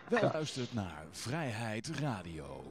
Luistert naar Vrijheid Radio.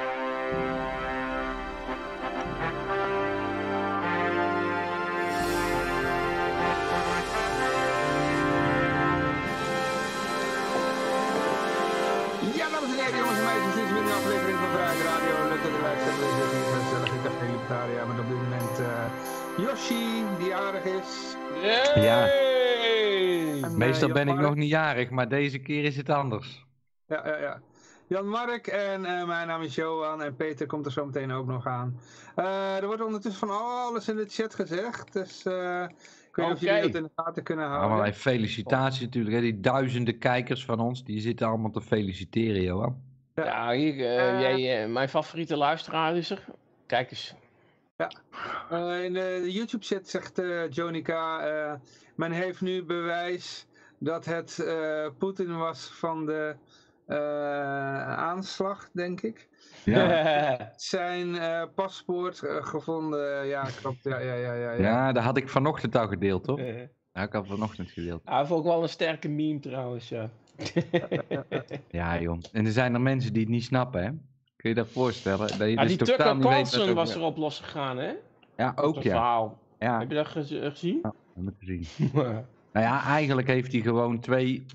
Ja, dames en heren, jongens en meisjes, dit is weer een aflevering van Vrijheid Radio. Leuk dat er luisteren. We zitten hier gezellig in Café Libertaria met op dit moment Yoshi, die jarig is. Ja, En, meestal ben ik Jan-Mark. nog niet jarig, maar deze keer is het anders. Ja. Jan-Mark en mijn naam is Johan en Peter komt er zo meteen ook nog aan. Er wordt ondertussen van alles in de chat gezegd, dus ik weet niet of jullie dat in de gaten kunnen houden. Allerlei felicitaties natuurlijk, hè. Die duizenden kijkers van ons, die zitten allemaal te feliciteren, Johan. Ja, hier, mijn favoriete luisteraar is er. Kijk eens. In de YouTube-chat zegt Jonica, men heeft nu bewijs dat het Poetin was van de aanslag, denk ik. Ja, Zijn paspoort gevonden, ja, klopt, ja. ja, dat had ik vanochtend al gedeeld, toch? Ja, ik had vanochtend gedeeld. Hij vond ik wel een sterke meme trouwens, ja. Ja, joh. En er zijn er mensen die het niet snappen, hè? Kun je dat voorstellen? Dat je Ja, dus die totaal Tucker niet weet Carlson wat was er... erop losgegaan, hè? Ja, ook Dat ja. verhaal. Ja, Heb je dat gezien? dat moet je zien. Nou ja, eigenlijk heeft hij gewoon twee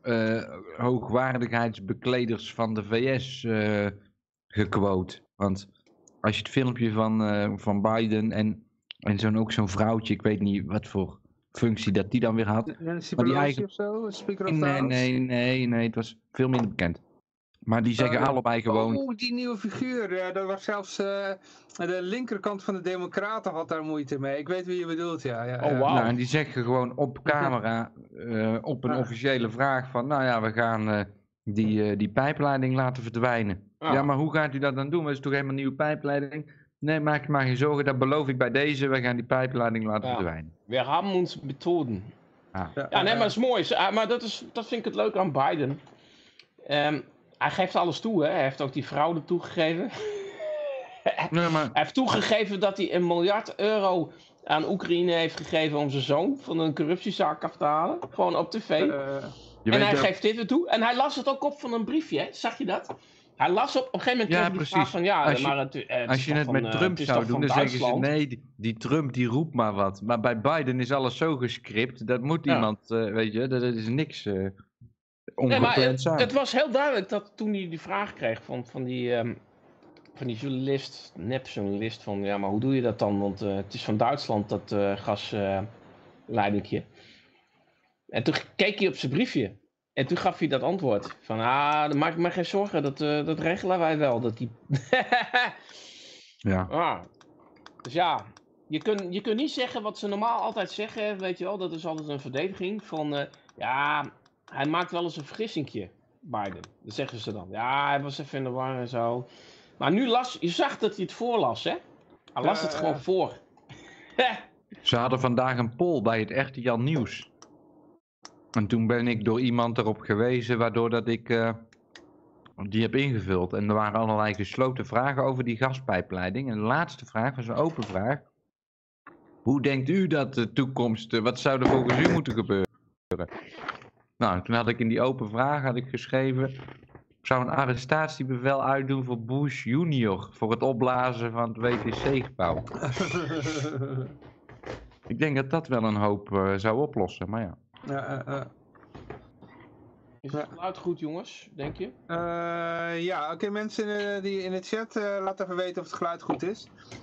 hoogwaardigheidsbekleders van de VS gequote. Want als je het filmpje van Biden en ook zo'n vrouwtje, ik weet niet wat voor functie dat die dan weer had. Nancy Maar die Pelosi eigen- of zo, Speaker of the House? Nee, het was veel minder bekend. Maar die zeggen allebei gewoon... Oh, die nieuwe figuur, dat was zelfs de linkerkant van de Democraten had daar moeite mee. Ik weet wie je bedoelt, ja. Oh, wauw. Nou, en die zeggen gewoon op camera, op een officiële vraag van, nou ja, we gaan die pijpleiding laten verdwijnen. Ah. Ja, maar hoe gaat u dat dan doen? Dat is toch helemaal een nieuwe pijpleiding? Nee, maak je maar geen zorgen, dat beloof ik bij deze, we gaan die pijpleiding laten Ja. verdwijnen. We haben ons methoden. Ah. Ja, nee, maar dat is mooi. Maar dat vind ik het leuk aan Biden. Hij geeft alles toe, hè. Hij heeft ook die fraude toegegeven. Nee, maar... Hij heeft toegegeven dat hij €1 miljard aan Oekraïne heeft gegeven om zijn zoon van een corruptiezaak af te halen. Gewoon op tv. Je En hij dat- geeft dit weer toe. En hij las het ook op van een briefje, hè? Zag je dat? Hij las op een gegeven moment Ja, kreeg hij die vraag precies. van ja, Als je- maar het Als is je toch het van, met Trump het is zou toch doen, van dan zeggen ze Duitsland? nee, die Trump die roept maar wat. Maar bij Biden is alles zo gescript, dat moet Ja. iemand, weet je, dat is niks Nee, ongepland maar zijn. het was heel duidelijk dat toen hij die vraag kreeg van die journalist, nepjournalist, van ja, maar hoe doe je dat dan? Want het is van Duitsland, dat gasleidingje. En toen keek hij op zijn briefje. En toen gaf hij dat antwoord. Van, dan maak ik me geen zorgen, dat regelen wij wel. Dat die... Ja. Dus ja, je kunt niet zeggen wat ze normaal altijd zeggen, weet je wel. Dat is altijd een verdediging van, ja, hij maakt wel eens een vergissingje, Biden. Dat zeggen ze dan. Ja, hij was even in de war en zo. Maar nu je zag dat hij het voorlas, hè. Hij las het gewoon voor. Ze hadden vandaag een poll bij het RTL Nieuws. En toen ben ik door iemand erop gewezen, waardoor dat ik die heb ingevuld. En er waren allerlei gesloten vragen over die gaspijpleiding. En de laatste vraag was een open vraag. Hoe denkt u dat de toekomst, wat zou er volgens u moeten gebeuren? Nou, toen had ik in die open vraag geschreven... Ik zou een arrestatiebevel uitdoen voor Bush junior voor het opblazen van het WTC-gebouw. Ik denk dat dat wel een hoop zou oplossen, maar ja. Is het geluid goed, jongens, denk je? Ja, oké, mensen die in de chat, laat even weten of het geluid goed is.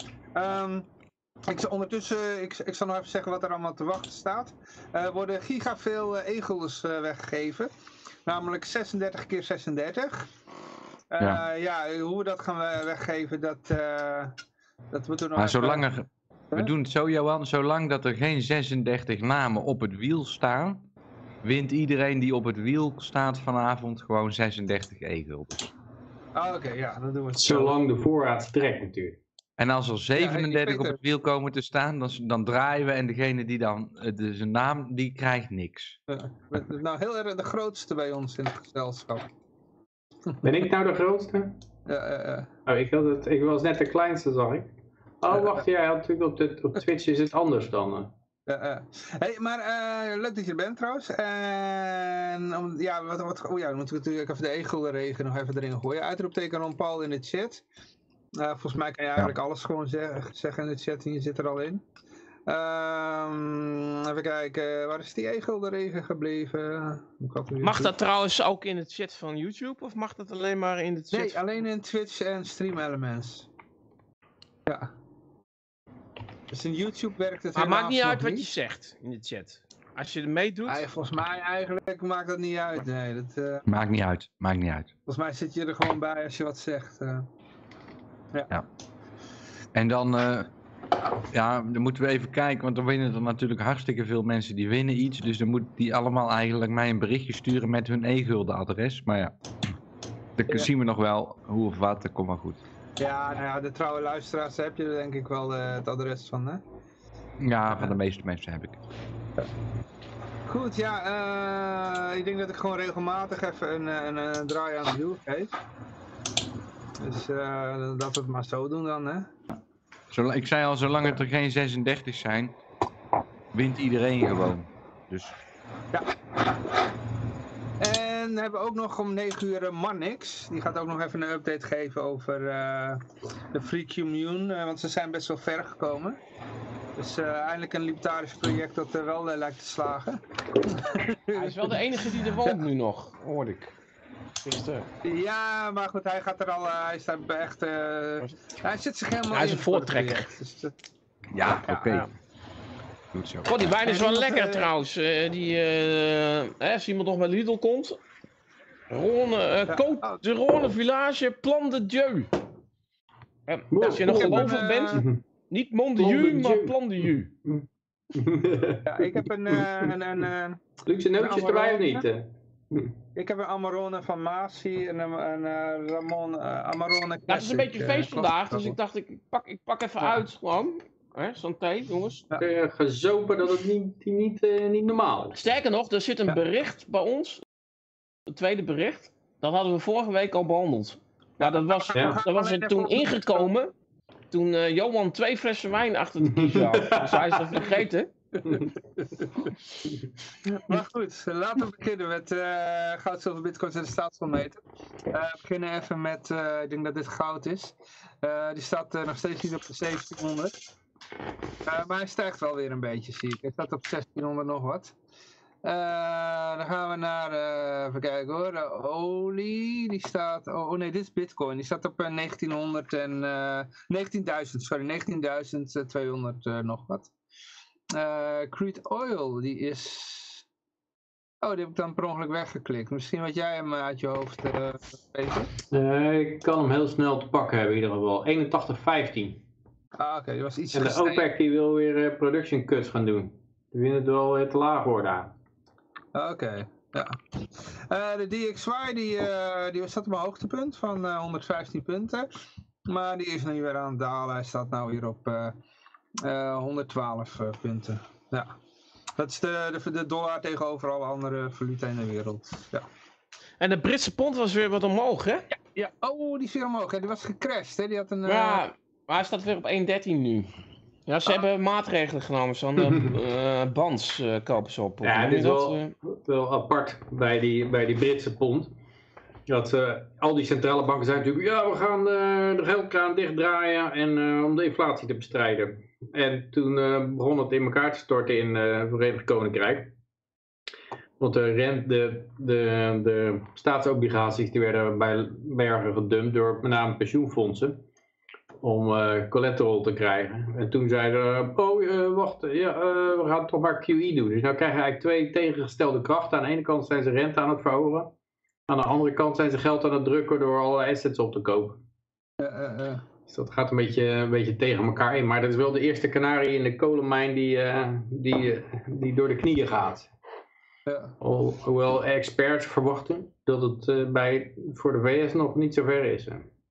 Ik zal nog even zeggen wat er allemaal te wachten staat. Er worden gigaveel egels weggegeven. Namelijk 36 keer 36. Hoe we dat gaan weggeven, dat moeten we nog Maar even... zolang er... We doen het zo, Johan. Zolang dat er geen 36 namen op het wiel staan... wint iedereen die op het wiel staat vanavond gewoon 36 e-guldens. Oké, ja, dan doen we het. Zolang de voorraad strekt natuurlijk. En als er 37 op Peter. het wiel komen te staan, dan draaien we en degene die dan zijn naam, die krijgt niks. Nou, heel erg de grootste bij ons in het gezelschap. Ben ik nou de grootste? Oh, ik was net de kleinste, zag ik. Oh, wacht, jij had natuurlijk op Twitch is het anders dan. Hey, maar leuk dat je er bent trouwens. En ja, dan moet ik natuurlijk even de e-guldenregen nog even erin gooien. Uitroepteken Ron Paul in de chat. Volgens mij kan je eigenlijk alles gewoon zeggen in de chat en je zit er al in. Even kijken, waar is die e-guldenregen gebleven? Mag dat trouwens ook in de chat van YouTube of mag dat alleen maar in de chat? Nee, alleen in Twitch en Stream Elements. Ja. Dus in YouTube werkt het maar maakt niet uit wat je zegt in de chat. Als je er mee doet... Volgens mij eigenlijk maakt dat niet uit. Nee, dat, Maakt niet uit. Volgens mij zit je er gewoon bij als je wat zegt. Ja. En dan, dan moeten we even kijken, want dan winnen er natuurlijk hartstikke veel mensen die winnen iets. Dus dan moeten die allemaal eigenlijk mij een berichtje sturen met hun e-gulden adres. Maar ja, dan zien we nog wel hoe of wat, dat komt wel goed. Ja, nou ja, de trouwe luisteraars heb je er denk ik wel het adres van, hè? Ja, van de meeste mensen heb ik. Goed, ja, ik denk dat ik gewoon regelmatig even een draai aan de wiel geef. Dus dat we het maar zo doen dan, hè? Ik zei al, zolang het er geen 36 zijn, wint iedereen gewoon. Dus... Ja. En we hebben ook nog om 9 uur Marnix. Die gaat ook nog even een update geven over de Free Commune, want ze zijn best wel ver gekomen. Dus eindelijk een libertarisch project dat wel lijkt te slagen. Hij is wel de enige die er woont nu nog, hoorde ik. Ja, maar goed, hij gaat er al, hij staat echt, hij zit zich helemaal in. Hij is een voortrekker. Dus, ja, oké. Goed zo. God, die wijn is wel lekker trouwens. Als iemand nog bij Lidl komt. Côte de Rhône Village Plan de Dieu. Als je nog gelovig bent, niet Mont de Dieu, maar Plan de Dieu. Ja, ik heb Luxe nootjes erbij of niet? Ik heb een Amarone van Masi en een Ramon Amarone. Dat is een beetje feest vandaag, dus ik dacht ik pak even uit gewoon. Zo'n thee, jongens. Gezopen dat het niet normaal is. Sterker nog, er zit een bericht bij ons. Het tweede bericht. Dat hadden we vorige week al behandeld. Nou, dat was er toen ingekomen. Toen Johan 2 flessen wijn achter de kiezer had. Dus hij is dat vergeten. Maar goed, laten we beginnen met goud, zilver, bitcoins en de staatsschuldmeter. We beginnen even met, ik denk dat dit goud is. Die staat nog steeds niet op de 1700. Maar hij stijgt wel weer een beetje, zie ik. Hij staat op 1600 nog wat. Dan gaan we naar, even kijken hoor, de olie, die staat, oh nee, dit is bitcoin, die staat op 19.200 nog wat. Crude oil, die is, oh die heb ik dan per ongeluk weggeklikt. Misschien wat jij hem uit je hoofd weten? Ik kan hem heel snel te pakken hebben in ieder geval, 81,15. Oké, die was iets en de OPEC die wil weer production cuts gaan doen. Die vinden het wel te laag worden aan. Oké, ja. De DXY die zat op een hoogtepunt van 115 punten. Maar die is nu weer aan het dalen. Hij staat nu weer op 112 punten. Ja. Dat is de dollar tegenover alle andere valuta in de wereld. Ja. En de Britse pond was weer wat omhoog, hè? Ja. Oh, die is weer omhoog. Hè? Die was gecrashed, hè? Die had een... Ja, maar hij staat weer op 1,13 nu. Ja, ze hebben maatregelen genomen. Zo'n bands kopen ze op. Ja, dit is wel apart bij die Britse pond. Dat al die centrale banken zijn natuurlijk, ja, we gaan de geldkraan dichtdraaien en om de inflatie te bestrijden. En toen begon het in elkaar te storten in het Verenigd Koninkrijk. Want de staatsobligaties die werden bij bergen gedumpt door met name pensioenfondsen. Om collateral te krijgen. En toen zeiden wacht, we gaan toch maar QE doen. Dus nou krijg je eigenlijk twee tegengestelde krachten. Aan de ene kant zijn ze rente aan het verhogen. Aan de andere kant zijn ze geld aan het drukken door alle assets op te kopen. Dus dat gaat een beetje tegen elkaar in. Maar dat is wel de eerste kanarie in de kolenmijn die door de knieën gaat. Hoewel experts verwachten dat het voor de VS nog niet zo ver is.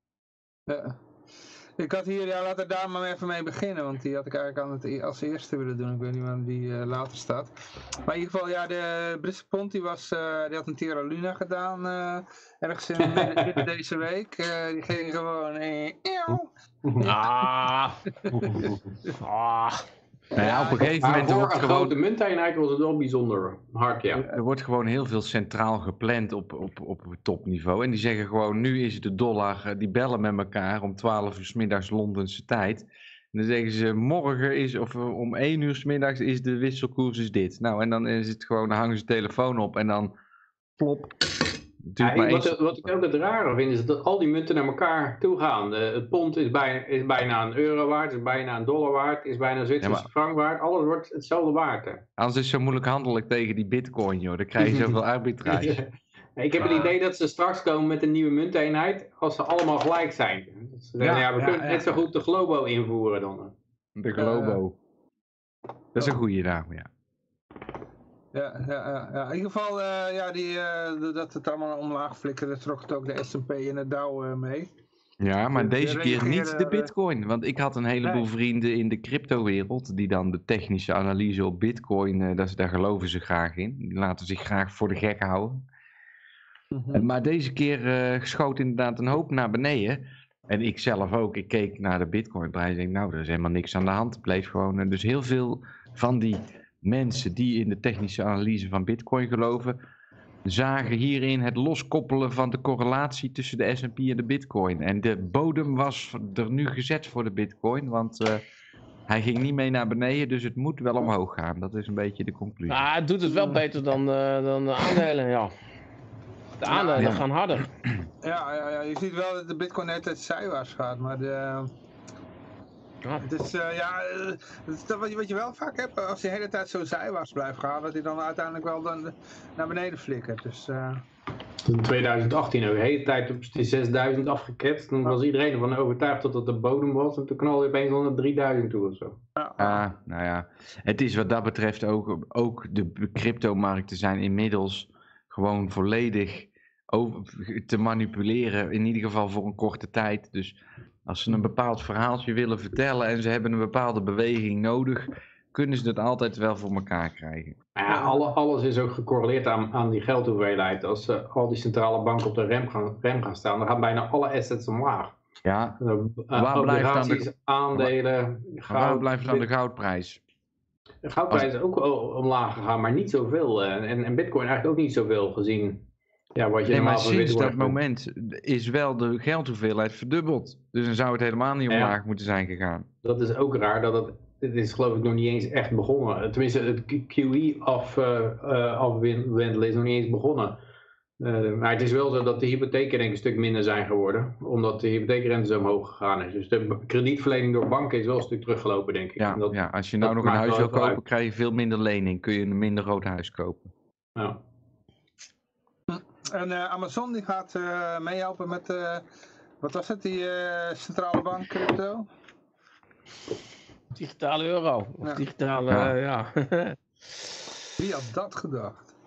Ik had hier, laten we daar maar even mee beginnen, want die had ik eigenlijk als eerste willen doen. Ik weet niet waarom die later staat. Maar in ieder geval, ja, de Britse pond die had een Terra Luna gedaan ergens in deze week. Die ging gewoon... Nou ja, op een gegeven moment voor wordt een gewoon... grote munteenheid was het wel bijzonder hard, ja. Er wordt gewoon heel veel centraal gepland op topniveau. En die zeggen gewoon, nu is de dollar, die bellen met elkaar om 12 uur 's middags Londense tijd. En dan zeggen ze, morgen is, of om 1 uur 's middags is de wisselkoers is dit. Nou, en dan is het gewoon, dan hangen ze telefoon op en dan plop. Wat ik ook het rare vind, is dat al die munten naar elkaar toe gaan. Het pond is bijna een euro waard, is bijna een dollar waard, is bijna een Zwitserse frank waard. Alles wordt hetzelfde waard. Hè. Anders is het zo moeilijk handelijk tegen die bitcoin, joh. Dan krijg je zoveel arbitrage. Ik heb het idee dat ze straks komen met een nieuwe munteenheid als ze allemaal gelijk zijn. Dus we kunnen net zo goed de Globo invoeren dan. De Globo. Dat is een goede naam, ja. Ja, in ieder geval, dat het allemaal omlaag flikkerde, trok het ook de S&P en de Dow mee. Ja, maar deze keer niet de bitcoin. Want ik had een heleboel vrienden in de cryptowereld die dan de technische analyse op bitcoin, daar geloven ze graag in. Die laten zich graag voor de gek houden. Maar deze keer schoot inderdaad een hoop naar beneden. En ik zelf ook. Ik keek naar de bitcoinprijs en denk, nou, er is helemaal niks aan de hand. Het bleef gewoon. Dus heel veel van die mensen die in de technische analyse van bitcoin geloven, zagen hierin het loskoppelen van de correlatie tussen de S&P en de bitcoin. En de bodem was er nu gezet voor de bitcoin, want hij ging niet mee naar beneden, dus het moet wel omhoog gaan. Dat is een beetje de conclusie. Nou, het doet het wel beter dan de aandelen, ja. De aandelen gaan harder. Ja, je ziet wel dat de bitcoin net het zijwaarts gaat, maar het is, het is wat je wel vaak hebt, als je de hele tijd zo zijwaarts blijft gaan, dat hij dan uiteindelijk wel naar beneden flikkert. Dus, in 2018 ook de hele tijd op die 6000 afgeketst. Toen was iedereen ervan overtuigd dat het de bodem was. En toen knalde je opeens al naar 3000 toe of zo. Nou ja, het is wat dat betreft ook de cryptomarkten zijn inmiddels gewoon volledig te manipuleren. In ieder geval voor een korte tijd. Dus als ze een bepaald verhaaltje willen vertellen en ze hebben een bepaalde beweging nodig, kunnen ze dat altijd wel voor elkaar krijgen. Ja, alles is ook gecorreleerd aan die geldhoeveelheid. Als al die centrale banken op de rem gaan staan, dan gaan bijna alle assets omlaag. Ja, waar blijft dan de aandelen, goud, waar blijft dan de goudprijs? De goudprijs is ook omlaag gegaan, maar niet zoveel. En bitcoin eigenlijk ook niet zoveel gezien. Ja, wat je maar sinds dat moment is wel de geldhoeveelheid verdubbeld. Dus dan zou het helemaal niet omlaag moeten zijn gegaan. Dat is ook raar, het is geloof ik nog niet eens echt begonnen. Tenminste, het QE afwendelen is nog niet eens begonnen. Maar het is wel zo dat de hypotheken denk ik een stuk minder zijn geworden. Omdat de hypotheekrente zo omhoog gegaan is. Dus de kredietverlening door banken is wel een stuk teruggelopen, denk ik. Ja, als je nou nog een huis wil kopen, krijg je veel minder lening. Kun je een minder groot huis kopen. Ja. En Amazon die gaat meehelpen met, wat was het, die centrale bank crypto? Digitale euro. Of digitale, ja. Wie had dat gedacht?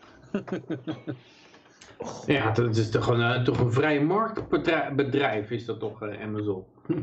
Ja, dat is toch een vrij marktbedrijf is dat toch, Amazon.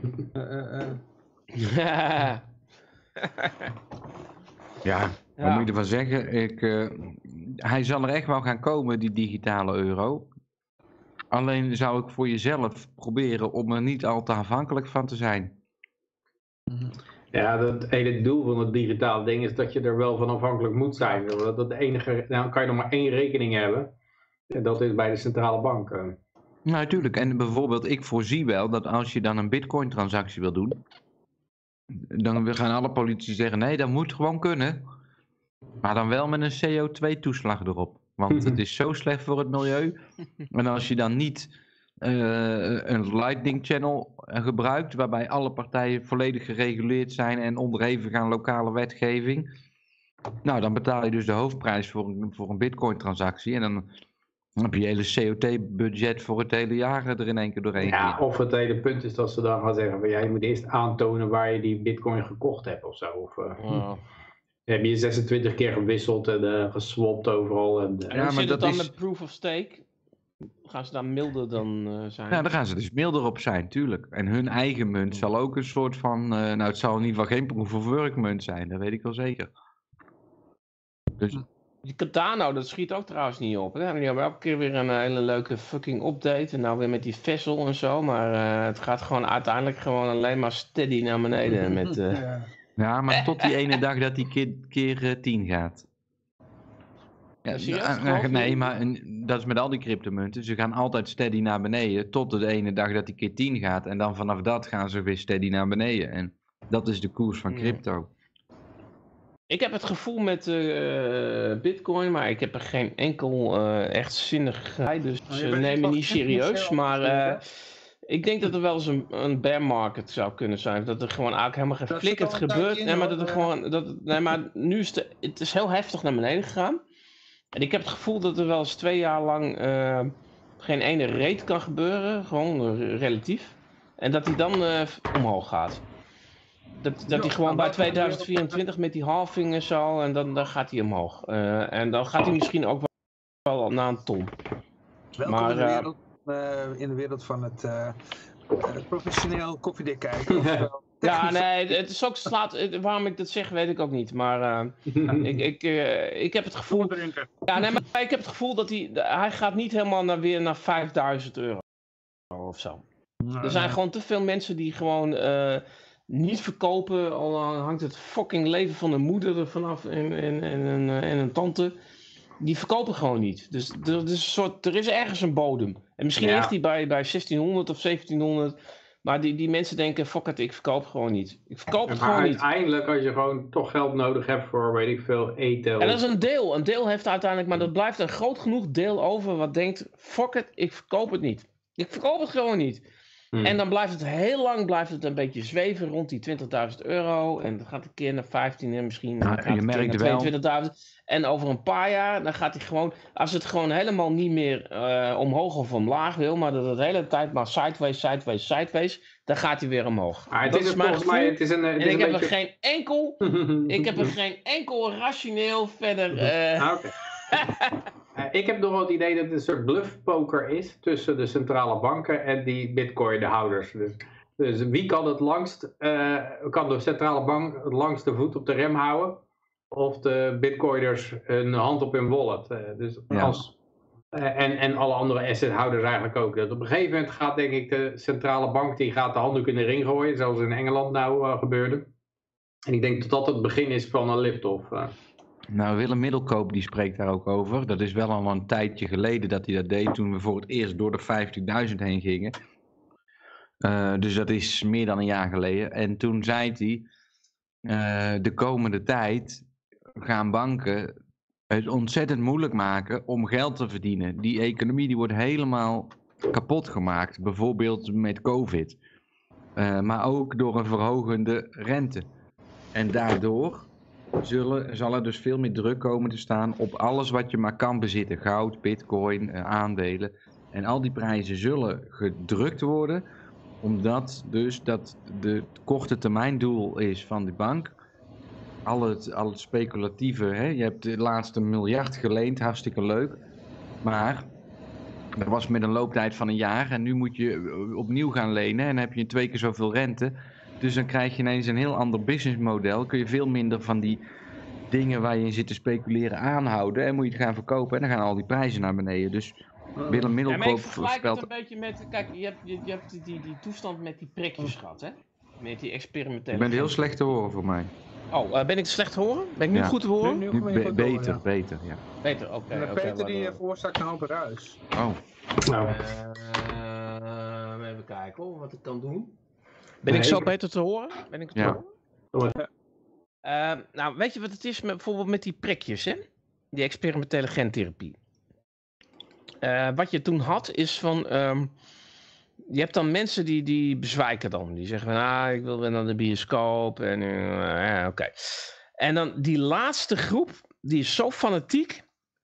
Ja, wat moet je ervan zeggen? Hij zal er echt wel gaan komen, die digitale euro. Alleen zou ik voor jezelf proberen om er niet al te afhankelijk van te zijn. Ja, het hele doel van het digitale ding is dat je er wel van afhankelijk moet zijn. Dat de enige, dan kan je nog maar één rekening hebben. En dat is bij de centrale bank. Nou, natuurlijk. En bijvoorbeeld, ik voorzie wel dat als je dan een bitcoin transactie wil doen, dan gaan alle politici zeggen, nee, dat moet gewoon kunnen. Maar dan wel met een CO2-toeslag erop. Want het is zo slecht voor het milieu. En als je dan niet een Lightning Channel gebruikt, waarbij alle partijen volledig gereguleerd zijn en onderhevig aan lokale wetgeving, nou, dan betaal je dus de hoofdprijs voor een bitcoin-transactie. En dan heb je hele CO2-budget voor het hele jaar er in één keer doorheen. Ja, of het hele punt is dat ze dan gaan zeggen van, ja, je moet eerst aantonen waar je die bitcoin gekocht hebt of zo. Of, heb je 26 keer gewisseld en geswapt overal. En hoe zit het dan met proof of stake? Gaan ze daar milder dan zijn? Ja, dan gaan ze dus milder op zijn, tuurlijk. En hun eigen munt zal ook een soort van, nou, het zal in ieder geval geen proof of work munt zijn, dat weet ik wel zeker. Dus die Cardano, dat schiet ook trouwens niet op. Hè? Die hebben elke keer weer een hele leuke fucking update. En nou weer met die vessel en zo. Maar het gaat gewoon uiteindelijk gewoon alleen maar steady naar beneden. Met, Ja, maar tot die ene dag dat die keer 10 gaat. Ja, nee, maar dat is met al die cryptomunten. Ze gaan altijd steady naar beneden tot de ene dag dat die keer 10 gaat. En dan vanaf dat gaan ze weer steady naar beneden. En dat is de koers van crypto. Ik heb het gevoel met Bitcoin, maar ik heb er geen enkel echt zinnig geheid. Dus neem me niet serieus. Maar ik denk dat er wel eens een bear market zou kunnen zijn. Dat er gewoon eigenlijk helemaal geen flikkerd gebeurt. Nee, maar dat er gewoon. Maar nu is het is heel heftig naar beneden gegaan. En ik heb het gevoel dat er wel eens 2 jaar lang geen ene reet kan gebeuren, gewoon relatief. En dat die dan omhoog gaat. Dat hij gewoon bij 2024 met die halving en zo, en dan gaat hij omhoog. En dan gaat hij misschien ook wel naar een ton. Welkom in de wereld van het professioneel koffiedik kijken. Ja, nee, het is ook waarom ik dat zeg, weet ik ook niet. Maar ik heb het gevoel. Ja, nee, maar ik heb het gevoel dat hij gaat niet helemaal weer naar 5000 euro of zo. Er zijn gewoon te veel mensen die gewoon niet verkopen. Al hangt het fucking leven van een moeder er vanaf en een tante. Die verkopen gewoon niet. Dus er is ergens een bodem. En misschien ligt die bij 1600 of 1700. Maar die mensen denken, fuck it, ik verkoop gewoon niet. Ik verkoop het gewoon niet. Uiteindelijk, als je gewoon toch geld nodig hebt voor, weet ik veel, eten. En dat is een deel. Een deel heeft uiteindelijk, maar dat blijft een groot genoeg deel over wat denkt, fuck it, ik verkoop het niet. Ik verkoop het gewoon niet. En dan blijft het heel lang een beetje zweven rond die 20.000 euro. En dan gaat een keer naar 15 en misschien je merkt naar 22.000. En over een paar jaar, dan gaat hij gewoon, als het gewoon helemaal niet meer omhoog of omlaag wil, maar dat het de hele tijd maar sideways, dan gaat hij weer omhoog. Het is volgens mij, het is een en ik heb er geen enkel rationeel verder. Okay. Ik heb nog wel het idee dat het een soort bluffpoker is tussen de centrale banken en die bitcoin-houders. Dus wie kan het langst, kan de centrale bank het langst de voet op de rem houden? Of de bitcoiners een hand op hun wallet. En alle andere assethouders eigenlijk ook. Dat op een gegeven moment gaat, denk ik, de centrale bank die gaat de handdoek in de ring gooien. Zoals in Engeland nou gebeurde. En ik denk dat het begin is van een lift-off. Nou, Willem Middelkoop die spreekt daar ook over. Dat is wel al een tijdje geleden dat hij dat deed. Toen we voor het eerst door de 50.000 heen gingen. Dus dat is meer dan een jaar geleden. En toen zei hij, de komende tijd gaan banken het ontzettend moeilijk maken om geld te verdienen. Die economie die wordt helemaal kapot gemaakt. Bijvoorbeeld met COVID. Maar ook door een verhogende rente. En daardoor zal er dus veel meer druk komen te staan op alles wat je maar kan bezitten. Goud, bitcoin, aandelen. En al die prijzen zullen gedrukt worden. Omdat dus dat de korte termijn doel is van de bank. Al het speculatieve. Hè? Je hebt de laatste $1 miljard geleend, hartstikke leuk. Maar dat was met een looptijd van een jaar. En nu moet je opnieuw gaan lenen. En dan heb je 2 keer zoveel rente. Dus dan krijg je ineens een heel ander businessmodel. Kun je veel minder van die dingen waar je in zit te speculeren aanhouden. En moet je het gaan verkopen. En dan gaan al die prijzen naar beneden. Dus Willem Middelkoop vergelijk het een beetje met... Kijk, je hebt die toestand met die prikjes gehad, hè? Met die experimentele... Je bent heel slecht te horen voor mij. Oh, ben ik slecht te horen? Ben ik nu goed te horen? Nu beter, ja. Beter, oké. Peter die veroorzaakt een hoop ruis. Oh. Even kijken hoor, wat ik kan doen. Ben ik zo beter te horen? Ben ik te horen? Nou, weet je wat het is bijvoorbeeld met die prikjes, hè? Die experimentele gentherapie. Wat je toen had is van... je hebt dan mensen die bezwijken dan. Die zeggen van, ik wil weer naar de bioscoop. En oké. En dan die laatste groep, die is zo fanatiek.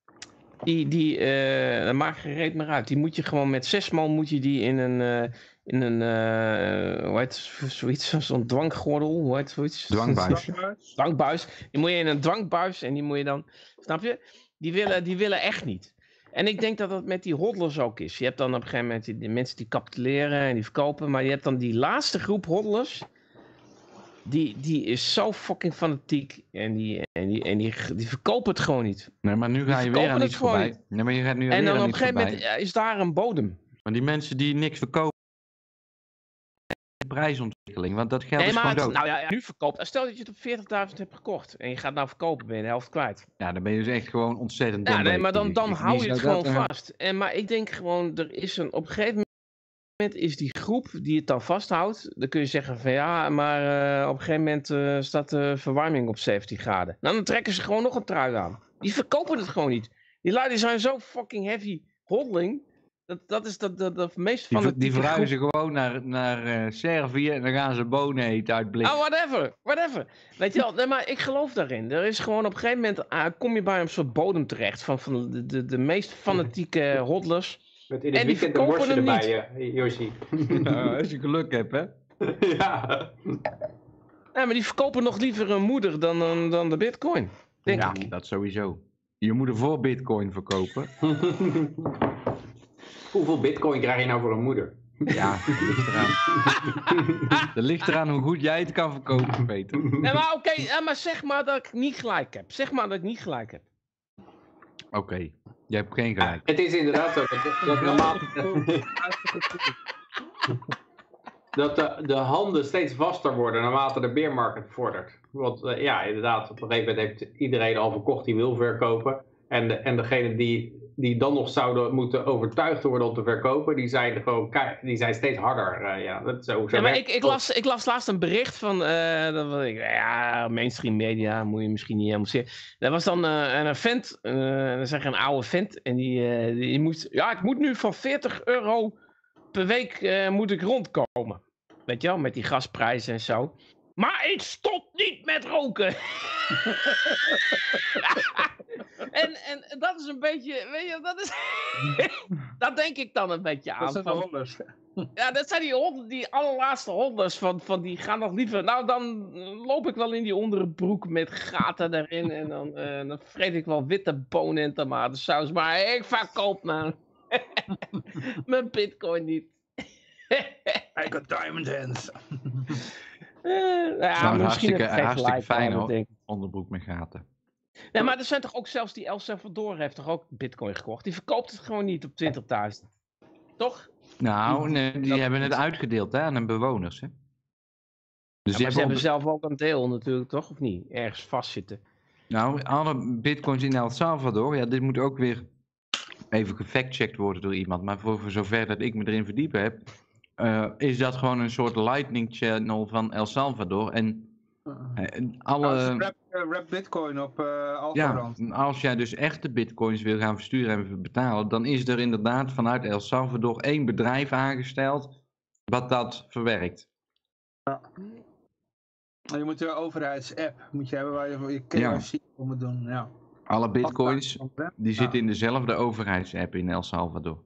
Dat maakt geen reet meer uit. Die moet je gewoon met 6 man moet je die in een hoe heet zoiets, zo'n dwanggordel, hoe heet zoiets? Dwangbuis. Die moet je in een dwangbuis en die moet je dan, snap je? Die willen echt niet. En ik denk dat dat met die hodlers ook is. Je hebt dan op een gegeven moment die mensen die capituleren en die verkopen, maar je hebt dan die laatste groep hodlers. Die is zo fucking fanatiek en die verkopen het gewoon niet. Nee, maar nu ga je weer aan iets voorbij. Nee, maar je gaat nu en dan op een gegeven moment is daar een bodem. Maar die mensen die niks verkopen, prijsontwikkeling, want dat geld Nee, is maar gewoon dood. nu verkoopt. Stel dat je het op 40.000 hebt gekocht en je gaat nou verkopen, ben je de helft kwijt. Ja, dan ben je dus echt gewoon ontzettend Ja, dom nee, maar bezig. dan hou je het zou gewoon dat, vast. Maar ik denk gewoon, op een gegeven moment is die groep die het dan vasthoudt. Dan kun je zeggen van ja, maar op een gegeven moment staat de verwarming op 17 graden. Nou, dan trekken ze gewoon nog een trui aan. Die verkopen het gewoon niet. Die lui die zijn zo fucking heavy hodling. Dat is de meest fanatieke Die verhuizen groep. gewoon naar Servië en dan gaan ze bonen eten uit blik. Oh, whatever. Weet je wel, nee, maar ik geloof daarin. Er is gewoon op een gegeven moment, kom je bij een soort bodem terecht van de meest fanatieke hodlers. Met in het En die weekend een worstje verkopen hem erbij, Yoshi. Als je geluk hebt, hè. Ja. Ja, maar die verkopen nog liever een moeder dan de bitcoin. Denk Ja, ik. dat sowieso. Je moet er voor bitcoin verkopen. Hoeveel bitcoin krijg je nou voor een moeder? Ja, dat ligt eraan. Dat ligt eraan hoe goed jij het kan verkopen, Peter. Nee, maar oké, maar zeg maar dat ik niet gelijk heb. Oké, jij hebt geen gelijk. Het is inderdaad zo dat normaal... dat de handen steeds vaster worden naarmate de beermarkt vordert. Want ja, inderdaad, op een gegeven moment heeft iedereen al verkocht die wil verkopen. En degene die dan nog zouden moeten overtuigd worden om te verkopen, die zijn steeds harder. Ja, dat zo Ja, maar werkt ik las laatst een bericht van mainstream media, moet je misschien niet helemaal zien. Er was dan een vent, een oude vent, en die moest, ja, ik moet nu van €40 per week moet ik rondkomen. Weet je wel, met die gasprijzen en zo. Maar ik stop niet met roken. en dat is een beetje, weet je, dat is... dat denk ik dan een beetje aan. Dat zijn de holders. Ja, dat zijn die allerlaatste holders van die gaan nog liever... Nou, dan loop ik wel in die onderbroek met gaten erin en dan vreet ik wel witte bonen en tomatensaus. Maar ik verkoop mijn bitcoin niet. I got diamond hands. Ja, maar misschien heb ik geen hartstikke gelijk, fijn maar hoor, denk ik. onderbroek met gaten. Nee, maar er zijn toch ook zelfs die El Salvador heeft toch ook bitcoin gekocht? Die verkoopt het gewoon niet op 20.000. Toch? Nou, nee, die hebben het uitgedeeld hè, aan hun bewoners. Hè? Dus Ja, maar ze hebben zelf ook een deel natuurlijk, toch? Of niet? Ergens vastzitten. Nou, alle bitcoins in El Salvador, ja, dit moet ook weer even gefactcheckt worden door iemand. Maar voor zover dat ik me erin verdiepen heb, is dat gewoon een soort lightning channel van El Salvador. En alle... Rap bitcoin op Ja, Algorand. als jij dus echte bitcoins wil gaan versturen en betalen, dan is er inderdaad vanuit El Salvador 1 bedrijf aangesteld wat dat verwerkt. Je moet de overheidsapp moet je hebben waar je KYC op moet doen. Ja. Alle bitcoins, die zitten in dezelfde overheidsapp in El Salvador.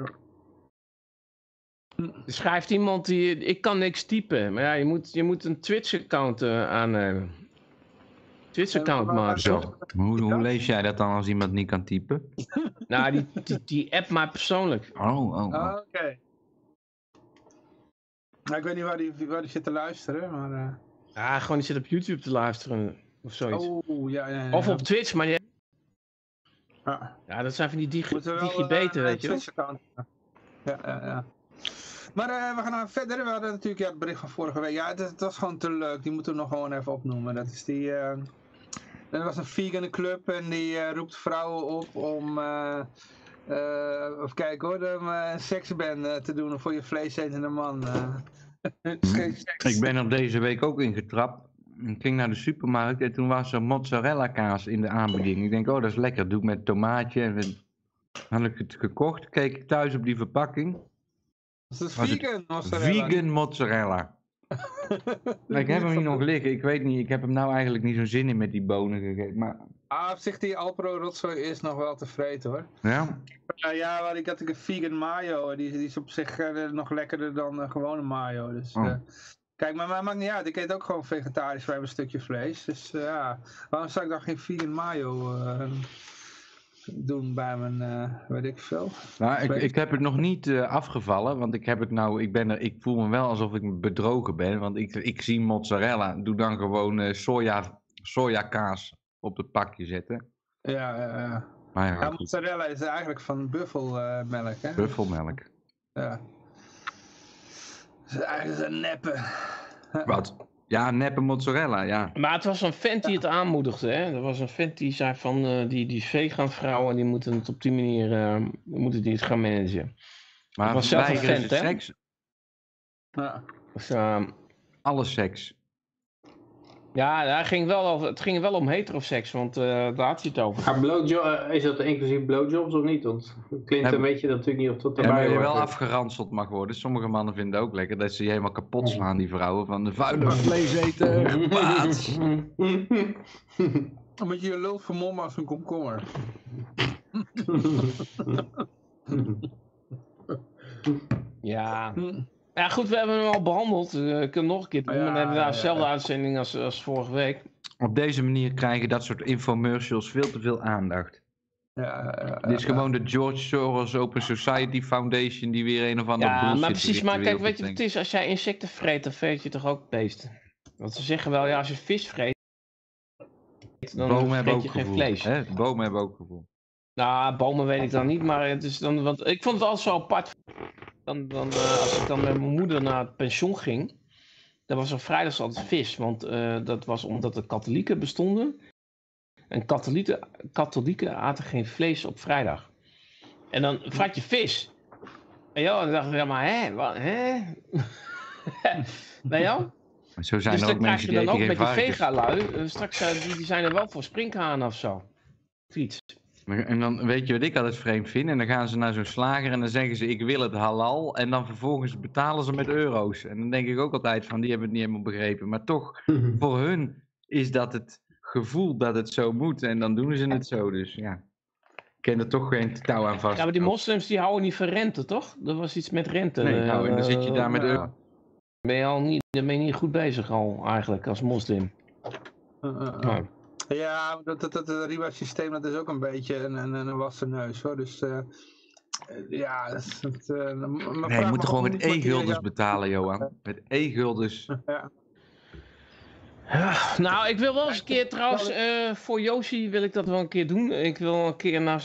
Er schrijft iemand die... Ik kan niks typen. Maar ja, je moet een Twitch-account aannemen. Twitch-account maken. Zo, hoe lees jij dat dan als iemand niet kan typen? Nou, die app maar persoonlijk. Oké. Nou, ik weet niet waar die zit te luisteren, maar... Ja, gewoon die zit op YouTube te luisteren. Of zoiets. Oh, ja. Of op Twitch, maar... Ja. Ja, dat zijn van die Moeten digibeten, weet je wel. Ja. Maar we gaan nou verder. We hadden natuurlijk het bericht van vorige week. Ja, het was gewoon te leuk. Die moeten we nog gewoon even opnoemen. Dat is die... er was een vegan club en die roept vrouwen op om... of kijk hoor, om een seksband te doen voor je vleesetende man. Het is geen seks. Ik ben er deze week ook in getrapt. Ik ging naar de supermarkt en toen was er mozzarella kaas in de aanbieding. Ik denk, oh dat is lekker, doe ik met tomaatje. En had ik het gekocht, keek ik thuis op die verpakking. Dat is Was vegan mozzarella. Vegan mozzarella. Maar ik heb hem hier nog liggen, ik weet niet, ik heb hem nou eigenlijk niet zo'n zin in met die bonen gegeten. Maar... Op zich die Alpro rotzooi is nog wel te vreten hoor. Ja? Ja, maar ik had een vegan mayo, die is op zich nog lekkerder dan gewone mayo. Dus, kijk, maar maakt niet uit, ik eet ook gewoon vegetarisch bij een stukje vlees. Dus ja, waarom zou ik dan geen vegan mayo doen bij mijn, weet ik veel. Nou, ik heb het nog niet afgevallen, want ik heb het nou, ik voel me wel alsof ik bedrogen ben, want ik zie mozzarella, doe dan gewoon sojakaas op het pakje zetten. Ja. Maar ja, mozzarella is eigenlijk van buffelmelk, hè? Buffelmelk. Ja. Eigenlijk is een neppe. Wat? Ja, neppe mozzarella, ja. Maar het was een vent die het aanmoedigde, hè. Er was een vent die zei van, die vegan vrouwen, die moeten het op die manier, moeten die het gaan managen. Maar het was zelf een weigeren vent, ze hè. seks? Ja. Dus, Alle seks. ja, het ging wel om heteroseks, want daar had hij het over. Maar is dat inclusief blowjobs of niet? Want Clinton weet je natuurlijk niet of dat Ja, erbij maar je hoort. wel afgeranseld mag worden. Sommige mannen vinden het ook lekker dat ze je helemaal kapot slaan, die vrouwen. Van de vuile vleeseter, paats. Dan moet je je lul vermommen als een komkommer. Ja. Ja, goed, we hebben hem al behandeld. We kunnen nog een keer doen. Ja, Dan hebben we daar ja, dezelfde ja. uitzending als vorige week. Op deze manier krijgen dat soort infomercials veel te veel aandacht. Dit is gewoon de George Soros Open Society Foundation die weer een of ander Ja, bullshit maar precies. Maar kijk, weet je wat brengt. het is? Als jij insecten vreet, dan vreet je toch ook beesten. Want ze zeggen wel, ja, als je vis vreet, dan Bomen hebben vreet ook je geen gevoel. vlees. Hè? Bomen hebben ook gevoel. Nou, bomen weet ik dan niet, maar het is dan, want ik vond het altijd zo apart. Als ik dan met mijn moeder naar het pension ging, dan was er vrijdags altijd vis. Want dat was omdat de katholieken bestonden. En katholieken aten geen vlees op vrijdag. En dan vraag je vis. En ja, dan dacht ik, ja, maar hè? Wat, hè? Weet je wel? Zo zijn Dus er dan ook krijg mensen je die dan eten ook geen met die varkens. vegalui. Straks die zijn er wel voor sprinkhanen of zo. Of iets. En dan weet je wat ik altijd vreemd vind? En dan gaan ze naar zo'n slager en dan zeggen ze ik wil het halal. En dan vervolgens betalen ze met euro's. En dan denk ik ook altijd van die hebben het niet helemaal begrepen. Maar toch, voor hun is dat het gevoel dat het zo moet. En dan doen ze het zo. Dus ja, ik ken er toch geen touw aan vast. Ja, maar die moslims die houden niet van rente, toch? Er was iets met rente. Nee, nou, en dan zit je daar met euro. Dan ben je niet goed bezig al, eigenlijk, als moslim. Nou. Ja, dat riba-systeem dat is ook een beetje een wassen neus hoor. Dus ja, Nee, je moet toch gewoon met e-guldens betalen, Johan. Met e-guldens. Ja. Nou, ik wil wel eens een keer trouwens, voor Yoshi wil ik dat wel een keer doen. Ik wil een keer naar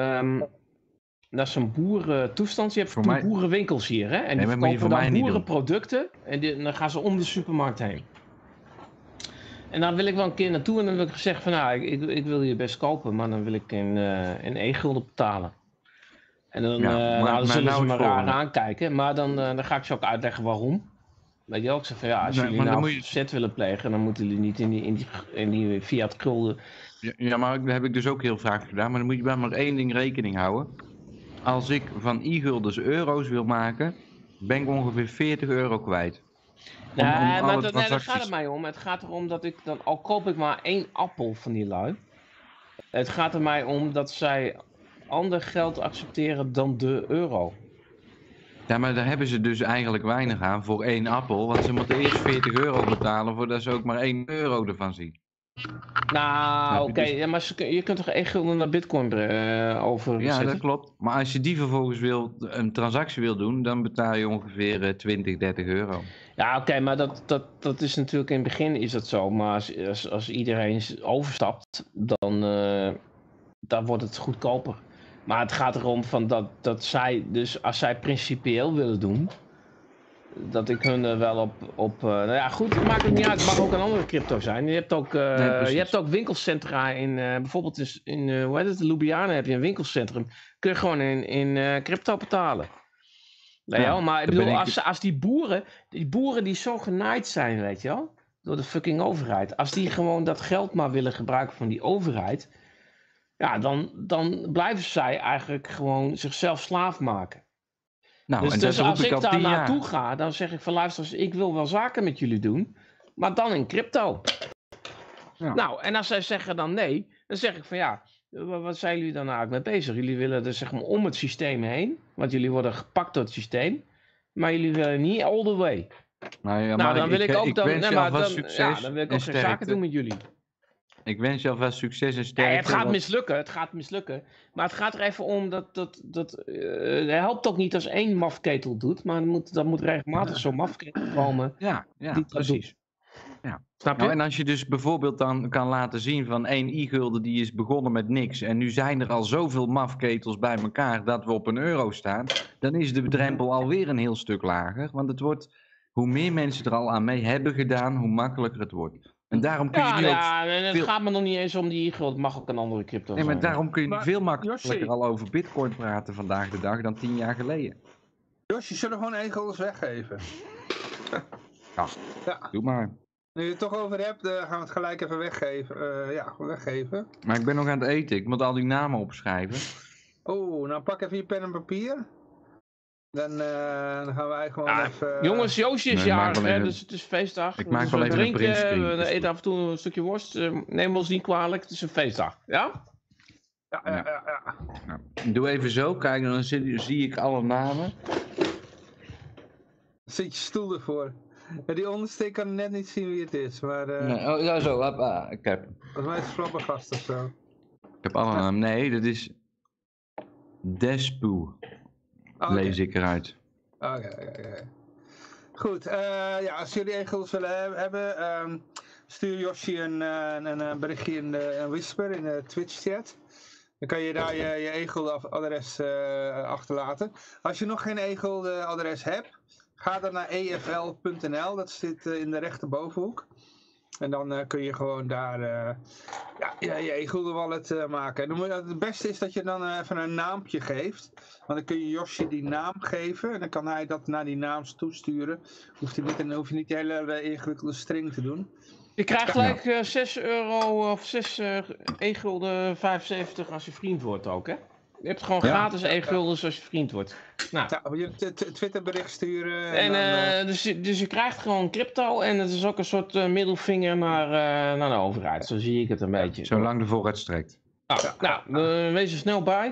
zo'n boerentoestand. Je hebt Voor mij- boerenwinkels hier, hè? En Nee, die maar moet je verkopen voor dan mij niet doen. boerenproducten. En dan gaan ze om de supermarkt heen. En dan wil ik wel een keer naartoe en dan wil ik zeggen van, nou, ik wil je best kopen, maar dan wil ik in e-gulden betalen. En dan, Ja, maar dan zullen nou ze me het raar volgende. aankijken, maar dan ga ik ze ook uitleggen waarom. Weet je wel, ik zeg van ja, als Nee, jullie maar dan nou moet je- verzet willen plegen, dan moeten jullie niet in die fiat gulden. Ja, maar dat heb ik dus ook heel vaak gedaan. Maar dan moet je bij maar één ding rekening houden. Als ik van e-guldens euro's wil maken, ben ik ongeveer 40 euro kwijt. Nee, maar alle daar transacties- gaat het mij om. Het gaat erom dat ik dan, al koop ik maar 1 appel van die lui. Het gaat er mij om dat zij ander geld accepteren dan de euro. Ja, maar daar hebben ze dus eigenlijk weinig aan voor 1 appel. Want ze moeten eerst 40 euro betalen voordat ze ook maar 1 euro ervan zien. Nou, Snap je? oké, Dus- ja, maar je kunt toch e-gulden naar bitcoin over Ja, zetten? dat klopt. Maar als je die vervolgens een transactie wil doen, dan betaal je ongeveer 20, 30 euro. Ja, oké, maar dat is natuurlijk in het begin is dat zo. Maar als iedereen overstapt, dan wordt het goedkoper. Maar het gaat erom van dat zij, dus als zij principieel willen doen, dat ik hun er wel op nou ja, goed, het maakt het niet uit. Het mag ook een andere crypto zijn. Je hebt ook, precies. je hebt ook winkelcentra in, bijvoorbeeld in hoe heet het, Ljubljana heb je een winkelcentrum. Kun je gewoon in crypto betalen. Nou ja, maar ik daar bedoel, ben ik- als die boeren die zo genaaid zijn, weet je wel, door de fucking overheid. Als die gewoon dat geld maar willen gebruiken van die overheid, ja, dan blijven zij eigenlijk gewoon zichzelf slaaf maken. Nou, en dat Dus roep als ik al daar 10 jaar. naartoe ga, dan zeg ik van luister, ik wil wel zaken met jullie doen, maar dan in crypto. Ja. Nou, en als zij zeggen dan nee, dan zeg ik van ja, wat zijn jullie dan eigenlijk mee bezig? Jullie willen dus zeg maar om het systeem heen, want jullie worden gepakt door het systeem, maar jullie willen niet all the way. Nou, ja, Nou, dan wil ik ook dan, wens nee, je maar alvast dan, succes ja, dan wil ik en ook geen zaken sterkte. doen met jullie. Ik wens je alvast succes en Nee, sterkte. het gaat want- mislukken, het gaat mislukken. Maar het gaat er even om dat het helpt ook niet als één mafketel doet, maar dan moet regelmatig zo'n mafketel komen Ja, die dat precies. doet. Ja. Snap je? Nou, en als je dus bijvoorbeeld dan kan laten zien van 1 e-gulden die is begonnen met niks en nu zijn er al zoveel mafketels bij elkaar dat we op €1 staan, dan is de drempel alweer een heel stuk lager. Want het wordt hoe meer mensen er al aan mee hebben gedaan, hoe makkelijker het wordt. En daarom kun je nu ook... en het gaat me nog niet eens om die e-geld. Het mag ook een andere crypto Nee, zijn. maar daarom kun je nu Maar, veel makkelijker Yoshi. al over bitcoin praten vandaag de dag dan 10 jaar geleden. Josje, zullen we gewoon e-guldens weggeven? Doe maar. Nu je het toch over hebt, gaan we het gelijk even weggeven. Gewoon weggeven. Maar ik ben nog aan het eten. Ik moet al die namen opschrijven. Oh, nou pak even je pen en papier. Dan gaan wij gewoon even... Jongens, Joosje is Nee, maak jarig, wel hè, even- dus het is feestdag. Ik maak Dus wel we even een drinken, printscreen. we eten af en toe een stukje worst. Neem ons niet kwalijk, het is een feestdag. Ja? Ja. Nou, doe even zo, kijk, dan zie ik alle namen. Zit je stoel ervoor. Ja, die onderste ik kan net niet zien wie het is, maar Nee, oh, ja, zo. Ik heb volgens mij is het Flabbergast of zo. alle namen. Nee, dat is Despoe. Oké. Lees ik eruit. Oké. Goed, als jullie e-guldens willen hebben, stuur Yoshi een berichtje in de Whisper in de Twitch chat. Dan kan je daar je e-gulden adres achterlaten. Als je nog geen e-gulden adres hebt, ga dan naar efl.nl, dat zit in de rechterbovenhoek. En dan kun je gewoon daar je e-gulden wallet maken. En het beste is dat je dan even een naampje geeft. Want dan kun je Yoshi die naam geven. En dan kan hij dat naar die naam toesturen. Dan hoef je niet de hele ingewikkelde string te doen. Je krijgt gelijk 6 euro of 6 e-gulden 75 als je vriend wordt ook, hè? Je hebt gewoon gratis e-guldens als je vriend wordt. Nou. Ja, je Twitter bericht sturen. En dus je krijgt gewoon crypto en het is ook een soort middelvinger naar de overheid. Zo zie ik het een beetje. Zolang de voorraad strekt. Wees er snel bij.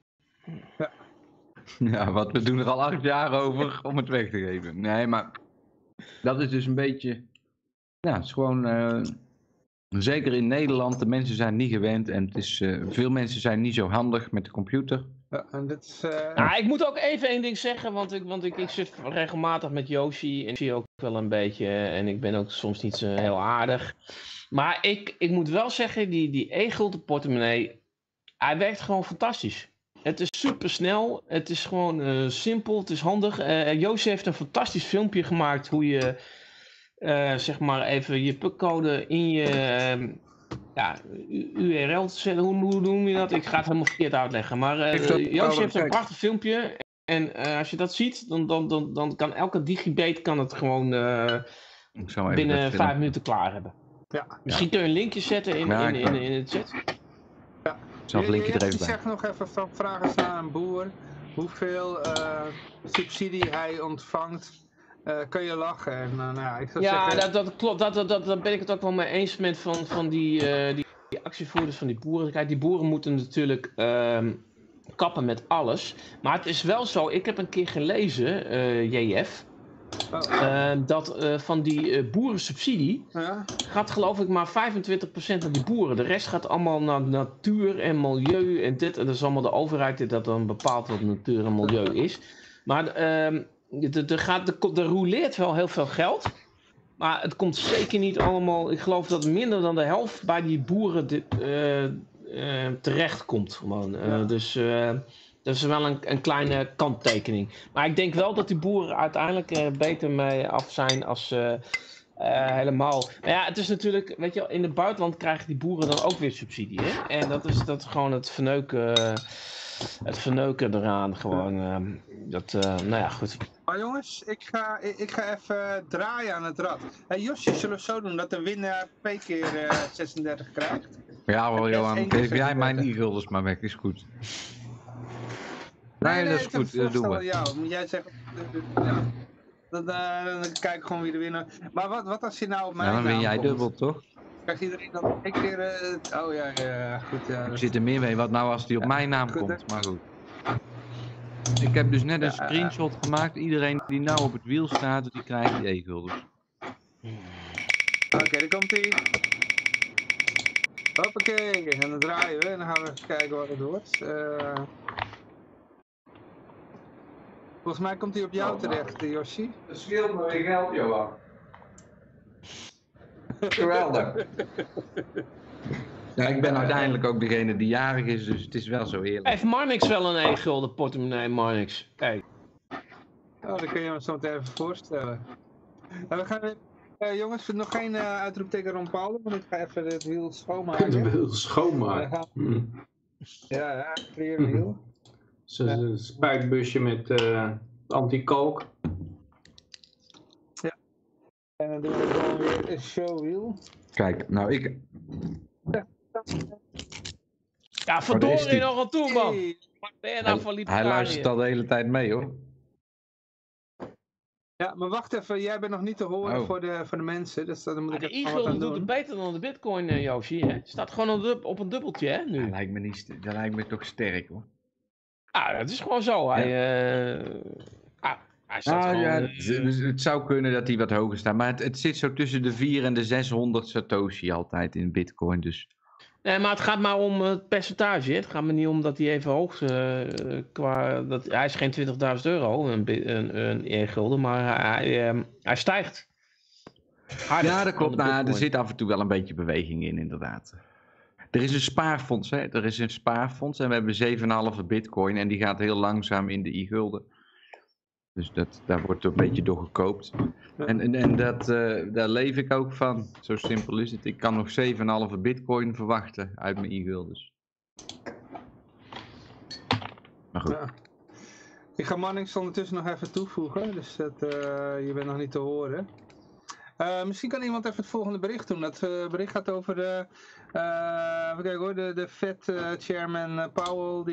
Ja, want we doen er al 8 jaar over om het weg te geven. Nee, maar dat is dus een beetje... Ja, het is gewoon... zeker in Nederland, de mensen zijn niet gewend en het is, veel mensen zijn niet zo handig met de computer. Ja, en dit is, ik moet ook even één ding zeggen, want ik zit regelmatig met Yoshi en ik zie ook wel een beetje en ik ben ook soms niet zo heel aardig. Maar ik moet wel zeggen, die e-gulden portemonnee, hij werkt gewoon fantastisch. Het is super snel, het is gewoon simpel, het is handig. Yoshi heeft een fantastisch filmpje gemaakt hoe je zeg maar even je PUC-code in je URL te zetten. Hoe noem je dat? Ik ga het helemaal verkeerd uitleggen. Maar Yoshi heeft een prachtig filmpje. En als je dat ziet, dan kan elke digibate kan het gewoon binnen 5 minuten klaar hebben. Ja. Misschien kun je een linkje zetten in de chat. Ja. Ik zal het linkje er even bij. Zeg nog even van vraag eens naar een boer. Hoeveel subsidie hij ontvangt. Kun je lachen. En, ik zou zeggen... dat klopt. Daar ben ik het ook wel mee eens met van die actievoerders van die boeren. Kijk, die boeren moeten natuurlijk kappen met alles. Maar het is wel zo, ik heb een keer gelezen, JF, dat van die boerensubsidie gaat geloof ik maar 25% naar die boeren. De rest gaat allemaal naar natuur en milieu en dit. En dat is allemaal de overheid die dat dan bepaalt wat natuur en milieu is. Maar er rouleert wel heel veel geld. Maar het komt zeker niet allemaal... Ik geloof dat minder dan de helft bij die boeren terecht komt. Gewoon. Dus dat is wel een kleine kanttekening. Maar ik denk wel dat die boeren uiteindelijk beter mee af zijn als helemaal... Maar ja, het is natuurlijk... Weet je, in het buitenland krijgen die boeren dan ook weer subsidie. Hè? En dat is gewoon het verneuken... Het verneuken eraan gewoon. Nou ja, goed. Maar jongens, ik ga even draaien aan het rad. Josje, zullen we zo doen dat de winnaar 2 keer 36 krijgt? Ja hoor Johan, geef jij mijn e-guldens maar weg, is goed. Nee, dat is goed, dat doen we. Ja, moet jij zeggen... Dan kijk ik gewoon wie de winnaar... Maar wat als je nou op mijn dan win jij komt? dubbel, toch? Krijgt iedereen dan 1 keer... Oh ja, goed. Ja. Ik zit er meer mee, wat nou als die op mijn naam goed, komt, maar goed. Ik heb dus net een screenshot gemaakt. Iedereen die nou op het wiel staat, die krijgt die e-guldens. Oké, daar komt ie. Hoppakee, en dan draaien we en dan gaan we even kijken wat het wordt. Volgens mij komt hij op jou terecht, Yoshi. Dat scheelt me weer geld, Johan. Geweldig. Ja, ik ben uiteindelijk ook degene die jarig is, dus het is wel zo eerlijk. Heeft Marnix wel een e-gulden portemonnee, Marnix? Hey. Oh, dat kun je me zo meteen even voorstellen. We gaan weer, jongens, nog geen uitroepteken Ron Paul, want ik ga even het wiel schoonmaken. De wil schoonmaken. Ja, kleerwiel. Een spuitbusje met anti-kalk. Ja. En dan doen we gewoon weer een showwiel. Kijk, nou ik... Ja, verdorie nog aan toe, man. Hey. Wat ben je nou van Hij libertariër? luistert al de hele tijd mee, hoor. Ja, maar wacht even, jij bent nog niet te horen voor de mensen, dus dan moet ik De even wat aan e-gulden doet doen. het beter dan de bitcoin, Yoshi, hè? Staat gewoon op een dubbeltje, hè, nu. Dat lijkt me toch sterk, hoor. Ah, dat is gewoon zo. Hij staat Nou gewoon... ja, het zou kunnen dat hij wat hoger staat, maar het zit zo tussen de 400 en de 600 Satoshi altijd in bitcoin, dus... Nee, maar het gaat maar om het percentage. Hè? Het gaat me niet om dat hij even hoog hij is geen €20.000, een e-gulden, maar hij stijgt. Harder Ja, dat dan klopt. de Nou, er bitcoin. zit af en toe wel een beetje beweging in, inderdaad. Er is een spaarfonds, hè. Er is een spaarfonds en we hebben 7,5 bitcoin en die gaat heel langzaam in de e-gulden. Dus daar wordt een beetje door gekoopt. En daar leef ik ook van. Zo simpel is het. Ik kan nog 7,5 bitcoin verwachten uit mijn e-guldens. Maar goed. Ja. Ik ga Mannix ondertussen nog even toevoegen, dus je bent nog niet te horen. Misschien kan iemand even het volgende bericht doen. Dat bericht gaat over even kijken hoor, de Fed-chairman Powell,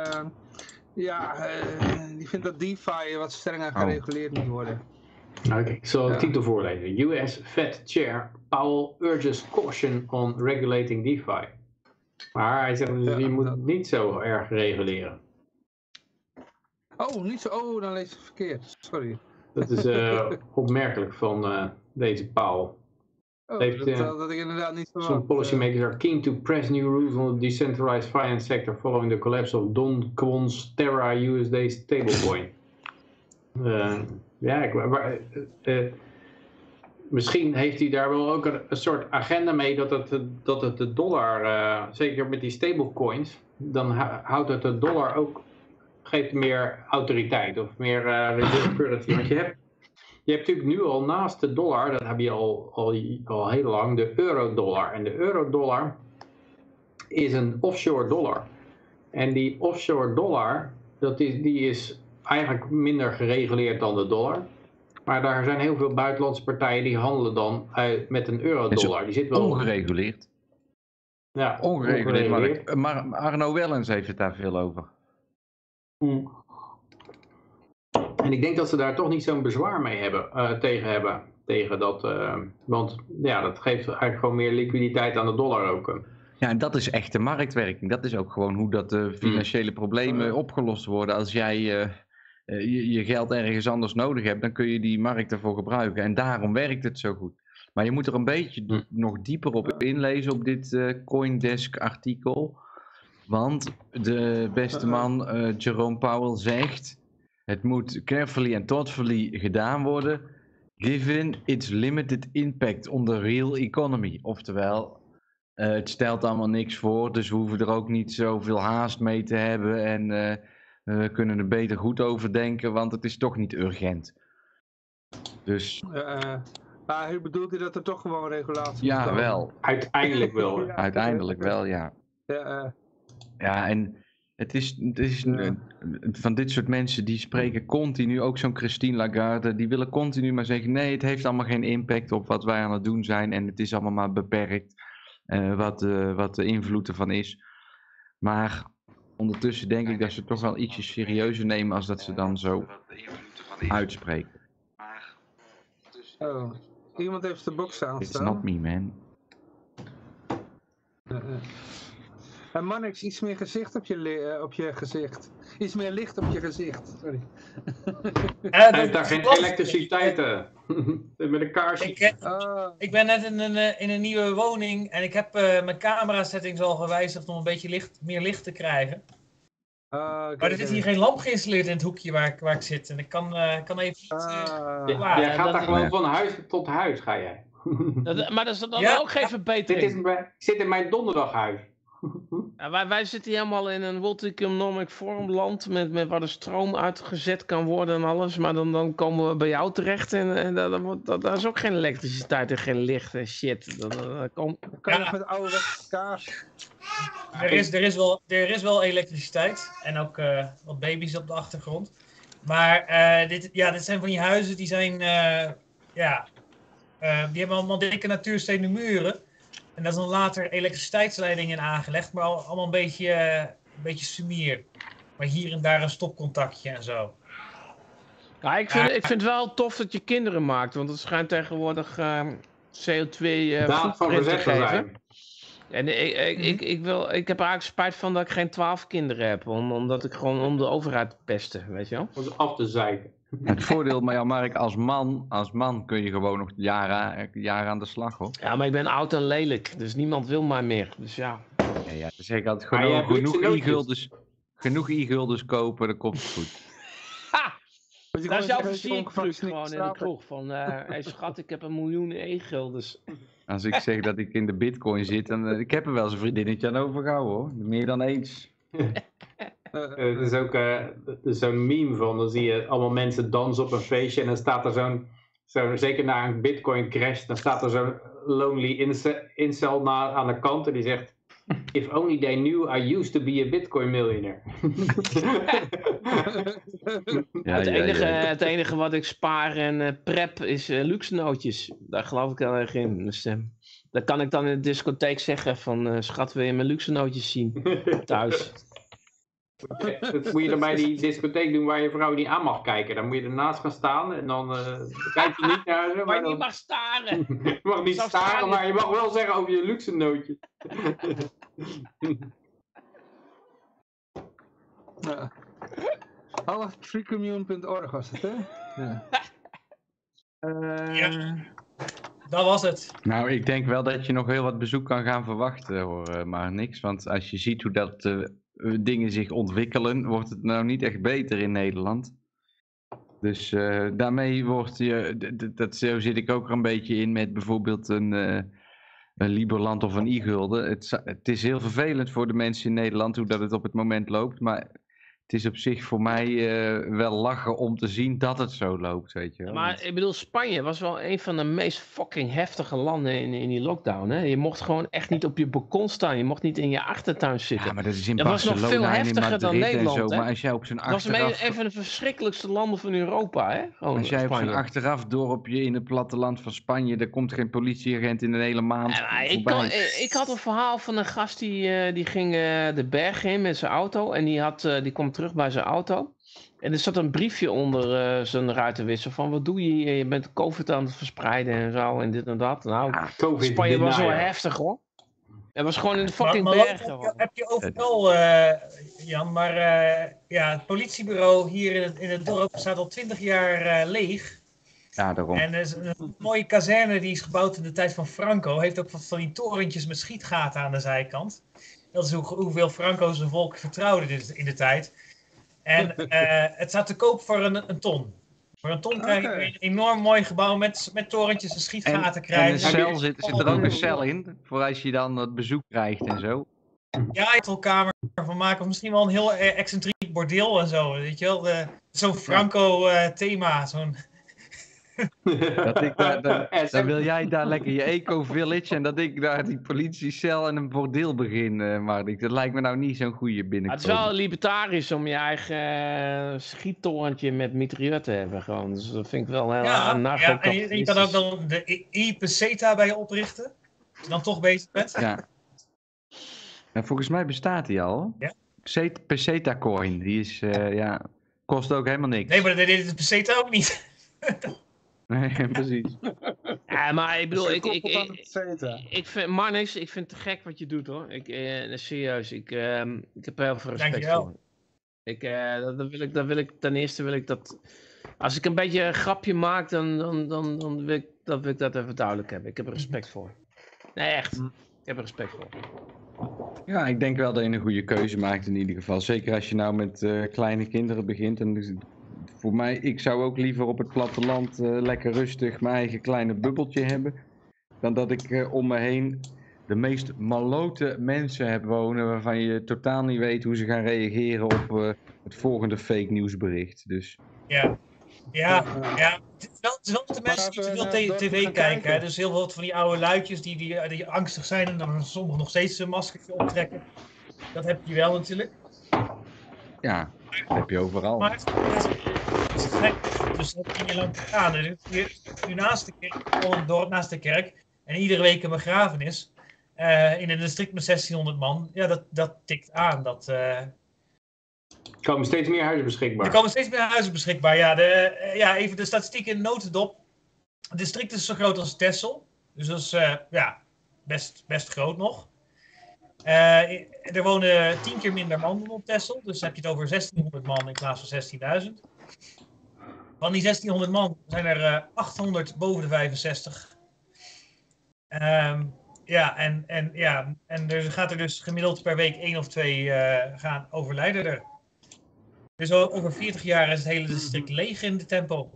die vindt dat DeFi wat strenger gereguleerd moet worden. Oké, ik zal de titel voorlezen. US Fed Chair Powell urges caution on regulating DeFi. Maar hij zegt dus, je moet het niet zo erg reguleren. Oh, niet zo. Oh, dan lees ik het verkeerd. Sorry. Dat is opmerkelijk van deze Powell. Oh, Heeft, dat ik inderdaad niet Some verwacht. policymakers are keen to press new rules on the decentralized finance sector following the collapse of Don Kwon's Terra USD stablecoin. Misschien heeft hij daar wel ook een soort agenda mee dat het de dollar, zeker met die stablecoins, dan houdt het de dollar ook, geeft meer autoriteit of meer reserve currency. Want je hebt natuurlijk nu al naast de dollar, dat heb je al heel lang, de eurodollar. En de eurodollar is een offshore dollar. En die offshore dollar, die is eigenlijk minder gereguleerd dan de dollar. Maar daar zijn heel veel buitenlandse partijen die handelen dan met een eurodollar. Die zit wel ongereguleerd. Ja, ongereguleerd. Maar Arno Wellens heeft het daar veel over. En ik denk dat ze daar toch niet zo'n bezwaar mee hebben, tegen dat. Want ja, dat geeft eigenlijk gewoon meer liquiditeit aan de dollar ook. Ja, en dat is echte marktwerking. Dat is ook gewoon hoe dat de financiële problemen opgelost worden. Als jij je geld ergens anders nodig hebt, dan kun je die markt ervoor gebruiken. En daarom werkt het zo goed. Maar je moet er een beetje nog dieper op inlezen op dit Coindesk artikel. Want de beste man Jerome Powell zegt: het moet carefully and thoughtfully gedaan worden, given its limited impact on the real economy. Oftewel, het stelt allemaal niks voor, dus we hoeven er ook niet zoveel haast mee te hebben en we kunnen er beter goed over denken, want het is toch niet urgent. Dus... hoe bedoelt u dat er toch gewoon regulatie ja, komen? wel. Uiteindelijk wel. Uiteindelijk wel, ja. Ja, en het is van dit soort mensen die spreken continu, ook zo'n Christine Lagarde, die willen continu maar zeggen, nee, het heeft allemaal geen impact op wat wij aan het doen zijn en het is allemaal maar beperkt wat de invloed ervan is. Maar ondertussen denk ik dat ze het toch wel ietsje serieuzer nemen als dat ze dan zo uitspreken. Oh, iemand heeft de box aanstaan. It's not me, man. Mannix, iets meer gezicht op je gezicht. Iets meer licht op je gezicht. Sorry. Hij heeft daar geen elektriciteit. Met een kaarsje. Ik ben net in een nieuwe woning en ik heb mijn camera settings al gewijzigd om een beetje meer licht te krijgen. Maar er zit hier geen lamp geïnstalleerd in het hoekje waar ik zit. En ik kan even niet... Jij gaat daar gewoon van huis tot huis, ga jij. Maar dat is dan ook geen verbetering. Ik zit in mijn donderdaghuis. Ja, wij zitten hier helemaal in een multi-economic vormland met waar de stroom uitgezet kan worden en alles. Maar dan komen we bij jou terecht en daar is ook geen elektriciteit en geen licht en shit. Kan je nog met ouderwetse kaars? Er is wel elektriciteit en ook wat baby's op de achtergrond. Maar dit zijn van die huizen die zijn, die hebben allemaal dikke natuurstenen muren. En daar is dan later elektriciteitsleidingen in aangelegd, maar allemaal een beetje sumier. Maar hier en daar een stopcontactje en zo. Ja, ik vind het wel tof dat je kinderen maakt, want het schijnt tegenwoordig CO2 Daad van footprint te verzet te geven. zijn. En ik heb er eigenlijk spijt van dat ik geen 12 kinderen heb, omdat ik gewoon om de overheid te pesten, weet je wel. Om ze af te zeiken. Het voordeel, maar ja, Mark, als man kun je gewoon nog jaren aan de slag, hoor. Ja, maar ik ben oud en lelijk, dus niemand wil mij meer, dus ja. Ja, dan zeg ik altijd, Maar je hebt genoeg e-guldens kopen, dan komt het goed. Ha! Dat is jouw zeggen dat je versiertruc ongevaccineerd gewoon in de staat. kroeg, van hey schat, ik heb 1 miljoen e-guldens. Als ik zeg dat ik in de bitcoin zit, dan ik heb er wel eens een vriendinnetje aan overgehouden, hoor. Meer dan eens. Er is ook zo'n meme van, dan zie je allemaal mensen dansen op een feestje en dan staat er zo'n zeker na een bitcoin crash, dan staat er zo'n lonely incel aan de kant en die zegt, if only they knew I used to be a bitcoin millionaire. Het enige wat ik spaar en prep is luxe nootjes. Daar geloof ik heel erg in. Dus dat kan ik dan in de discotheek zeggen van schat, wil je mijn luxe nootjes zien thuis? Dat moet je dan bij die discotheek doen waar je vrouw niet aan mag kijken. Dan moet je ernaast gaan staan en dan kijk je niet naar ze. Maar je niet mag staren. Je mag niet staren, maar je mag wel zeggen over je luxe nootjes. Ja. Freecommune.org was het, hè? Ja. Ja. Dat was het. Nou, ik denk wel dat je nog heel wat bezoek kan gaan verwachten, hoor, maar niks. Want als je ziet hoe dat dingen zich ontwikkelen, wordt het nou niet echt beter in Nederland. Dus daarmee wordt je, zo zit ik ook er een beetje in met bijvoorbeeld een Liberland of een e-gulden. Het is heel vervelend voor de mensen in Nederland hoe dat het op het moment loopt, maar het is op zich voor mij wel lachen om te zien dat het zo loopt, weet je wel. Maar ik bedoel, Spanje was wel een van de meest fucking heftige landen in die lockdown. Hè? Je mocht gewoon echt niet op je balkon staan. Je mocht niet in je achtertuin zitten. Ja, maar dat is in dat was nog Barcelona veel en in heftiger dan Madrid Nederland. en zo. Hè? Maar als jij op zo'n Dat was achteraf... een van de verschrikkelijkste landen van Europa. Hè? Gewoon Als jij op Spanje. zo'n achteraf dorpje in het platteland van Spanje, daar komt geen politieagent in een hele maand voorbij. Ik had een verhaal van een gast die ging de berg in met zijn auto. En die kwam terug bij zijn auto. En er zat een briefje onder zijn ruitenwisser van wat doe je hier? Je bent COVID aan het verspreiden en zo en dit en dat. Nou, Spanje was wel heftig, hoor. Het was gewoon in de fucking bergen. Heb je overal, Jan, maar het politiebureau hier in het dorp staat al 20 jaar leeg. Ja, daarom. En er is een mooie kazerne die is gebouwd in de tijd van Franco. Heeft ook van die torentjes met schietgaten aan de zijkant. Dat is hoeveel Franco zijn volk vertrouwde in de tijd. En het staat te koop voor een ton. Voor een ton krijg je een enorm mooi gebouw met torentjes en schietgaten krijgen. En een cel zit er ook een cel in, voor als je dan het bezoek krijgt en zo. Ja, je hotelkamer van maken. Of misschien wel een heel excentriek bordeel en zo. Weet je wel, zo'n Franco thema. Zo'n... Dan wil jij daar lekker je eco-village en dat ik daar die politiecel en een bordeel begin, Mark. Dat lijkt me nou niet zo'n goede binnenkomen. Het is wel libertarisch om je eigen schiettorentje met mitrailleur te hebben. Gewoon. Dus dat vind ik wel heel en je kan ook dan de e-peseta bij je oprichten. Als je dan toch bezig bent. Ja. En volgens mij bestaat die al. Ja? Peseta coin, die is, kost ook helemaal niks. Nee, maar dat deed de peseta ook niet. Nee, precies. Ja, maar ik bedoel, ik vind Marnix, ik vind het te gek wat je doet, hoor. Serieus, ik heb er heel veel respect Dankjewel. voor. Ten eerste wil ik dat, als ik een beetje een grapje maak, dan wil ik dat even duidelijk hebben. Ik heb er respect voor. Nee, echt. Ik heb er respect voor. Ja, ik denk wel dat je een goede keuze maakt in ieder geval. Zeker als je nou met kleine kinderen begint. En voor mij, ik zou ook liever op het platteland lekker rustig mijn eigen kleine bubbeltje hebben. Dan dat ik om me heen de meest malote mensen hebt wonen waarvan je totaal niet weet hoe ze gaan reageren op het volgende fake nieuwsbericht. Dus. Ja. Het is wel de mensen die te veel tv kijken. Hè? Dus heel veel van die oude luidjes die angstig zijn en dan sommigen nog steeds een maskertje optrekken. Dat heb je wel natuurlijk. Ja, dat heb je overal. Maar het is gek, dus dat ging je lang gaan. Nu naast de kerk, gewoon een dorp naast de kerk, en iedere week een begrafenis. In een district met 1600 man, ja, dat tikt aan. Er komen steeds meer huizen beschikbaar. Er komen steeds meer huizen beschikbaar, ja. Even de statistieken in de notendop. Het district is zo groot als Texel. Dus dat is best groot nog. Er wonen 10 keer minder mannen op Texel. Dus dan heb je het over 1600 man in plaats van 16.000. Van die 1600 man zijn er 800 boven de 65. En er gaat er dus gemiddeld per week 1 of 2 gaan overlijden er. Dus over 40 jaar is het hele district leeg in de tempo.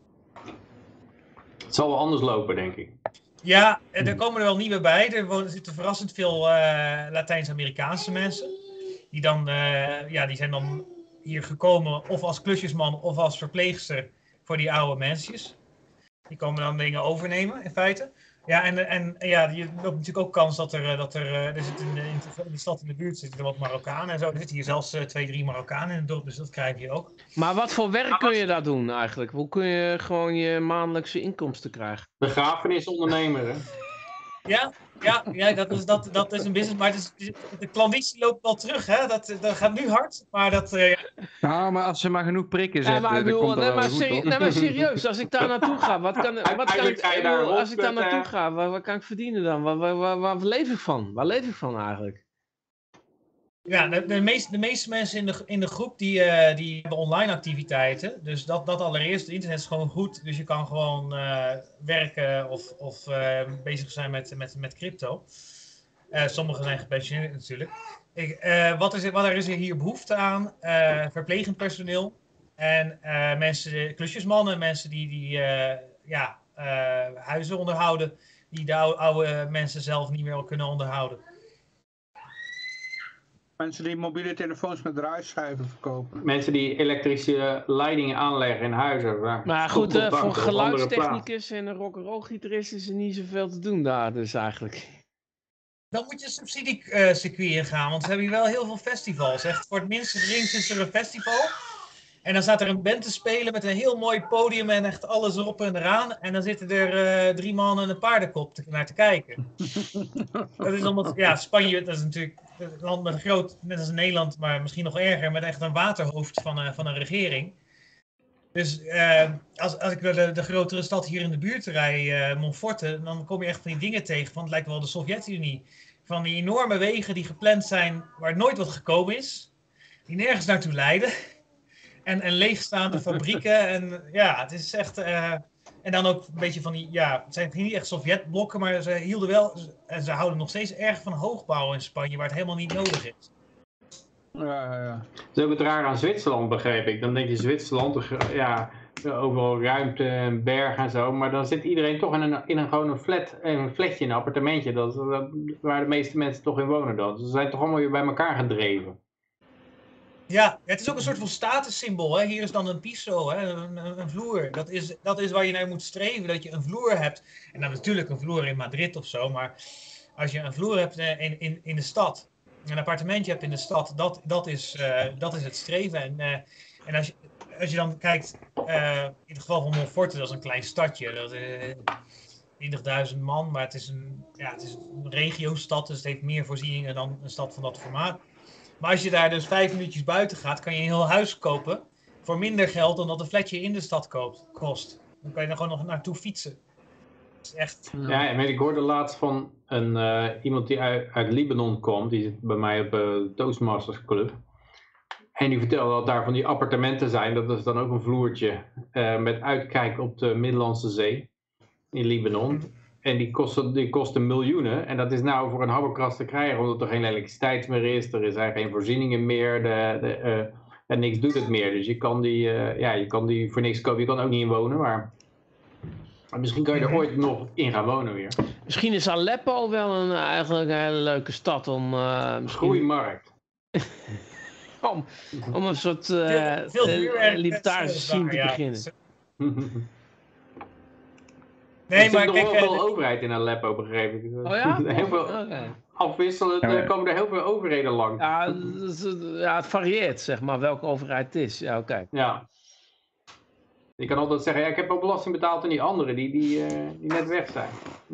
Het zal wel anders lopen, denk ik. Ja, er komen er wel nieuwe bij. Er zitten verrassend veel Latijns-Amerikaanse mensen. Die zijn dan hier gekomen of als klusjesman of als verpleegster voor die oude mensjes. Die komen dan dingen overnemen, in feite. Ja, je loopt natuurlijk ook kans dat er zit in de stad in de buurt zitten er wat Marokkanen en zo. Er zitten hier zelfs 2, 3 Marokkanen in het dorp, dus dat krijg je ook. Maar wat voor werk kun je daar doen eigenlijk? Hoe kun je gewoon je maandelijkse inkomsten krijgen? Begrafenisondernemer, hè? Ja, dat is een business, maar de klanditie loopt wel terug, hè? Dat gaat nu hard, maar dat... Nou, maar als ze maar genoeg prikken zetten, maar serieus, als ik daar naartoe ga, wat kan ik verdienen dan? Waar leef ik van? Waar leef ik van eigenlijk? Ja, de meeste mensen in de groep die hebben online activiteiten. Dus dat allereerst. Het internet is gewoon goed. Dus je kan gewoon werken of bezig zijn met crypto. Sommigen zijn gepensioneerd natuurlijk. Wat is er hier behoefte aan? Verplegend personeel. En klusjesmannen, mensen die huizen onderhouden. Die de oude mensen zelf niet meer kunnen onderhouden. Mensen die mobiele telefoons met draaischijven verkopen. Mensen die elektrische leidingen aanleggen in huizen. Maar goed, voor geluidstechnicus en een rock'n'roll gitarist is er niet zoveel te doen daar dus eigenlijk. Dan moet je een subsidiecircuit ingaan, want we hebben hier wel heel veel festivals. Echt, voor het minste drinks is er een festival. En dan staat er een band te spelen met een heel mooi podium en echt alles erop en eraan. En dan zitten er 3 mannen en een paardenkop naar te kijken. Dat is omdat, Spanje, dat is natuurlijk een land met een groot, net als Nederland, maar misschien nog erger, met echt een waterhoofd van een regering. Dus als ik naar de grotere stad hier in de buurt rijd, Monforte, dan kom je echt van die dingen tegen van het lijkt wel de Sovjet-Unie. Van die enorme wegen die gepland zijn waar nooit wat gekomen is. Die nergens naartoe leiden. En leegstaande fabrieken. En ja, het is echt... en dan ook een beetje van die... Ja, het zijn niet echt Sovjetblokken, maar ze hielden wel... En ze houden nog steeds erg van hoogbouw in Spanje, waar het helemaal niet nodig is. Ja. Dat is ook het raar aan Zwitserland, begreep ik. Dan denk je Zwitserland, overal ruimte en bergen en zo. Maar dan zit iedereen toch gewoon een flatje, een appartementje. Waar de meeste mensen toch in wonen dan. Dus ze zijn toch allemaal weer bij elkaar gedreven. Ja, het is ook een soort van statussymbool. Hè? Hier is dan een piso, hè? Een vloer. Dat is waar je naar moet streven, dat je een vloer hebt. En dan natuurlijk een vloer in Madrid of zo. Maar als je een vloer hebt in de stad, een appartementje hebt in de stad, dat is het streven. En als je dan kijkt, in het geval van Monforte, dat is een klein stadje. Dat is 20.000 man, maar het is een regiostad, dus het heeft meer voorzieningen dan een stad van dat formaat. Maar als je daar dus 5 minuutjes buiten gaat, kan je een heel huis kopen voor minder geld dan dat een flatje in de stad kost. Dan kan je er gewoon nog naartoe fietsen. Dat is echt... Ja, ik hoorde laatst van iemand die uit Libanon komt. Die zit bij mij op de Toastmasters Club. En die vertelde dat daar van die appartementen zijn. Dat is dan ook een vloertje met uitkijk op de Middellandse Zee in Libanon. En die kosten miljoenen. En dat is nou voor een habbekrats te krijgen, omdat er geen elektriciteit meer is. Er zijn geen voorzieningen meer. En niks doet het meer. Dus je kan die voor niks kopen. Je kan er ook niet in wonen. Maar Maar misschien kan je er ooit nog in gaan wonen weer. Misschien is Aleppo wel eigenlijk een hele leuke stad om... Groeimarkt. om een soort libertarische scene te beginnen. Nee, maar er kijk... Er zit nog wel veel overheid in Aleppo, begreep ik. Oh ja? Heel veel afwisselend komen er heel veel overheden langs. Ja, het varieert, zeg maar, welke overheid het is. Ja, oké. Ja. Je kan altijd zeggen, ja, ik heb al belasting betaald aan die anderen die net weg zijn.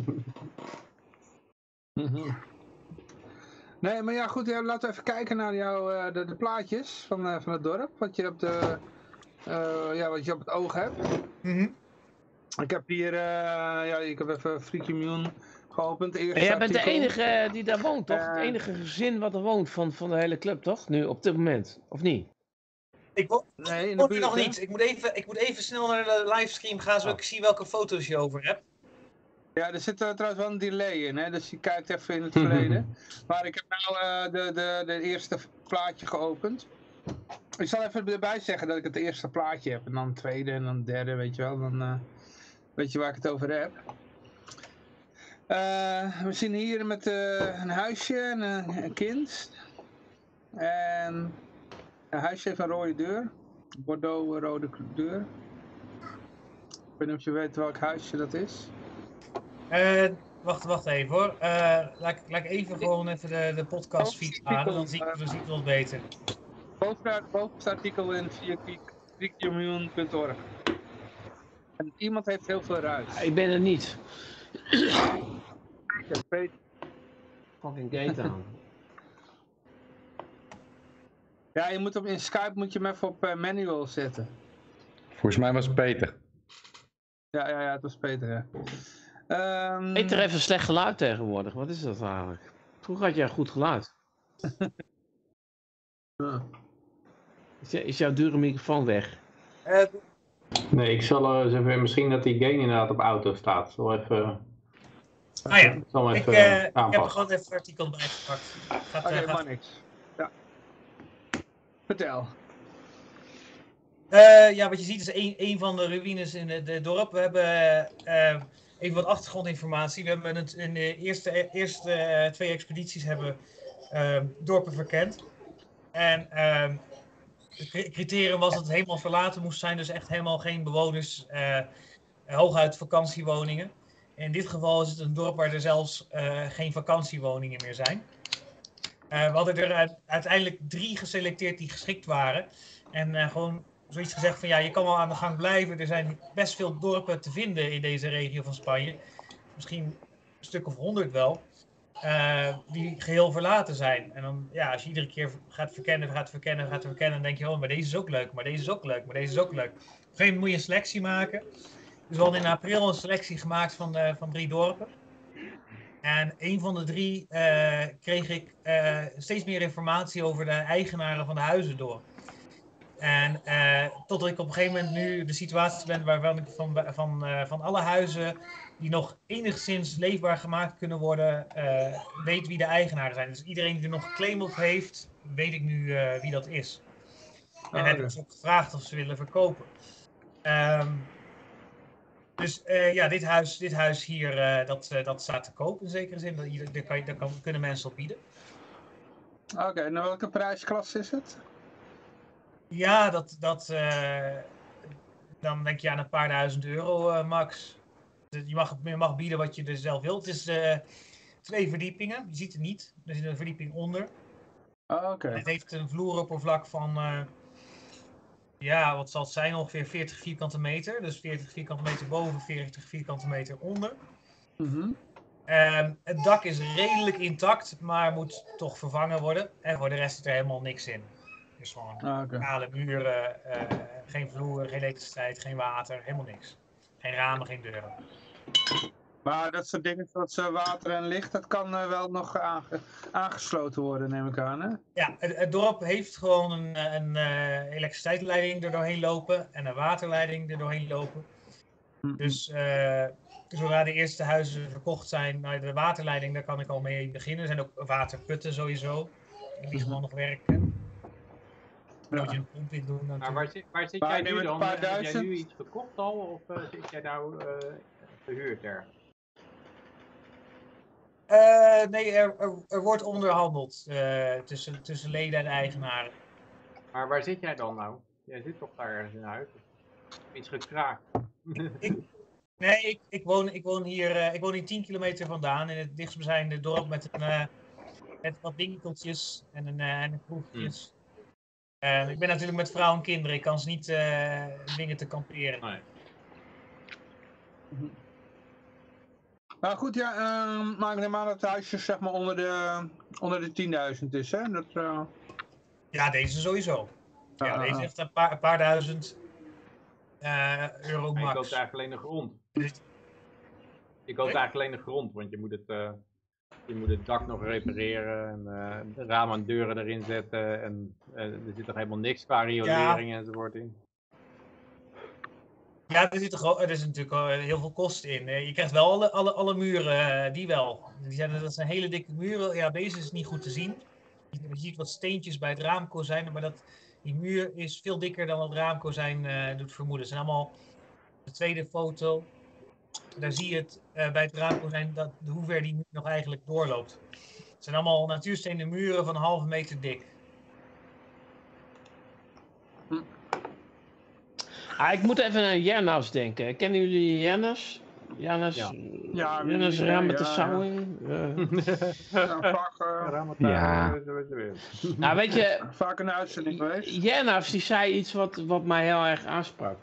Nee, maar ja, goed, laten we even kijken naar jouw de plaatjes van het dorp. Wat je op de, wat je op het oog hebt. Ik heb hier, ik heb even Freaky Moon geopend. Jij bent de enige die daar woont, toch? Het enige gezin wat er woont van de hele club, toch? Nu, op dit moment, of niet? Ik woon er nog niet. Ik moet even snel naar de livestream gaan, zodat ik zie welke foto's je over hebt. Ja, er zit trouwens wel een delay in, hè? Dus je kijkt even in het verleden. Maar ik heb nou de eerste plaatje geopend. Ik zal even erbij zeggen dat ik het eerste plaatje heb. En dan het tweede en dan het derde, weet je wel. Dan weet je waar ik het over heb. We zien hier met een huisje en een kind. En een huisje heeft een rode deur. Bordeaux rode deur. Ik weet niet of je weet welk huisje dat is. Wacht even hoor. Laat ik even gewoon even de podcast feed aan, dan zie ik het wat beter. Boven het artikel in freakymoon.org. En iemand heeft heel veel ruis. Ik ben er niet. Peter. Fucking gate aan. Ja, je moet in Skype moet je hem even op manual zetten. Volgens mij was het Peter. Ja, het was Peter, ja. Peter heeft een slecht geluid tegenwoordig. Wat is dat eigenlijk? Vroeger had jij goed geluid. Is jouw dure microfoon weg? Nee, ik zal eens even, misschien dat die gain inderdaad op auto staat. Zal even... ik heb er gewoon even een artikel bij gepakt. Oké, maar niks. Ja. Vertel. Wat je ziet is een van de ruïnes in het dorp. We hebben even wat achtergrondinformatie. We hebben in de eerste 2 expedities hebben dorpen verkend. En het criterium was dat het helemaal verlaten moest zijn. Dus echt helemaal geen bewoners, hooguit vakantiewoningen. In dit geval is het een dorp waar er zelfs geen vakantiewoningen meer zijn. We hadden er uiteindelijk 3 geselecteerd die geschikt waren. En gewoon zoiets gezegd van ja, je kan wel aan de gang blijven. Er zijn best veel dorpen te vinden in deze regio van Spanje. Misschien een stuk of 100 wel. Die geheel verlaten zijn. En dan, ja, als je iedere keer gaat verkennen, dan denk je, oh, maar deze is ook leuk, maar deze is ook leuk, maar deze is ook leuk. Op een gegeven moment moet je een selectie maken. Dus we hadden in april een selectie gemaakt van 3 dorpen. En een van de 3 kreeg ik steeds meer informatie over de eigenaren van de huizen door. En totdat ik op een gegeven moment nu de situatie ben waarvan ik van alle huizen die nog enigszins leefbaar gemaakt kunnen worden, weet wie de eigenaren zijn. Dus iedereen die er nog een claim op heeft, weet ik nu wie dat is. En heb ik ze ook gevraagd of ze willen verkopen. Dus dit huis hier, dat staat te koop in zekere zin. Daar kunnen mensen op bieden. Oké, en welke prijsklasse is het? Ja, dan denk je aan een paar duizend euro max. Je mag bieden wat je er zelf wilt. Het is 2 verdiepingen. Je ziet het niet. Er zit een verdieping onder. Oké. Het heeft een vloeroppervlak van, wat zal het zijn? Ongeveer 40 vierkante meter. Dus 40 vierkante meter boven, 40 vierkante meter onder. Het dak is redelijk intact, maar moet toch vervangen worden. En voor de rest zit er helemaal niks in. Dus gewoon kale muren, geen vloer, geen elektriciteit, geen water, helemaal niks. Geen ramen, geen deuren. Maar dat soort dingen zoals water en licht, dat kan wel nog aangesloten worden, neem ik aan, hè? Ja, het dorp heeft gewoon een elektriciteitsleiding er doorheen lopen en een waterleiding er doorheen lopen. Dus zodra de eerste huizen verkocht zijn, de waterleiding, daar kan ik al mee beginnen. Er zijn ook waterputten sowieso, die gewoon nog werken. Dan moet je een pomp in doen. Maar waar zit jij nu dan? Heb jij nu iets verkocht al? Of zit jij nou gehuurd er? Nee, er wordt onderhandeld tussen leden en eigenaren. Maar waar zit jij dan nou? Jij zit toch daar ergens in huis? Iets gekraakt. Nee, ik woon hier 10 kilometer vandaan in het dichtstbijzijnde dorp met wat winkeltjes en kroegjes. Ik ben natuurlijk met vrouw en kinderen, ik kan ze niet dwingen te kamperen. Nee. Nou goed, ja, maar ik neem aan dat het huisje zeg maar onder de 10.000 is, hè? Dat, Ja, deze sowieso. Ja, deze heeft een paar duizend euro max. Ik koop eigenlijk alleen de grond. Je koopt eigenlijk alleen de grond, want je moet het dak nog repareren en de ramen en deuren erin zetten en er zit nog helemaal niks qua riolering enzovoort in. Ja, er is natuurlijk heel veel kosten in. Je krijgt wel alle muren, die wel. Dat zijn hele dikke muren. Ja, deze is niet goed te zien. Je ziet wat steentjes bij het raamkozijn, maar die muur is veel dikker dan het raamkozijn doet vermoeden. Het zijn allemaal de tweede foto. Daar zie je het bij het raamkozijn hoe ver die muur nog eigenlijk doorloopt. Het zijn allemaal natuurstenen muren van 1,5 meter dik. Ik moet even aan Janus denken. Kennen jullie Janus? Janus Ramatessauing? Ja. Nou, weet je, vaak een uitzending geweest. Janus die zei iets wat mij heel erg aansprak.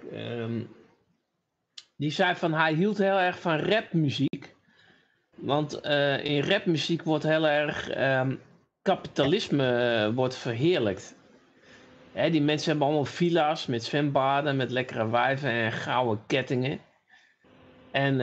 Die zei van hij hield heel erg van rapmuziek. Want in rapmuziek wordt heel erg kapitalisme wordt verheerlijkt. Die mensen hebben allemaal villa's met zwembaden, met lekkere wijven en gouden kettingen. En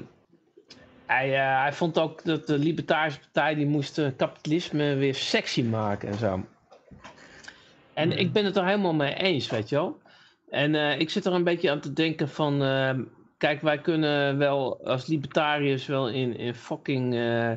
hij vond ook dat de Libertarische Partij die moest kapitalisme weer sexy maken en zo. En ik ben het er helemaal mee eens, weet je wel. En ik zit er een beetje aan te denken van... kijk, wij kunnen wel als libertariërs wel in fucking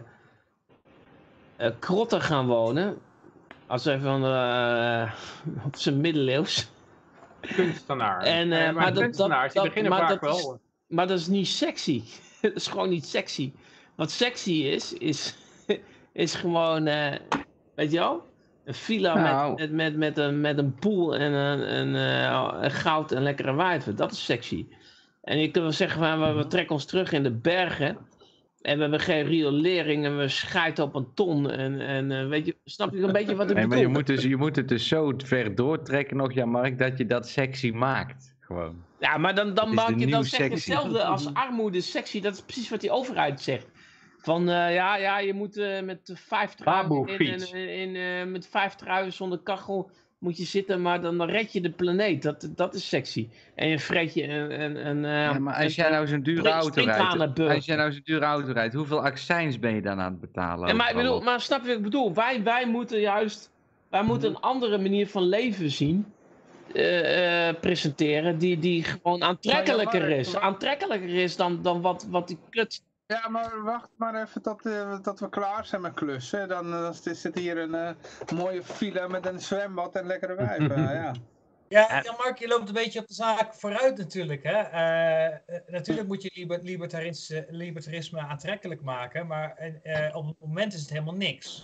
krotten gaan wonen. Als even op zijn middeleeuws. Kunstenaar. Maar kunstenaars die beginnen vaak wel. Maar dat is niet sexy. Dat is gewoon niet sexy. Wat sexy is gewoon, weet je wel? Een villa met een pool en goud en lekkere wijven. Dat is sexy. En je kunt wel zeggen, we trekken ons terug in de bergen. En we hebben geen riolering en we schijten op een ton. En weet je, snap je een beetje wat ik bedoel? Maar je moet het dus zo ver doortrekken nog, Jan-Mark, dat je dat sexy maakt. Gewoon. Ja, maar dan zeg je hetzelfde als armoede sexy. Dat is precies wat die overheid zegt. Van je moet met 5 truien met 5 truien zonder kachel moet je zitten, maar dan red je de planeet. Dat is sexy. En je vreet je maar als jij nou zo'n dure auto rijdt, hoeveel accijns ben je dan aan het betalen? Ja, maar snap je wat ik bedoel? Wij moeten een andere manier van leven zien. Presenteren die gewoon aantrekkelijker is. Aantrekkelijker is dan wat die kut. Ja, maar wacht maar even tot we klaar zijn met klussen. Dan zit hier een mooie villa met een zwembad en lekkere wijven. Ja, Mark, je loopt een beetje op de zaak vooruit natuurlijk. Hè? Natuurlijk moet je libertarisme aantrekkelijk maken, maar op het moment is het helemaal niks.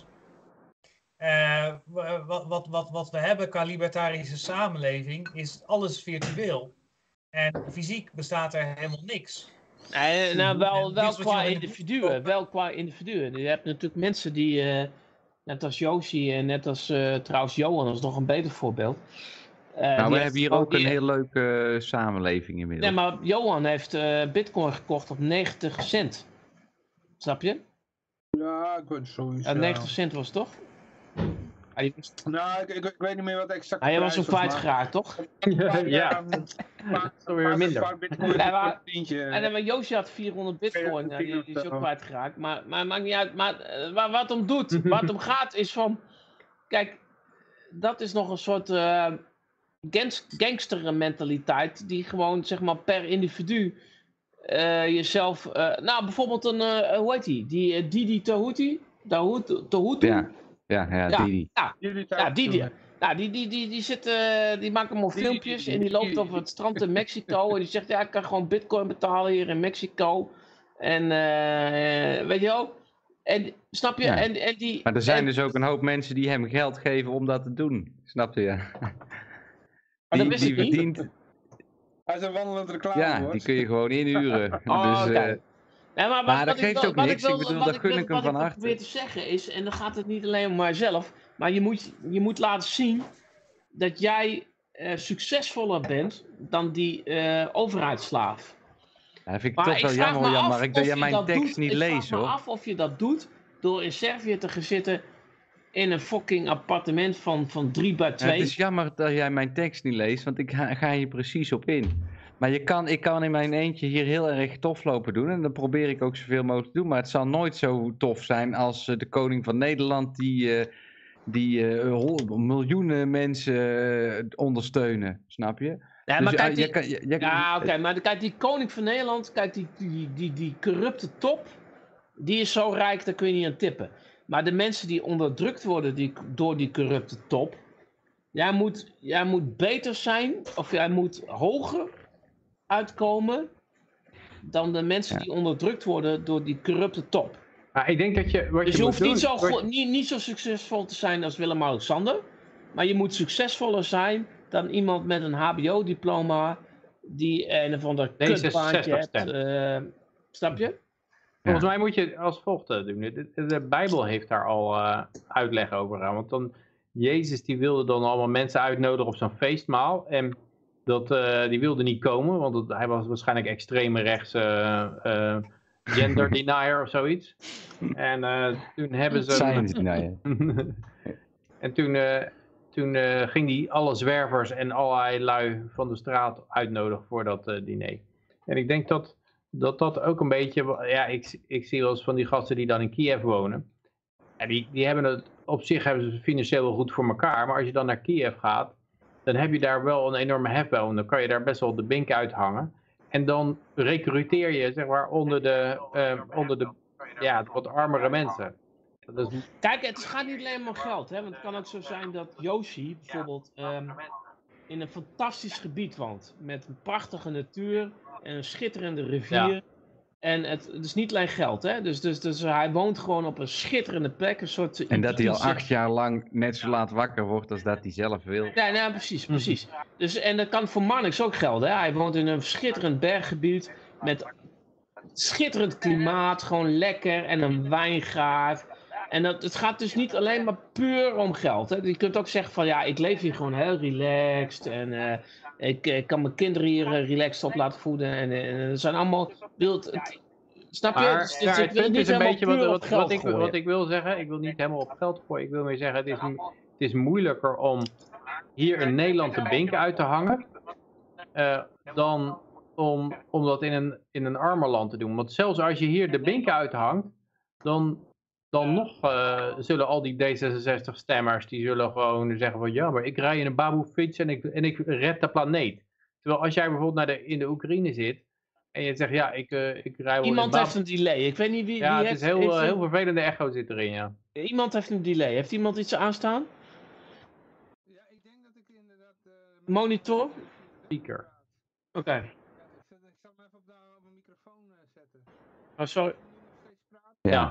Wat we hebben qua libertarische samenleving is alles virtueel. En fysiek bestaat er helemaal niks. Nou, wel qua individuen. Wel qua individuen. Je hebt natuurlijk mensen die, net als Josie en net als trouwens Johan, dat is nog een beter voorbeeld. We hebben hier ook een heel leuke samenleving inmiddels. Nee, maar Johan heeft bitcoin gekocht op 90 cent. Snap je? Ja, ik weet sowieso. 90 cent was het toch? Nou, ik weet niet meer wat exact. Hij was hem kwijtgeraakt, toch? Ja. Weer minder. En Joosje had 400 bitcoin, die is ook kwijtgeraakt. Maar maakt niet uit. Maar wat hem doet, wat hem gaat, is van... Kijk, dat is nog een soort gangstermentaliteit die gewoon, zeg maar, per individu jezelf... nou, bijvoorbeeld hoe heet die Didi Tahuti? Tahutu? Ja, Didi. Ja, Didi. Nou, die maakt allemaal filmpjes en die loopt over het strand in Mexico. En die zegt, ja, ik kan gewoon bitcoin betalen hier in Mexico. En weet je wel? En snap je? Ja. En Maar er zijn dus ook een hoop mensen die hem geld geven om dat te doen. Snap je? Maar dat wist die ik niet. verdient. Hij is een wandelend reclame. Ja, die kun je gewoon inhuren. Oh, dus, okay. Nee, maar dat geeft ook niks. Ik bedoel, dat gun ik hem van harte. Wat ik probeer te zeggen is, en dan gaat het niet alleen om mijzelf, maar je moet laten zien dat jij succesvoller bent dan die overheidsslaaf. Dat vind ik toch wel jammer, Jan-Mark, dat jij mijn tekst niet leest, hoor. Ik vraag me af of je dat doet door in Servië te gaan zitten in een fucking appartement van 3 bij 2. Het is jammer dat jij mijn tekst niet leest, want ik ga hier precies op in. Maar ik kan in mijn eentje hier heel erg tof lopen doen en dan probeer ik ook zoveel mogelijk te doen. Maar het zal nooit zo tof zijn als de koning van Nederland die miljoenen mensen ondersteunen, snap je? Ja, dus, maar kijk, maar kijk, die koning van Nederland, kijk, die corrupte top, die is zo rijk, daar kun je niet aan tippen. Maar de mensen die onderdrukt worden door die corrupte top, jij moet beter zijn, of jij moet hoger uitkomen dan de mensen die onderdrukt worden door die corrupte top. Maar ik denk dat je hoeft niet zo succesvol te zijn als Willem-Alexander, maar je moet succesvoller zijn dan iemand met een HBO-diploma die een of ander kutbaantje hebt. Snap je? Volgens mij moet je als volgt doen. De Bijbel heeft daar al uitleg over aan. Want dan, Jezus die wilde dan allemaal mensen uitnodigen op zo'n feestmaal. En die wilde niet komen, want hij was waarschijnlijk extreme rechts gender denier of zoiets. En toen hebben ze... Science denier. En toen ging hij alle zwervers en allerlei lui van de straat uitnodigen voor dat diner. En ik denk dat ook een beetje... Ja, ik zie wel eens van die gasten die dan in Kiev wonen. En die hebben het... Op zich hebben ze financieel wel goed voor elkaar. Maar als je dan naar Kiev gaat, dan heb je daar wel een enorme hefboom. Dan kan je daar best wel de bink uithangen. En dan recruteer je, zeg maar, onder de wat armere mensen. Kijk, het gaat niet alleen om geld, hè? Want het kan ook zo zijn dat Yoshi bijvoorbeeld in een fantastisch gebied woont. Met een prachtige natuur en een schitterende rivier. Ja. En het is niet alleen geld, hè? Dus hij woont gewoon op een schitterende plek. Een soort en dat hij al 8 jaar lang net zo laat wakker wordt als dat hij zelf wil. Ja, precies. Dus, en dat kan voor Marnix ook gelden, hè? Hij woont in een schitterend berggebied met schitterend klimaat, gewoon lekker en een wijngaard. En het gaat dus niet alleen maar puur om geld. Hè. Je kunt ook zeggen van ja, ik leef hier gewoon heel relaxed. En ik kan mijn kinderen hier relaxed op laten voeden. En er zijn allemaal... snap je? Maar, dus het punt is een beetje wat ik wil zeggen. Ik wil niet helemaal op geld gooien. Ik wil meer zeggen, het is moeilijker om hier in Nederland de bink uit te hangen. Dan om dat in een armer land te doen. Want zelfs als je hier de bink uithangt, dan nog zullen al die D66-stemmers, die zullen gewoon zeggen van ja, maar ik rij in een baboe-fiets en ik red de planeet. Terwijl als jij bijvoorbeeld in de Oekraïne zit en je zegt ja, ik rij wel iemand heeft een delay, ik weet niet wie ja, wie het is heel vervelende echo zit erin, ja. Iemand heeft een delay. Heeft iemand iets aanstaan? Ja, ik denk dat ik inderdaad... Monitor? Speaker. Oké. Ja, ik zal hem even op mijn microfoon zetten. Oh, sorry. Ja.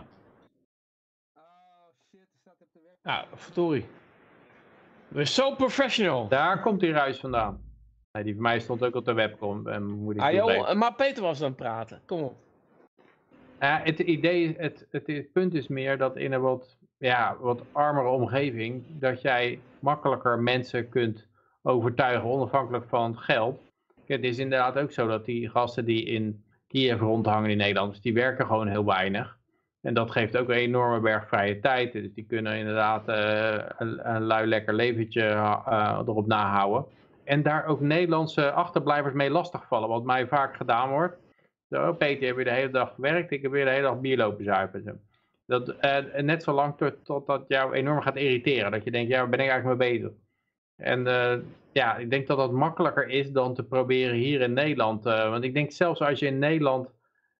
Ja, verdorie. We're so professional. Daar komt die ruis vandaan. Nee, die van mij stond ook op de webcam. Maar Peter was aan het praten. Kom op. Het idee, het punt is meer dat in een wat armere omgeving, dat jij makkelijker mensen kunt overtuigen, onafhankelijk van het geld. Het is inderdaad ook zo dat die gasten die in Kiev rondhangen in Nederland, dus die werken gewoon heel weinig. En dat geeft ook een enorme berg vrije tijd. Dus die kunnen inderdaad een lui lekker leventje erop nahouden. En daar ook Nederlandse achterblijvers mee lastigvallen. Wat mij vaak gedaan wordt. Zo, Peter, heb je de hele dag gewerkt? Ik heb weer de hele dag bier lopen zuipen. Net zo lang totdat jou enorm gaat irriteren. Dat je denkt, ja, waar ben ik eigenlijk mee bezig? En ik denk dat dat makkelijker is dan te proberen hier in Nederland. Want ik denk zelfs als je in Nederland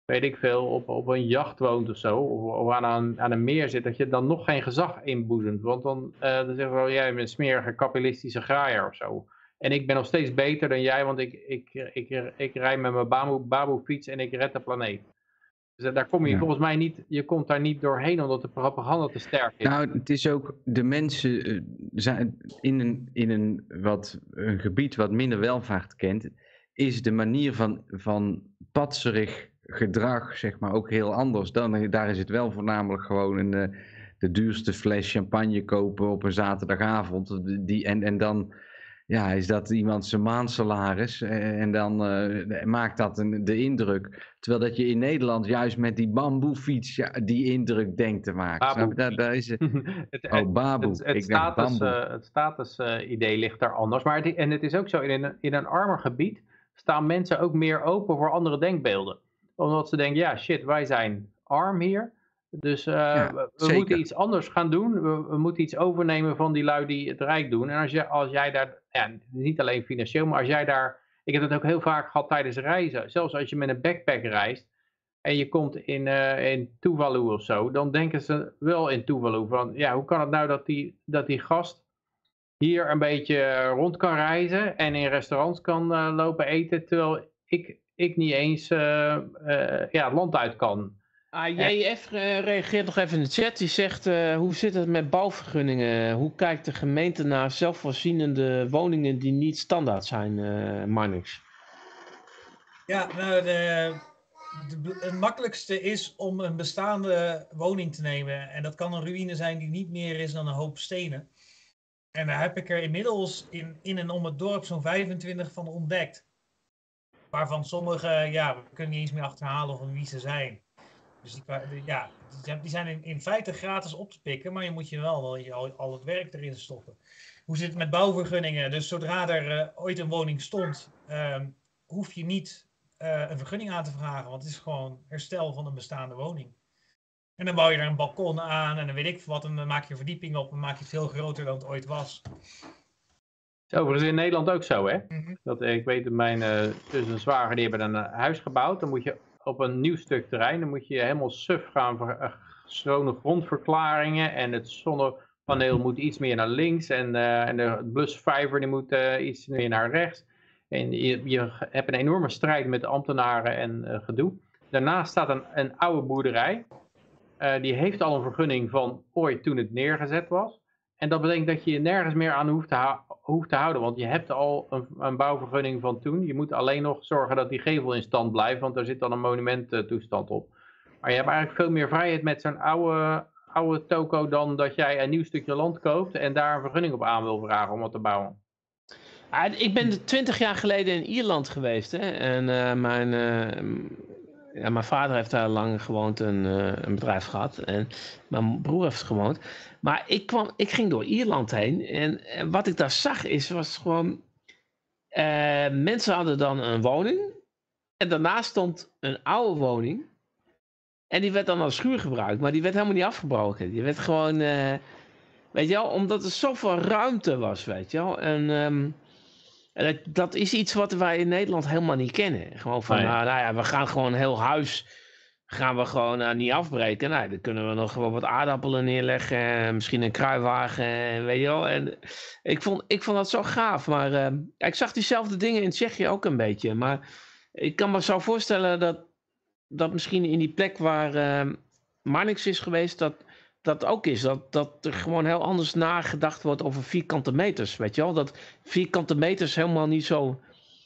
weet ik veel, op een jacht woont of zo, of aan een meer zit, dat je dan nog geen gezag inboezemt. Want dan zeggen we wel, jij bent een smerige kapitalistische graaier of zo. En ik ben nog steeds beter dan jij, want ik rijd met mijn bamboe fiets en ik red de planeet. Dus daar kom je volgens mij niet, je komt daar niet doorheen omdat de propaganda te sterk is. Nou, het is ook, de mensen zijn in een gebied wat minder welvaart kent, is de manier van patserig gedrag, zeg maar, ook heel anders. Daar is het wel voornamelijk gewoon de duurste fles champagne kopen op een zaterdagavond. En dan is dat iemand zijn maandsalaris en dan maakt dat de indruk. Terwijl dat je in Nederland juist met die bamboefiets die indruk denkt te maken. Daar is het. Baboe. Het statusidee ligt daar anders. Maar het is ook zo, in een armer gebied staan mensen ook meer open voor andere denkbeelden. Omdat ze denken, ja shit, wij zijn arm hier. Dus we moeten iets anders gaan doen. We moeten iets overnemen van die lui die het rijk doen. En als jij daar, niet alleen financieel, maar als jij daar... Ik heb het ook heel vaak gehad tijdens reizen. Zelfs als je met een backpack reist en je komt in Tuvalu of zo, dan denken ze wel in Tuvalu van, hoe kan het nou dat die gast hier een beetje rond kan reizen en in restaurants kan lopen eten, terwijl ik niet eens het land uit kan. JF reageert nog even in de chat. Die zegt, hoe zit het met bouwvergunningen? Hoe kijkt de gemeente naar zelfvoorzienende woningen die niet standaard zijn, Marnix? Ja, nou, het makkelijkste is om een bestaande woning te nemen. En dat kan een ruïne zijn die niet meer is dan een hoop stenen. En daar heb ik er inmiddels in en om het dorp zo'n 25 van ontdekt. Waarvan sommige, we kunnen niet eens meer achterhalen van wie ze zijn. Dus die zijn in feite gratis op te pikken, maar je moet wel al het werk erin stoppen. Hoe zit het met bouwvergunningen? Dus zodra er ooit een woning stond, hoef je niet een vergunning aan te vragen, want het is gewoon herstel van een bestaande woning. En dan bouw je er een balkon aan en dan weet ik wat, en dan maak je verdieping op en maak je het veel groter dan het ooit was. Overigens in Nederland ook zo, hè? Ik weet dat mijn zus en zwager, die hebben een huis gebouwd, dan moet je op een nieuw stuk terrein, dan moet je helemaal suf gaan, schone grondverklaringen en het zonnepaneel moet iets meer naar links en de blusvijver die moet iets meer naar rechts. En je hebt een enorme strijd met ambtenaren en gedoe. Daarnaast staat een oude boerderij, die heeft al een vergunning van ooit toen het neergezet was. En dat betekent dat je je nergens meer aan hoeft te houden, want je hebt al een bouwvergunning van toen. Je moet alleen nog zorgen dat die gevel in stand blijft, want daar zit dan een monumenttoestand op. Maar je hebt eigenlijk veel meer vrijheid met zo'n oude toko dan dat jij een nieuw stukje land koopt en daar een vergunning op aan wil vragen om wat te bouwen. Ik ben 20 jaar geleden in Ierland geweest, hè? En mijn vader heeft daar lang gewoond, een bedrijf gehad. En mijn broer heeft gewoond. Maar ik ging door Ierland heen. En wat ik daar zag was gewoon... mensen hadden dan een woning. En daarnaast stond een oude woning. En die werd dan als schuur gebruikt. Maar die werd helemaal niet afgebroken. Die werd gewoon... weet je wel, omdat er zoveel ruimte was, weet je wel. En... dat is iets wat wij in Nederland helemaal niet kennen. Gewoon van, we gaan gewoon een heel huis niet afbreken. Nou, dan kunnen we nog gewoon wat aardappelen neerleggen. Misschien een kruiwagen, weet je wel. En ik vond dat zo gaaf. Maar ik zag diezelfde dingen in Tsjechië ook een beetje. Maar ik kan me zo voorstellen dat misschien in die plek waar Marnix is geweest... dat ook is, dat er gewoon heel anders nagedacht wordt over vierkante meters, weet je wel? Dat vierkante meters helemaal niet zo...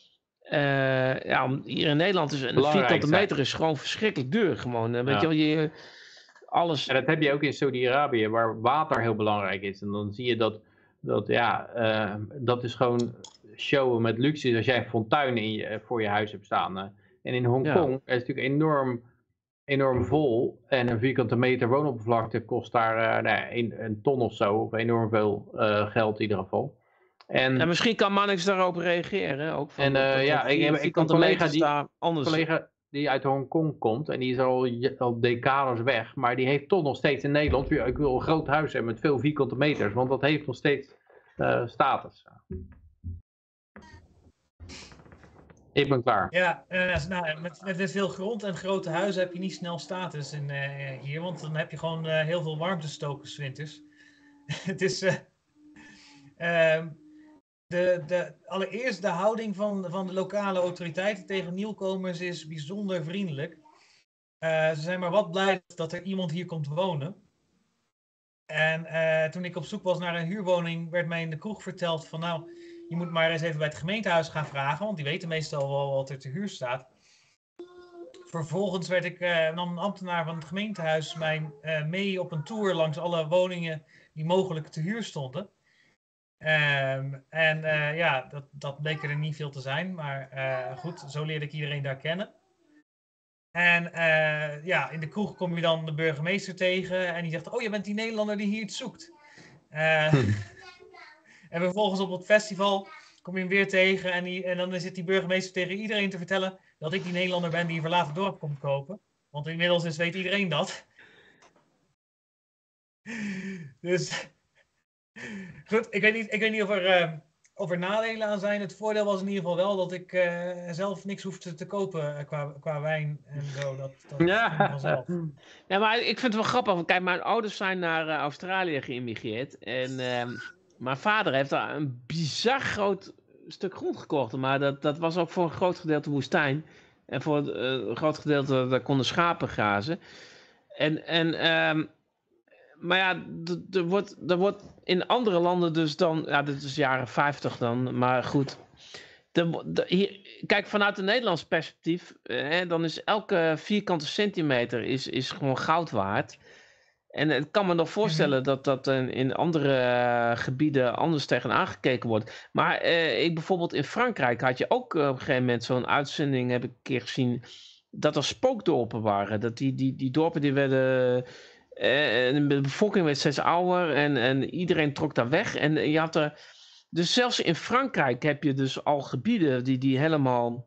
hier in Nederland is een vierkante meter is gewoon verschrikkelijk duur. Gewoon, weet je wel, alles... En dat heb je ook in Saudi-Arabië, waar water heel belangrijk is. En dan zie je dat is gewoon showen met luxe, als jij een fontuin voor je huis hebt staan. En in Hongkong is het natuurlijk enorm vol en een vierkante meter woonoppervlakte kost daar een ton of zo, of enorm veel geld in ieder geval. En misschien kan Marnix daarop reageren. Ook van ik heb een collega die uit Hongkong komt en die is al decades weg, maar die heeft toch nog steeds in Nederland, ik wil een groot huis hebben met veel vierkante meters, want dat heeft nog steeds status. Ik ben klaar. Ja, nou, met veel grond en grote huizen heb je niet snel status hier, want dan heb je gewoon heel veel warmtestokers 's winters. Het is allereerst de houding van de lokale autoriteiten tegen nieuwkomers is bijzonder vriendelijk. Ze zijn maar wat blij dat er iemand hier komt wonen. En toen ik op zoek was naar een huurwoning, werd mij in de kroeg verteld van nou, je moet maar eens even bij het gemeentehuis gaan vragen, want die weten meestal wel wat er te huur staat. Vervolgens nam een ambtenaar van het gemeentehuis mij mee op een tour langs alle woningen die mogelijk te huur stonden. Dat bleek er niet veel te zijn, maar goed, zo leerde ik iedereen daar kennen. En in de kroeg kom je dan de burgemeester tegen en die zegt, oh, je bent die Nederlander die hier iets zoekt. En vervolgens op het festival kom je hem weer tegen en dan zit die burgemeester tegen iedereen te vertellen dat ik die Nederlander ben die een verlaten dorp komt kopen. Want inmiddels weet iedereen dat. Dus goed, ik weet niet of er nadelen aan zijn. Het voordeel was in ieder geval wel dat ik zelf niks hoefde te kopen qua wijn en zo. Dat vanzelf. Ja, maar ik vind het wel grappig. Want kijk, mijn ouders zijn naar Australië geïmmigreerd. En mijn vader heeft daar een bizar groot stuk grond gekocht. Maar dat was ook voor een groot gedeelte woestijn. En voor een groot gedeelte daar konden schapen grazen. Maar ja, er wordt in andere landen dus dan... Ja, dit is jaren 50 dan, maar goed. Kijk, vanuit een Nederlands perspectief... dan is elke vierkante centimeter is gewoon goud waard. En ik kan me nog voorstellen dat in andere gebieden anders tegenaan gekeken wordt. Maar bijvoorbeeld in Frankrijk had je ook op een gegeven moment zo'n uitzending... heb ik een keer gezien, dat er spookdorpen waren. Dat die dorpen die werden... de bevolking werd steeds ouder en iedereen trok daar weg. En je had er... Dus zelfs in Frankrijk heb je dus al gebieden die helemaal...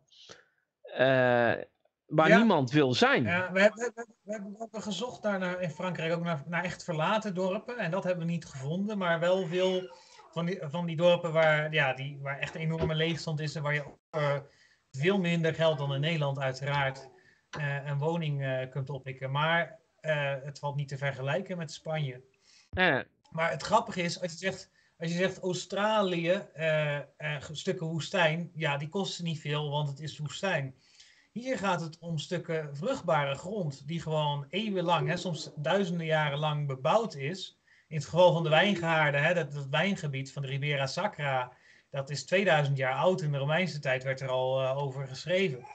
waar niemand wil zijn. Ja, we hebben gezocht in Frankrijk ook naar echt verlaten dorpen. En dat hebben we niet gevonden. Maar wel veel van die dorpen waar echt een enorme leegstand is. En waar je veel minder geld dan in Nederland uiteraard een woning kunt oppikken. Maar het valt niet te vergelijken met Spanje. Maar het grappige is, als je zegt Australië, stukken woestijn, ja, die kosten niet veel, want het is woestijn. Hier gaat het om stukken vruchtbare grond, die gewoon eeuwenlang, soms duizenden jaren lang bebouwd is. In het geval van de wijngaarden, dat wijngebied van de Ribera Sacra, dat is 2000 jaar oud. In de Romeinse tijd werd er al over geschreven.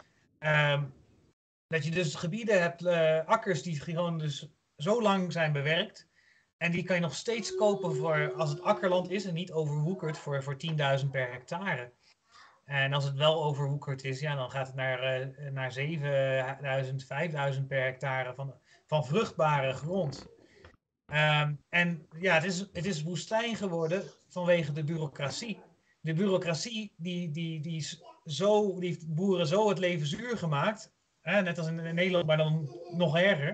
Dat je dus gebieden hebt, akkers die gewoon dus zo lang zijn bewerkt. En die kan je nog steeds kopen voor, als het akkerland is en niet overwoekerd, voor 10.000 per hectare. En als het wel overwoekerd is, ja, dan gaat het naar 7.000, 5.000 per hectare van vruchtbare grond. En ja, het is woestijn geworden vanwege de bureaucratie. De bureaucratie die heeft boeren zo het leven zuur gemaakt, net als in Nederland, maar dan nog erger,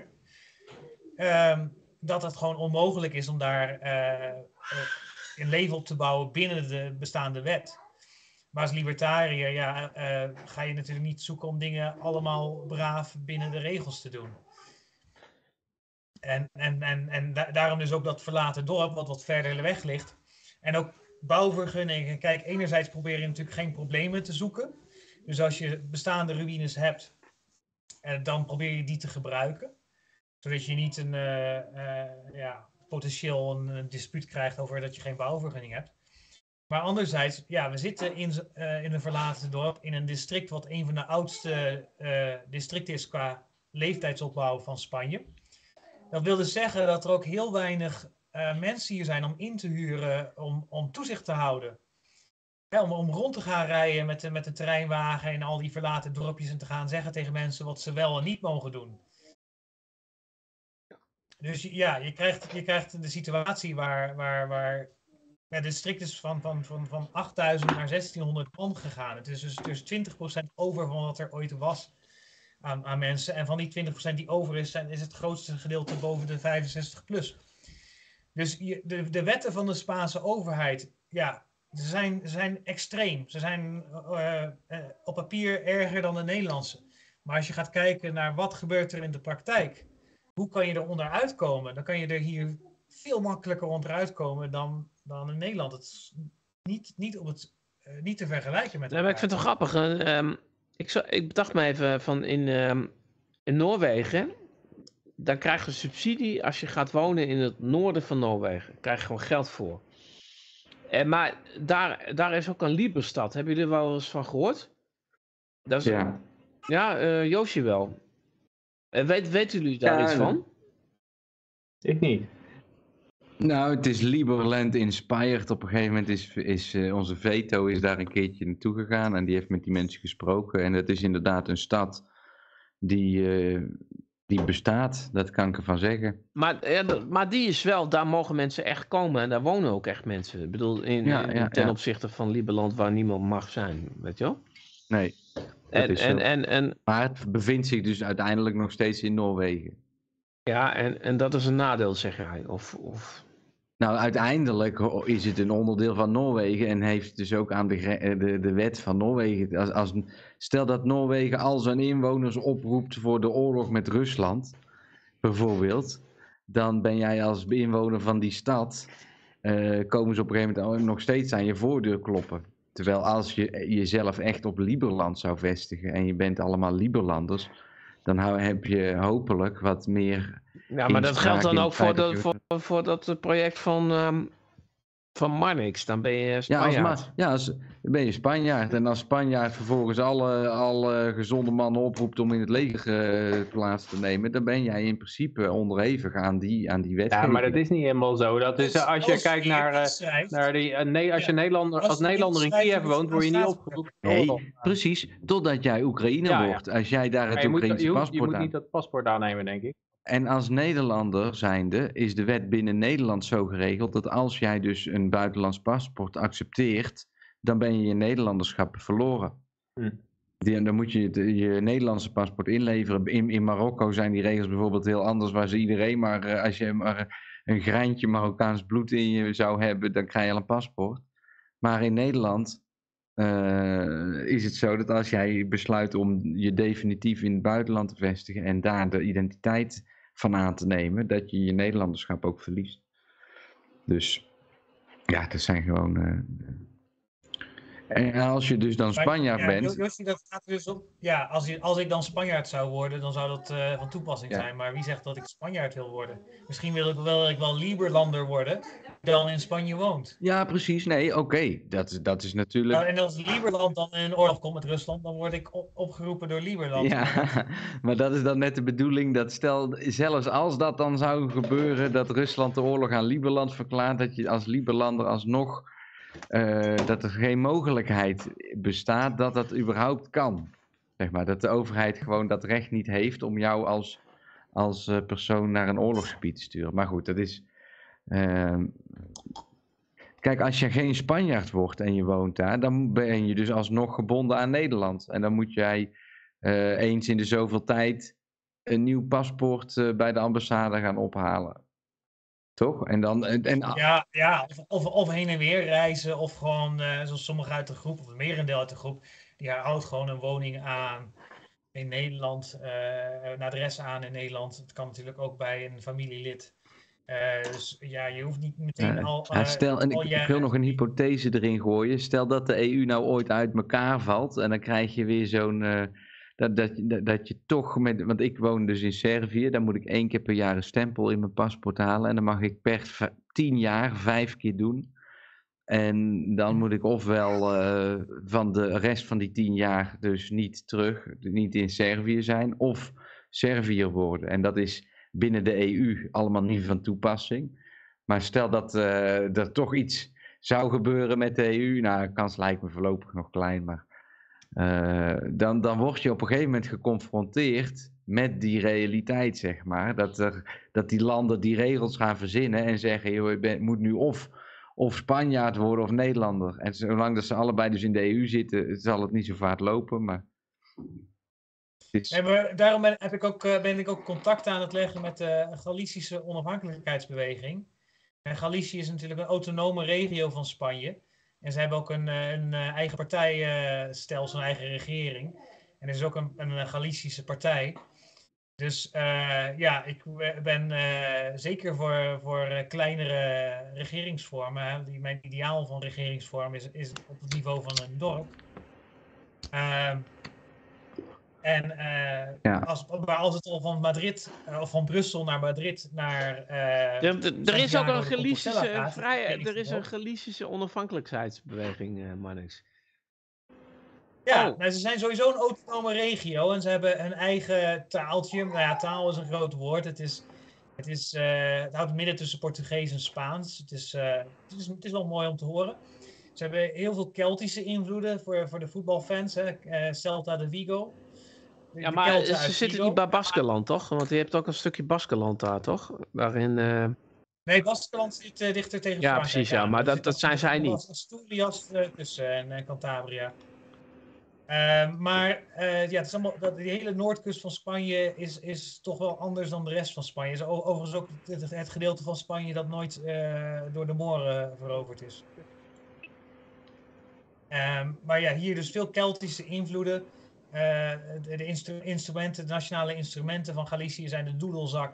dat het gewoon onmogelijk is om daar een leven op te bouwen binnen de bestaande wet. Maar als libertariër ga je natuurlijk niet zoeken om dingen allemaal braaf binnen de regels te doen. En daarom dus ook dat verlaten dorp, wat verder weg ligt. En ook bouwvergunningen. Kijk, enerzijds probeer je natuurlijk geen problemen te zoeken. Dus als je bestaande ruïnes hebt, dan probeer je die te gebruiken. Zodat je niet potentieel een dispuut krijgt over dat je geen bouwvergunning hebt. Maar anderzijds, ja, we zitten in een verlaten dorp in een district wat een van de oudste districten is qua leeftijdsopbouw van Spanje. Dat wil dus zeggen dat er ook heel weinig mensen hier zijn om in te huren, om toezicht te houden. Om rond te gaan rijden met de terreinwagen en al die verlaten dorpjes en te gaan zeggen tegen mensen wat ze wel en niet mogen doen. Dus ja, je krijgt de situatie waar het district is van 8.000 naar 1.600 man gegaan. Het is dus 20% over van wat er ooit was aan mensen. En van die 20% die over is het grootste gedeelte boven de 65 plus. Dus de wetten van de Spaanse overheid, ja, Ze zijn extreem. Ze zijn op papier erger dan de Nederlandse. Maar als je gaat kijken naar wat gebeurt er in de praktijk, hoe kan je er onderuit komen? Dan kan je er hier veel makkelijker onderuit komen dan in Nederland. Het is niet te vergelijken met elkaar. Maar ik vind het wel grappig. Ik bedacht me even van in Noorwegen, dan krijg je subsidie als je gaat wonen in het noorden van Noorwegen. Daar krijg je gewoon geld voor. Maar daar is ook een Liberstad. Hebben jullie er wel eens van gehoord? Dat is, ja, Joosje wel. Weten jullie daar iets van? Ik niet. Nou, het is Liberland Inspired. Op een gegeven moment is onze veto is daar een keertje naartoe gegaan en die heeft met die mensen gesproken. En het is inderdaad een stad die bestaat, dat kan ik ervan zeggen. Maar die is wel, daar mogen mensen echt komen en daar wonen ook echt mensen. Ik bedoel, ten opzichte van Liberland waar niemand mag zijn, weet je wel? Nee. Maar het bevindt zich dus uiteindelijk nog steeds in Noorwegen. Ja, en dat is een nadeel, zeg jij? Of... Nou, uiteindelijk is het een onderdeel van Noorwegen en heeft dus ook aan de wet van Noorwegen. Stel dat Noorwegen al zijn inwoners oproept voor de oorlog met Rusland, bijvoorbeeld, dan ben jij als inwoner van die stad, komen ze op een gegeven moment nog steeds aan je voordeur kloppen. Terwijl als je jezelf echt op Liberland zou vestigen en je bent allemaal Liberlanders, dan heb je hopelijk wat meer... Ja, maar dat geldt dan ook voor dat project van Marnix. Dan ben je Spanjaard. Ben je Spanjaard. En als Spanjaard vervolgens alle gezonde mannen oproept om in het leger plaats te nemen, dan ben jij in principe onderhevig aan die wetgeving. Ja, maar dat is niet helemaal zo. Dat is, als je kijkt naar die... als Nederlander in Kiev woont, word je niet opgeroepen. Nee, precies. Totdat jij Oekraïner wordt. Als jij daar het Oekraïnse paspoort je moet niet dat paspoort aannemen, denk ik. En als Nederlander zijnde is de wet binnen Nederland zo geregeld dat als jij dus een buitenlands paspoort accepteert, dan ben je je Nederlanderschap verloren. Dan moet je je Nederlandse paspoort inleveren. In Marokko zijn die regels bijvoorbeeld heel anders, waar ze iedereen maar, als je maar een greintje Marokkaans bloed in je zou hebben, dan krijg je al een paspoort. Maar in Nederland is het zo dat als jij besluit om je definitief in het buitenland te vestigen en daar de identiteit van aan te nemen, dat je je Nederlanderschap ook verliest. Dus ja, dat zijn gewoon... En als je dus dan Spanjaard bent... Josje, dat gaat dus op... Ja, als ik dan Spanjaard zou worden, dan zou dat van toepassing zijn. Maar wie zegt dat ik Spanjaard wil worden? Misschien wil ik wel Liberlander worden, dan in Spanje woont. Ja, precies. Nee, oké. Dat is natuurlijk... En als Liberland dan in een oorlog komt met Rusland, dan word ik opgeroepen door Liberland. Ja, maar dat is dan net de bedoeling dat zelfs als dat dan zou gebeuren, dat Rusland de oorlog aan Liberland verklaart, dat je als Liberlander alsnog... dat er geen mogelijkheid bestaat dat dat überhaupt kan. Zeg maar, dat de overheid gewoon dat recht niet heeft om jou als persoon naar een oorlogsgebied te sturen. Maar goed, dat is... Kijk, als je geen Spanjaard wordt en je woont daar, dan ben je dus alsnog gebonden aan Nederland. En dan moet jij eens in de zoveel tijd een nieuw paspoort bij de ambassade gaan ophalen. Toch? En dan, of heen en weer reizen, of gewoon, zoals sommigen uit de groep, of een merendeel uit de groep, die houdt gewoon een woning aan in Nederland, een adres aan in Nederland. Het kan natuurlijk ook bij een familielid. Dus ja, je hoeft niet meteen ik wil nog een hypothese erin gooien. Stel dat de EU nou ooit uit elkaar valt en dan krijg je weer zo'n... Dat je toch want ik woon dus in Servië, dan moet ik 1 keer per jaar een stempel in mijn paspoort halen en dan mag ik per 10 jaar 5 keer doen. En dan moet ik ofwel van de rest van die 10 jaar dus niet in Servië zijn, of Serviër worden. En dat is binnen de EU allemaal niet van toepassing. Maar stel dat er toch iets zou gebeuren met de EU, nou, de kans lijkt me voorlopig nog klein, maar... Dan word je op een gegeven moment geconfronteerd met die realiteit, zeg maar. Dat die landen die regels gaan verzinnen en zeggen, joh, je moet nu of Spanjaard worden of Nederlander. En zolang dat ze allebei dus in de EU zitten, zal het niet zo vaart lopen, maar... maar daarom ben ik ook contact aan het leggen met de Galicische onafhankelijkheidsbeweging. En Galicië is natuurlijk een autonome regio van Spanje. En ze hebben ook een eigen partijstelsel, een eigen regering. En er is ook een Galicische partij. Dus ik ben zeker voor kleinere regeringsvormen. Mijn ideaal van regeringsvorm is op het niveau van een dorp. Als het al van Madrid of van Brussel naar Madrid naar. Er is ook een Galicische onafhankelijkheidsbeweging, Marnix. Ja, ze zijn sowieso een autonome regio en ze hebben een eigen taaltje. Nou ja, taal is een groot woord. Het houdt midden tussen Portugees en Spaans. Het is wel mooi om te horen. Ze hebben heel veel Keltische invloeden voor de voetbalfans. Celta de Vigo. Ja, maar ze zitten niet bij Baskeland, toch? Want je hebt ook een stukje Baskeland daar, toch? Waarin... Nee, Baskeland zit dichter tegen Frankrijk. Precies, ja. Maar dat zijn zij niet. Asturias tussen en Cantabria. Het is allemaal, die hele noordkust van Spanje is toch wel anders dan de rest van Spanje. Is overigens ook het gedeelte van Spanje dat nooit door de Mooren veroverd is. Hier dus veel Keltische invloeden. De nationale instrumenten van Galicië zijn de doedelzak.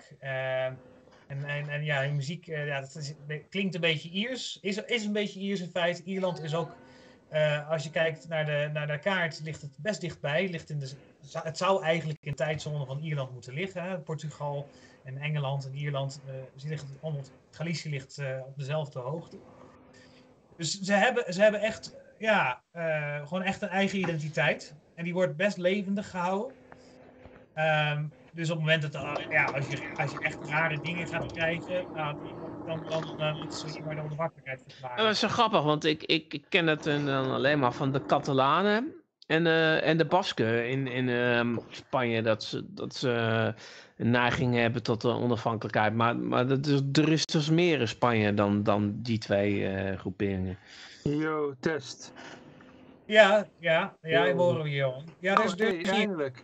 De muziek klinkt een beetje Iers. Is een beetje Iers in feite. Ierland is ook, als je kijkt naar de kaart, ligt het best dichtbij. Het zou eigenlijk in de tijdzone van Ierland moeten liggen. Hè. Portugal en Engeland en Ierland. Galicië ligt op dezelfde hoogte. Dus ze hebben echt, gewoon echt een eigen identiteit. En die wordt best levendig gehouden. Dus op het moment dat als je echt rare dingen gaat krijgen, dan moeten ze hier maar de onafhankelijkheid verklaren. Dat is zo grappig, want ik ken het dan alleen maar van de Catalanen en de Basken in Spanje, dat ze een neiging hebben tot de onafhankelijkheid. Maar er is dus meer in Spanje dan die twee groeperingen. Yo, test. Ja, ik hoor hem hier. Ja, dus eindelijk.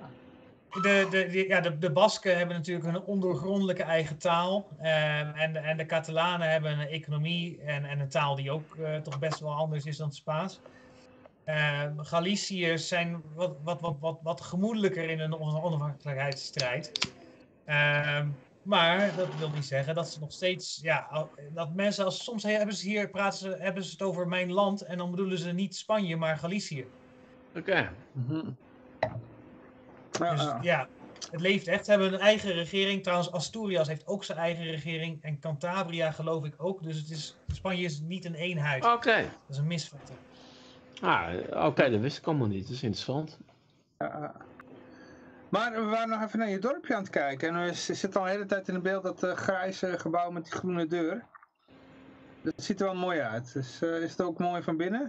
De Basken hebben natuurlijk een ondoorgrondelijke eigen taal. En de Catalanen hebben een economie en een taal die ook toch best wel anders is dan het Spaans. Galiciërs zijn wat gemoedelijker in een onafhankelijkheidsstrijd. Maar dat wil niet zeggen dat ze nog steeds, dat mensen, soms hebben ze het over mijn land en dan bedoelen ze niet Spanje, maar Galicië. Oké. Dus het leeft echt. Ze hebben een eigen regering. Trouwens, Asturias heeft ook zijn eigen regering en Cantabria geloof ik ook. Dus Spanje is niet een eenheid. Oké. Dat is een misvatting. Oké, dat wist ik allemaal niet. Dat is interessant. Maar we waren nog even naar je dorpje aan het kijken. En we zitten al de hele tijd in het beeld dat grijze gebouw met die groene deur. Dat ziet er wel mooi uit. Dus is het ook mooi van binnen?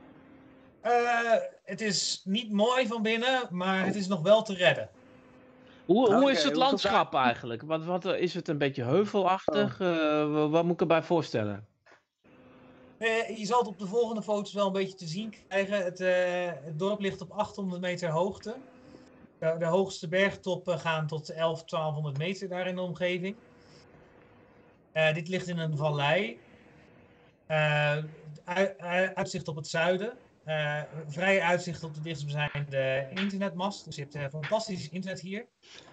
Het is niet mooi van binnen, maar het is nog wel te redden. Hoe is het landschap eigenlijk? Wat is het een beetje heuvelachtig? Wat moet ik erbij voorstellen? Je zal het op de volgende foto's wel een beetje te zien krijgen. Het dorp ligt op 800 meter hoogte. De hoogste bergtoppen gaan tot 1200 meter daar in de omgeving. Dit ligt in een vallei. Uitzicht op het zuiden. Vrij uitzicht op de dichtstbijzijnde internetmast. Dus je hebt fantastisch internet hier.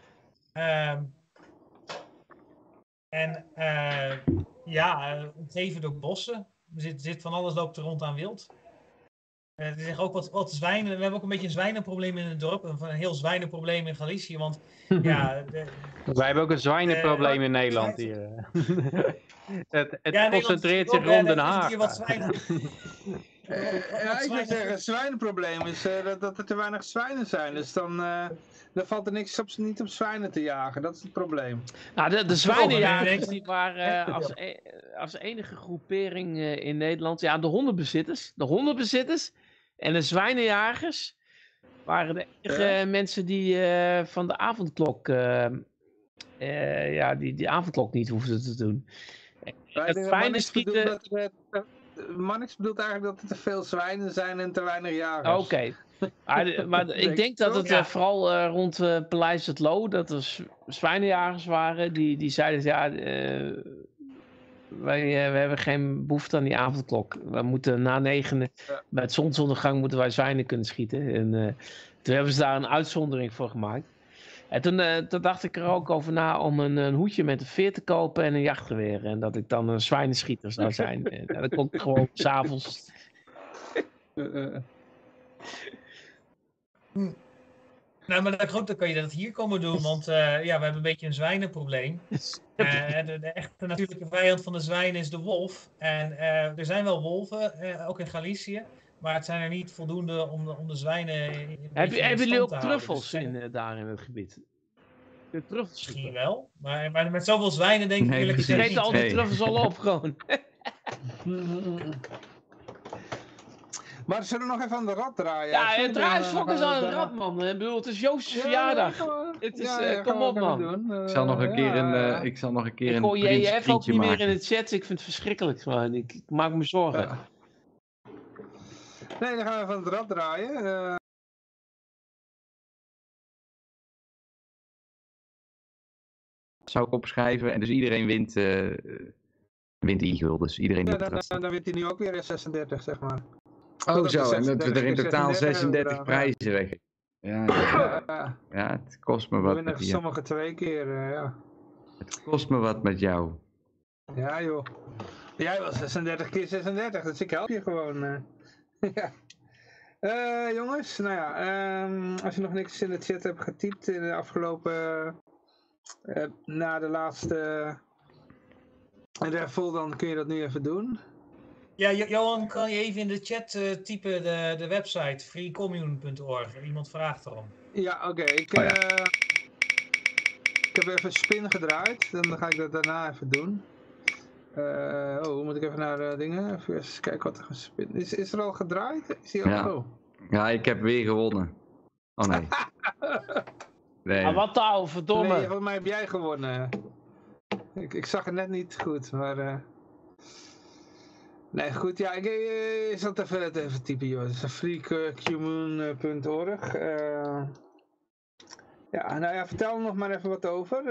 Omgeven door bossen. Zit van alles loopt er rond aan wild. Er zijn ook wat zwijnen. We hebben ook een beetje een zwijnenprobleem in het dorp. Een heel zwijnenprobleem in Galicië. Want wij hebben ook een zwijnenprobleem in Nederland hier. Het concentreert zich rond Den Haag. Ik wil zeggen, het zwijnenprobleem is dat er te weinig zwijnen zijn. Dus dan valt er niet op zwijnen te jagen. Dat is het probleem. Nou, de zwijnenjagers die waren als enige groepering in Nederland. Ja, de hondenbezitters en de zwijnenjagers waren de enige mensen die van de avondklok die avondklok niet hoefden te doen. Mannix bedoelt eigenlijk dat er te veel zwijnen zijn en te weinig jagers. Oké. Maar ik denk dat het vooral rond Paleis het Loo, dat er zwijnenjagers waren, die zeiden we hebben geen behoefte aan die avondklok. We moeten na 9 bij het zonsondergang moeten wij zwijnen kunnen schieten. En toen hebben ze daar een uitzondering voor gemaakt. En toen dacht ik er ook over na om een hoedje met een veer te kopen en een jachtgeweer. En dat ik dan een zwijnenschieter zou zijn. En dan kon ik gewoon 's avonds. Nou, maar dan kan je dat hier komen doen, want we hebben een beetje een zwijnenprobleem. De echte natuurlijke vijand van de zwijnen is de wolf. En er zijn wel wolven, ook in Galicië, maar het zijn er niet voldoende om de zwijnen Hebben jullie ook truffels daar in het gebied? De truffels misschien wel, maar met zoveel zwijnen denk ik eerlijk gezegd niet. Ze eten al die truffels al op gewoon. Maar zullen we nog even aan de rad draaien? Ja, het draait fokkers aan de rad, man. Ik bedoel, het is Joost's verjaardag. Het is, kom op, man. Ik zal nog een keer een ik hoor JF ook niet meer in het chat. Ik vind het verschrikkelijk. Man. Ik maak me zorgen. Ja. Nee, dan gaan we even aan de rad draaien. Zou ik opschrijven en dus iedereen wint e-guldens. Iedereen dan wint hij nu ook weer 36, zeg maar. Oh zo, en dat we er in totaal 36 prijzen weg. Ja, het kost me wat. We winnen sommige 2 keer, ja. Het kost me wat met jou. Ja joh. Jij was 36 keer 36, dus ik help je gewoon. Ja. Jongens, nou ja, als je nog niks in de chat hebt getypt in de afgelopen, na de laatste raffle, dan kun je dat nu even doen. Ja, Johan, kan je even in de chat typen de website freecommune.org? Iemand vraagt erom. Ja, oké. Ik heb even spin gedraaid. Dan ga ik dat daarna even doen. Moet ik even naar dingen? Even eens kijken wat er gespin is. Is er al gedraaid? Is die al zo? Ja, ik heb weer gewonnen. Oh nee. Nee. Ah, wat nou, verdomme. Nee, volgens mij heb jij gewonnen. Ik zag het net niet goed, maar... Nee, goed, ja, ik zal het even typen, joh. Het is freecommune.org. Ja, nou ja, vertel er nog maar even wat over.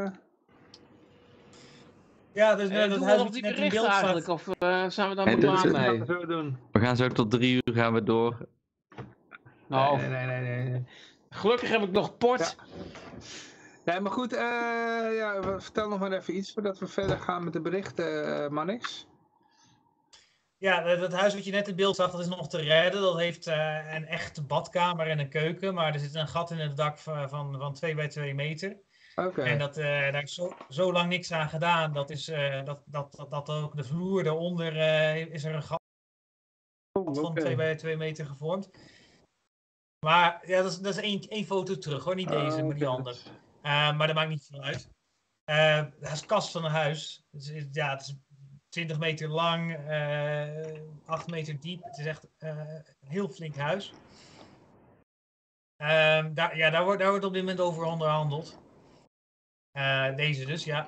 Ja, dus dat huis op die berichten eigenlijk, of zijn we daar nog klaar mee? We gaan zo tot 3 uur gaan we door. Nou, nee. Gelukkig heb ik nog port. Ja. Nee, maar goed, vertel nog maar even iets voordat we verder gaan met de berichten, Mannix. Ja, dat huis wat je net in beeld zag, dat is nog te redden. Dat heeft een echte badkamer en een keuken, maar er zit een gat in het dak van 2 bij 2 meter. Okay. En daar is zo lang niks aan gedaan. Dat is dat ook de vloer daaronder is er een gat van 2 bij 2 meter gevormd. Maar ja, dat is één foto terug hoor, niet deze, maar die andere. Maar dat maakt niet veel uit. Dat is de kast van een huis. Dus, ja, het is 20 meter lang, 8 meter diep. Het is echt een heel flink huis. Daar wordt op dit moment over onderhandeld. Deze dus, ja.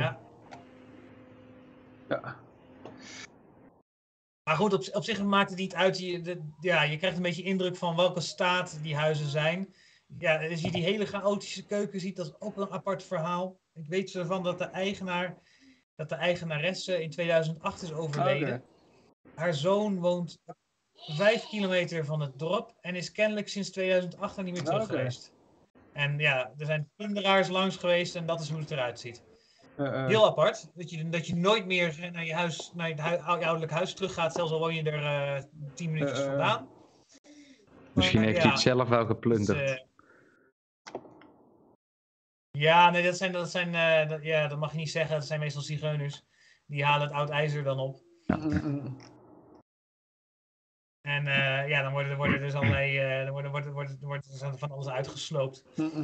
Maar goed, op zich maakt het niet uit. Je krijgt een beetje indruk van welke staat die huizen zijn. Ja, als je die hele chaotische keuken ziet, dat is ook een apart verhaal. Ik weet ervan dat de eigenaresse in 2008 is overleden. Okay. Haar zoon woont 5 kilometer van het dorp en is kennelijk sinds 2008 er niet meer terug geweest. En ja, er zijn plunderaars langs geweest en dat is hoe het eruit ziet. Heel apart, dat je nooit meer naar je ouderlijk huis terug gaat, zelfs al woon je er 10 minuutjes vandaan. Misschien heeft hij het zelf wel geplunderd. Ja, nee, dat mag je niet zeggen. Dat zijn meestal zigeuners. Die halen het oud ijzer dan op. Ja. En dan worden er dus allerlei, wordt er van alles uitgesloopt.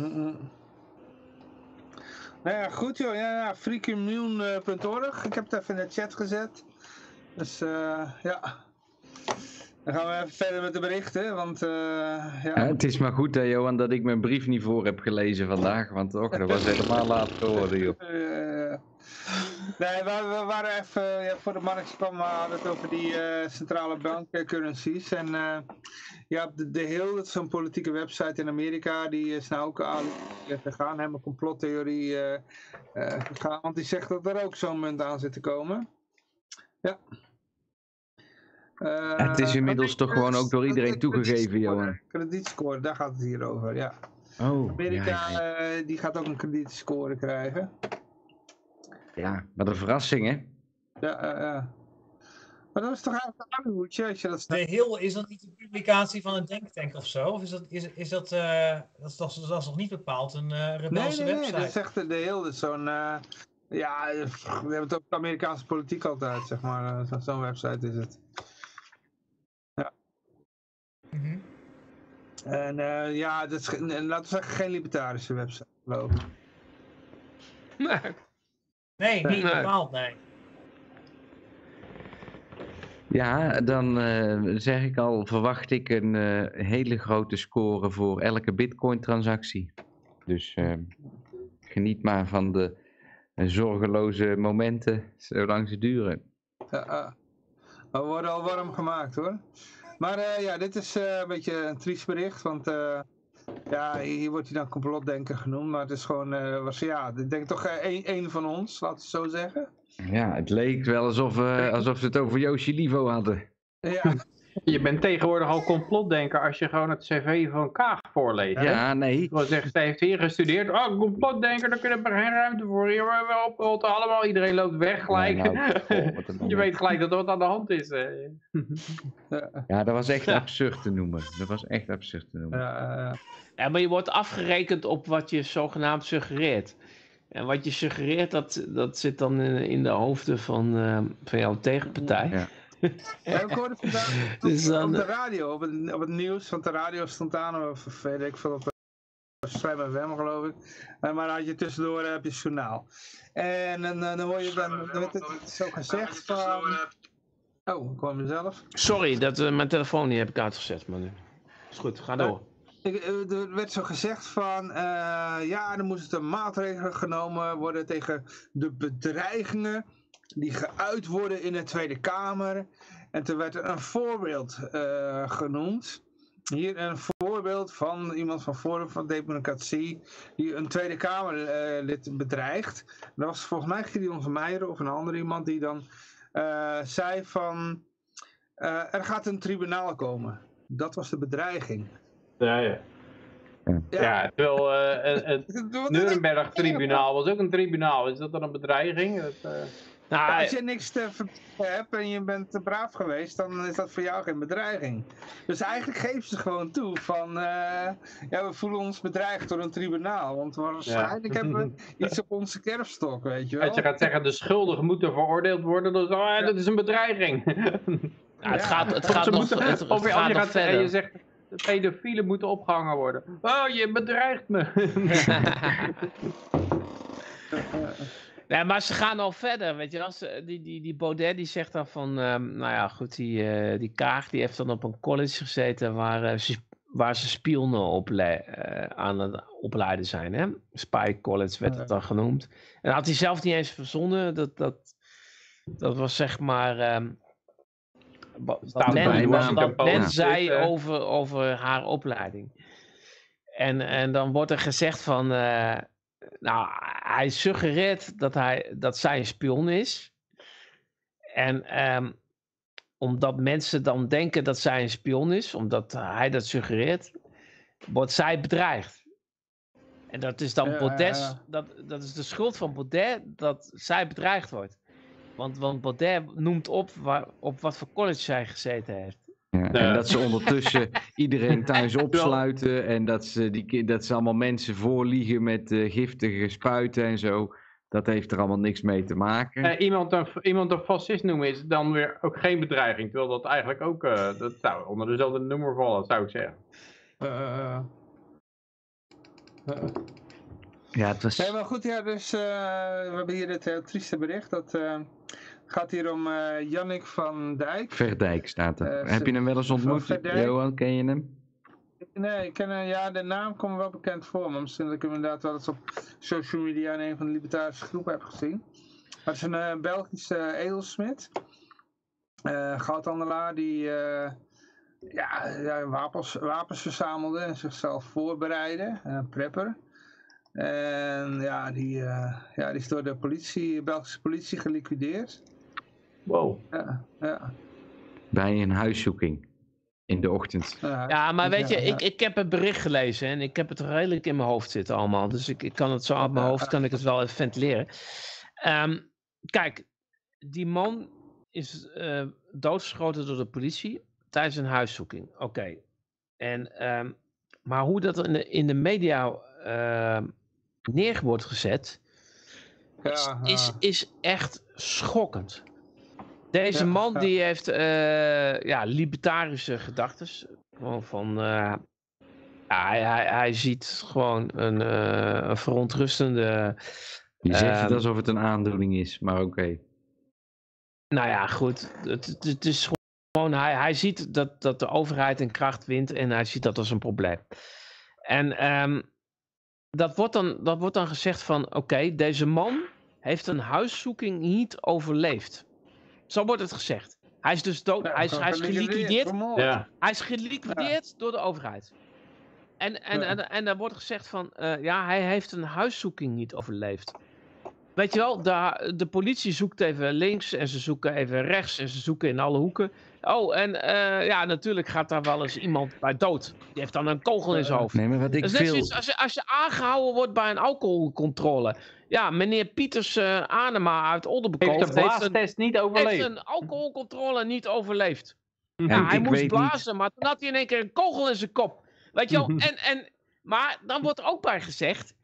Nou ja, goed joh. Ja, freecommune.org. Ik heb het even in de chat gezet. Dus ja. Dan gaan we even verder met de berichten, want het is maar goed, hè, Johan, dat ik mijn brief niet voor heb gelezen vandaag, want dat was helemaal laat geworden, joh. Nee, we waren even, voor de markt kwam, we hadden het over die centrale bankcurrencies. En ja, de Hill, dat is zo'n politieke website in Amerika, die is nou ook aan gegaan, helemaal complottheorie gegaan. Want die zegt dat er ook zo'n munt aan zit te komen. Ja. Het is inmiddels toch gewoon ook door iedereen toegegeven, Johan. Kredietscore, daar gaat het hier over, ja. Oh, Amerika die gaat ook een kredietscore krijgen. Ja, wat een verrassing, hè? Ja. Maar dat is toch eigenlijk een Hollywoodje, als je dat De Hill, is dat niet een publicatie van een denktank of zo? Of is dat is toch niet bepaald een rebelse website? Nee, dat is echt de Hill, dat is zo'n... ja, we hebben het ook de Amerikaanse politiek altijd, zeg maar. Zo'n website is het. Ja. En ja, dat is, laten we zeggen, geen libertarische website, geloof ik. Nee. Nee, niet bepaald, nee. Ja, dan zeg ik al, verwacht ik een hele grote score voor elke Bitcoin-transactie. Dus geniet maar van de zorgeloze momenten, zolang ze duren. Ja, we worden al warm gemaakt, hoor. Maar ja, dit is een beetje een triest bericht, want ja, hier wordt hij dan complotdenker genoemd, maar het is gewoon, ja, ik denk toch één van ons, laten we het zo zeggen. Ja, het leek wel alsof ze het over Yoshi Livo hadden. Ja. Je bent tegenwoordig al complotdenker als je gewoon het cv van Kaag voorleest. Ja, nee. Wat zegt, hij heeft hier gestudeerd. Oh, complotdenker, daar kunnen we geen ruimte voor. Hier we op allemaal, iedereen loopt weg gelijk. Ja, nou, je weet gelijk dat er wat aan de hand is. Ja, dat was echt absurd te noemen. Dat was echt absurd te noemen. Ja, maar je wordt afgerekend op wat je zogenaamd suggereert. En wat je suggereert, dat zit dan in de hoofden van jouw tegenpartij. Ja. Ja, ik hoorde vandaag Dus dan... op de radio, op het nieuws, want de radio stond aan, of weet ik veel, op Slam FM geloof ik. Maar dan had je tussendoor heb je het journaal. En dan hoor je dan werd het zo gezegd van... Oh, ik hoor mezelf. Sorry, mijn telefoon niet heb ik uitgezet, maar nu. Is goed, ga door. Er werd zo gezegd van, ja, er moesten maatregelen genomen worden tegen de bedreigingen die geuit worden in de Tweede Kamer. En toen werd er een voorbeeld genoemd. Hier een voorbeeld van iemand van Forum van Democratie die een Tweede Kamerlid bedreigt. Dat was volgens mij Gideon van Meijeren of een andere iemand die dan zei van, er gaat een tribunaal komen. Dat was de bedreiging. Ja, terwijl het Nuremberg-tribunaal was ook een tribunaal. Is dat dan een bedreiging? Nou, als je niks te vertellen hebt en je bent te braaf geweest, dan is dat voor jou geen bedreiging. Dus eigenlijk geven ze gewoon toe van, ja, we voelen ons bedreigd door een tribunaal. Want waarschijnlijk hebben we iets op onze kerfstok, weet je wel. Als je gaat zeggen, de schuldigen moeten veroordeeld worden, dan dat is een bedreiging. Ja, het gaat nog verder. En je zegt, de pedofielen moeten opgehangen worden. Oh, je bedreigt me. Nee, maar ze gaan al verder, weet je wel. Die Baudet die zegt dan van, nou ja, goed, die Kaag die heeft dan op een college gezeten waar ze spionnen aan het opleiden zijn, hè. Spy College werd het dan genoemd. En dat had hij zelf niet eens verzonnen, dat was zeg maar... wat men zei over haar opleiding. En dan wordt er gezegd van... nou, hij suggereert dat zij een spion is. En omdat mensen dan denken dat zij een spion is... omdat hij dat suggereert... wordt zij bedreigd. En dat is dan Baudet... Dat is de schuld van Baudet... dat zij bedreigd wordt. Want Baudet noemt op wat voor college zij gezeten heeft. Ja, en dat ze ondertussen iedereen thuis opsluiten en dat ze allemaal mensen voorliegen met giftige spuiten en zo. Dat heeft er allemaal niks mee te maken. Iemand een fascist noemen is dan weer ook geen bedreiging. Terwijl dat eigenlijk ook dat zou onder dezelfde noemer vallen, zou ik zeggen. Ja, het was... Nee, maar goed, ja, dus we hebben hier het trieste bericht. Dat gaat hier om Jannik van Dijk. Verdijk staat er. Heb je hem wel eens ontmoet, Johan? Ken je hem? Nee, ik ken de naam komt me wel bekend voor. Maar misschien dat ik hem inderdaad wel eens op social media in een van de libertarische groepen heb gezien. Dat is een Belgische edelsmid. Goudhandelaar die wapens verzamelde en zichzelf voorbereidde. Een prepper. En ja, die is door de Belgische politie geliquideerd. Wow. Ja. Bij een huiszoeking. In de ochtend. Ja, maar weet je, ik heb het bericht gelezen en ik heb het redelijk in mijn hoofd zitten allemaal. Dus ik kan het zo uit mijn hoofd, kan ik het wel even ventileren. Kijk, die man is doodgeschoten door de politie tijdens een huiszoeking. Oké. Maar hoe dat in de media neer wordt gezet, is echt schokkend. Deze man die heeft libertarische gedachtes. Hij ziet gewoon een verontrustende... Je zegt het alsof het een aandoening is, maar oké. Nou ja, goed. Het is gewoon... Hij ziet dat de overheid een kracht wint en hij ziet dat als een probleem. En dat wordt dan gezegd van... Oké, deze man heeft een huiszoeking niet overleefd. Zo wordt het gezegd. Hij is dus dood. Hij is geliquideerd. Ja. Hij is geliquideerd door de overheid. En dan wordt gezegd van... hij heeft een huiszoeking niet overleefd. Weet je wel, de politie zoekt even links en ze zoeken even rechts en ze zoeken in alle hoeken. Oh, en natuurlijk gaat daar wel eens iemand bij dood. Die heeft dan een kogel in zijn hoofd. Nee, maar wat ik dat is net zoiets als je aangehouden wordt bij een alcoholcontrole. Ja, meneer Pieters Anema uit Oldenbekoop heeft een alcoholcontrole niet overleefd. Ja, hij moest blazen, maar toen had hij in één keer een kogel in zijn kop. Weet je wel, maar dan wordt er ook bij gezegd...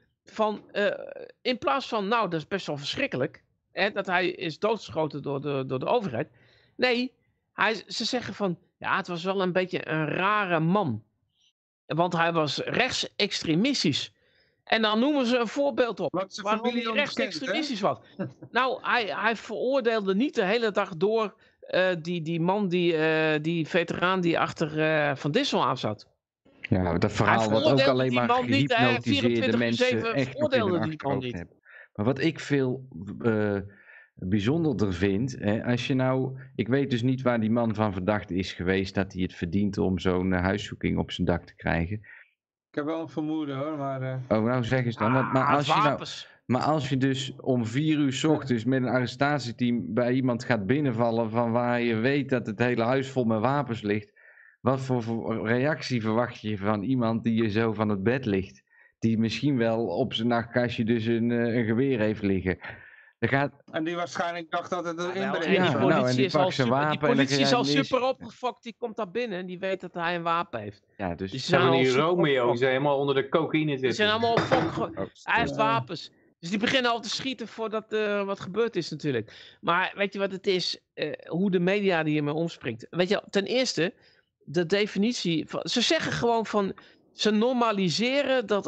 in plaats van, dat is best wel verschrikkelijk, dat hij is doodgeschoten door de overheid. Nee, ze zeggen van, het was wel een beetje een rare man. Want hij was rechtsextremistisch. En dan noemen ze een voorbeeld op waarom hij rechtsextremistisch was. Nou, hij veroordeelde niet de hele dag door die man, die veteraan die achter Van Dissel aan zat. Ja, dat verhaal wat ook alleen maar gehypnotiseerde mensen echt nog in hun achterhoofd hebben. Maar wat ik veel bijzonderder vind, als je nou... Ik weet dus niet waar die man van verdacht is geweest dat hij het verdient om zo'n huiszoeking op zijn dak te krijgen. Ik heb wel een vermoeden hoor, maar... Oh, nou zeg eens dan. Maar als je dus om 4 uur 's ochtends met een arrestatieteam bij iemand gaat binnenvallen van waar je weet dat het hele huis vol met wapens ligt... Wat voor reactie verwacht je van iemand die je zo van het bed ligt? Die misschien wel op zijn nachtkastje dus een geweer heeft liggen. En die waarschijnlijk dacht dat het een inbreker was. Die politie is al super opgefokt. Die komt daar binnen en die weet dat hij een wapen heeft. Ja, dus die zijn die Romeo, die zijn helemaal onder de cocaïne zitten. Die zijn allemaal op hij heeft wapens. Dus die beginnen al te schieten voordat wat gebeurd is natuurlijk. Maar weet je wat het is? Hoe de media die hiermee omspringt. Weet je, ten eerste... De definitie ze zeggen gewoon van... Ze normaliseren dat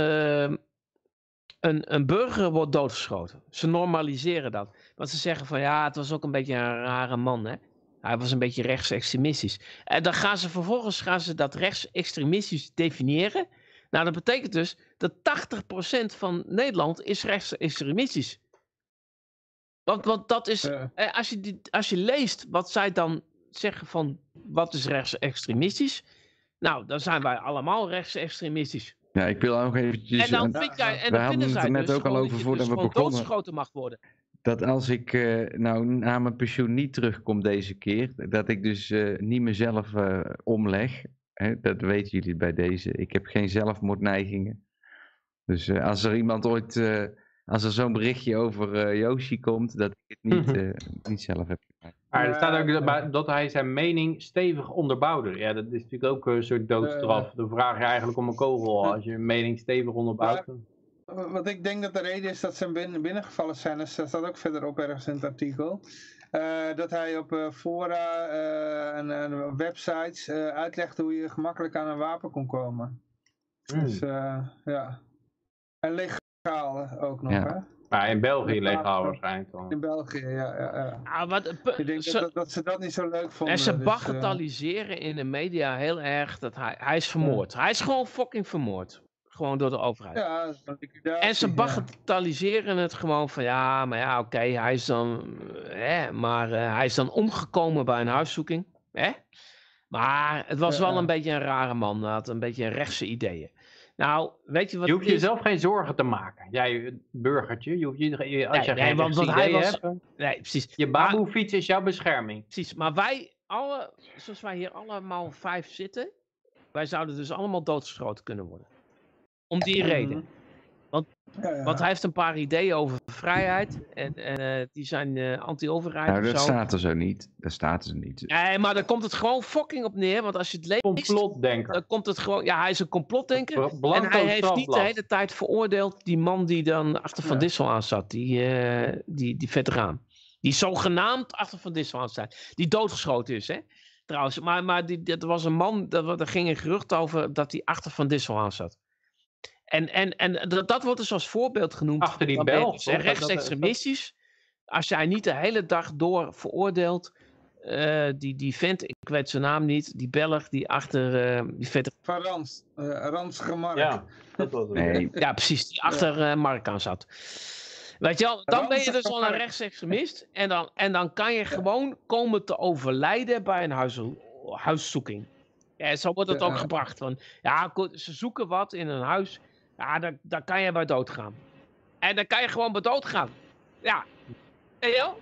een burger wordt doodgeschoten. Ze normaliseren dat. Want ze zeggen van... het was ook een beetje een rare man, hè. Hij was een beetje rechtsextremistisch. En dan vervolgens gaan ze dat rechtsextremistisch definiëren. Nou, dat betekent dus... dat 80% van Nederland is rechtsextremistisch. Want dat is... Als je leest wat zij dan... zeggen van wat is rechtsextremistisch? Nou, dan zijn wij allemaal rechtsextremistisch. Ja, ik wil ook eventjes... En dan vinden zij net dus ook al over voordat we begonnen. Doodgeschoten mag worden. Dat als ik na mijn pensioen niet terugkom deze keer, dat ik dus niet mezelf omleg. Hè, dat weten jullie bij deze. Ik heb geen zelfmoordneigingen. Dus als er iemand ooit... als er zo'n berichtje over Yoshi komt, dat ik het niet zelf heb gemaakt. Maar er staat ook dat hij zijn mening stevig onderbouwde. Ja, dat is natuurlijk ook een soort doodstraf. Dan vraag je eigenlijk om een kogel als je een mening stevig onderbouwt. Wat ik denk dat de reden is dat ze binnengevallen zijn, dat staat ook verderop ergens in het artikel. Dat hij op fora en websites uitlegde hoe je gemakkelijk aan een wapen kon komen. Dus ja. En legaal ook nog, hè? Ja, in België legaal waarschijnlijk dan. In België, ja. Ik denk dat ze dat niet zo leuk vonden. En ze bagatelliseren in de media heel erg dat hij is vermoord. Hij is gewoon fucking vermoord. Gewoon door de overheid. Ja, dat is een liquidatie. En ze bagatelliseren het gewoon van ja, maar ja, oké, hij is dan, hij is dan omgekomen bij een huiszoeking. Hè? Maar het was wel een beetje een rare man. Hij had een beetje rechtse ideeën. Nou, weet je wat? Je hoeft jezelf geen zorgen te maken. Jij, burgertje, je hoeft als je geen want rechtse hij ideeën was. hebt. Nee, precies. Je baboefiets is jouw bescherming. Precies, maar wij alle, zoals wij hier allemaal 5 zitten, wij zouden dus allemaal doodgeschoten kunnen worden. Om die reden. Want hij heeft een paar ideeën over vrijheid en die zijn anti-overheid Nou, of dat zo. staat er zo niet. Dat staat er zo niet. Nee, maar daar komt het gewoon fucking op neer, want als je het leest, Complotdenker. dan komt het gewoon, ja, hij is een complotdenker Blanco en hij heeft niet de strafblad. hele tijd veroordeeld die man die dan achter Van Dissel aan zat, die veteraan. Die zogenaamd achter Van Dissel aan staat, die doodgeschoten is, hè. Trouwens, maar dat was een man, er ging een gerucht over dat hij achter Van Dissel aan zat. En dat wordt dus als voorbeeld genoemd. Achter die waarbij Belg, dus toch? rechtsextremistisch, als jij niet de hele dag door veroordeelt, die vent, ik weet zijn naam niet, die Belg die achter die veteraan. Van Rans Gemark. Ja, dat was het. Nee, Ja, precies, die achter Mark aan zat. Weet je wel, dan ben je dus al een Mark. rechtsextremist en dan kan je gewoon komen te overlijden bij een huiszoeking. Ja, zo wordt het ook gebracht. Van, ja, goed, ze zoeken wat in een huis, ja, daar kan je bij doodgaan. En dan kan je gewoon bij doodgaan. Ja, weet je wel?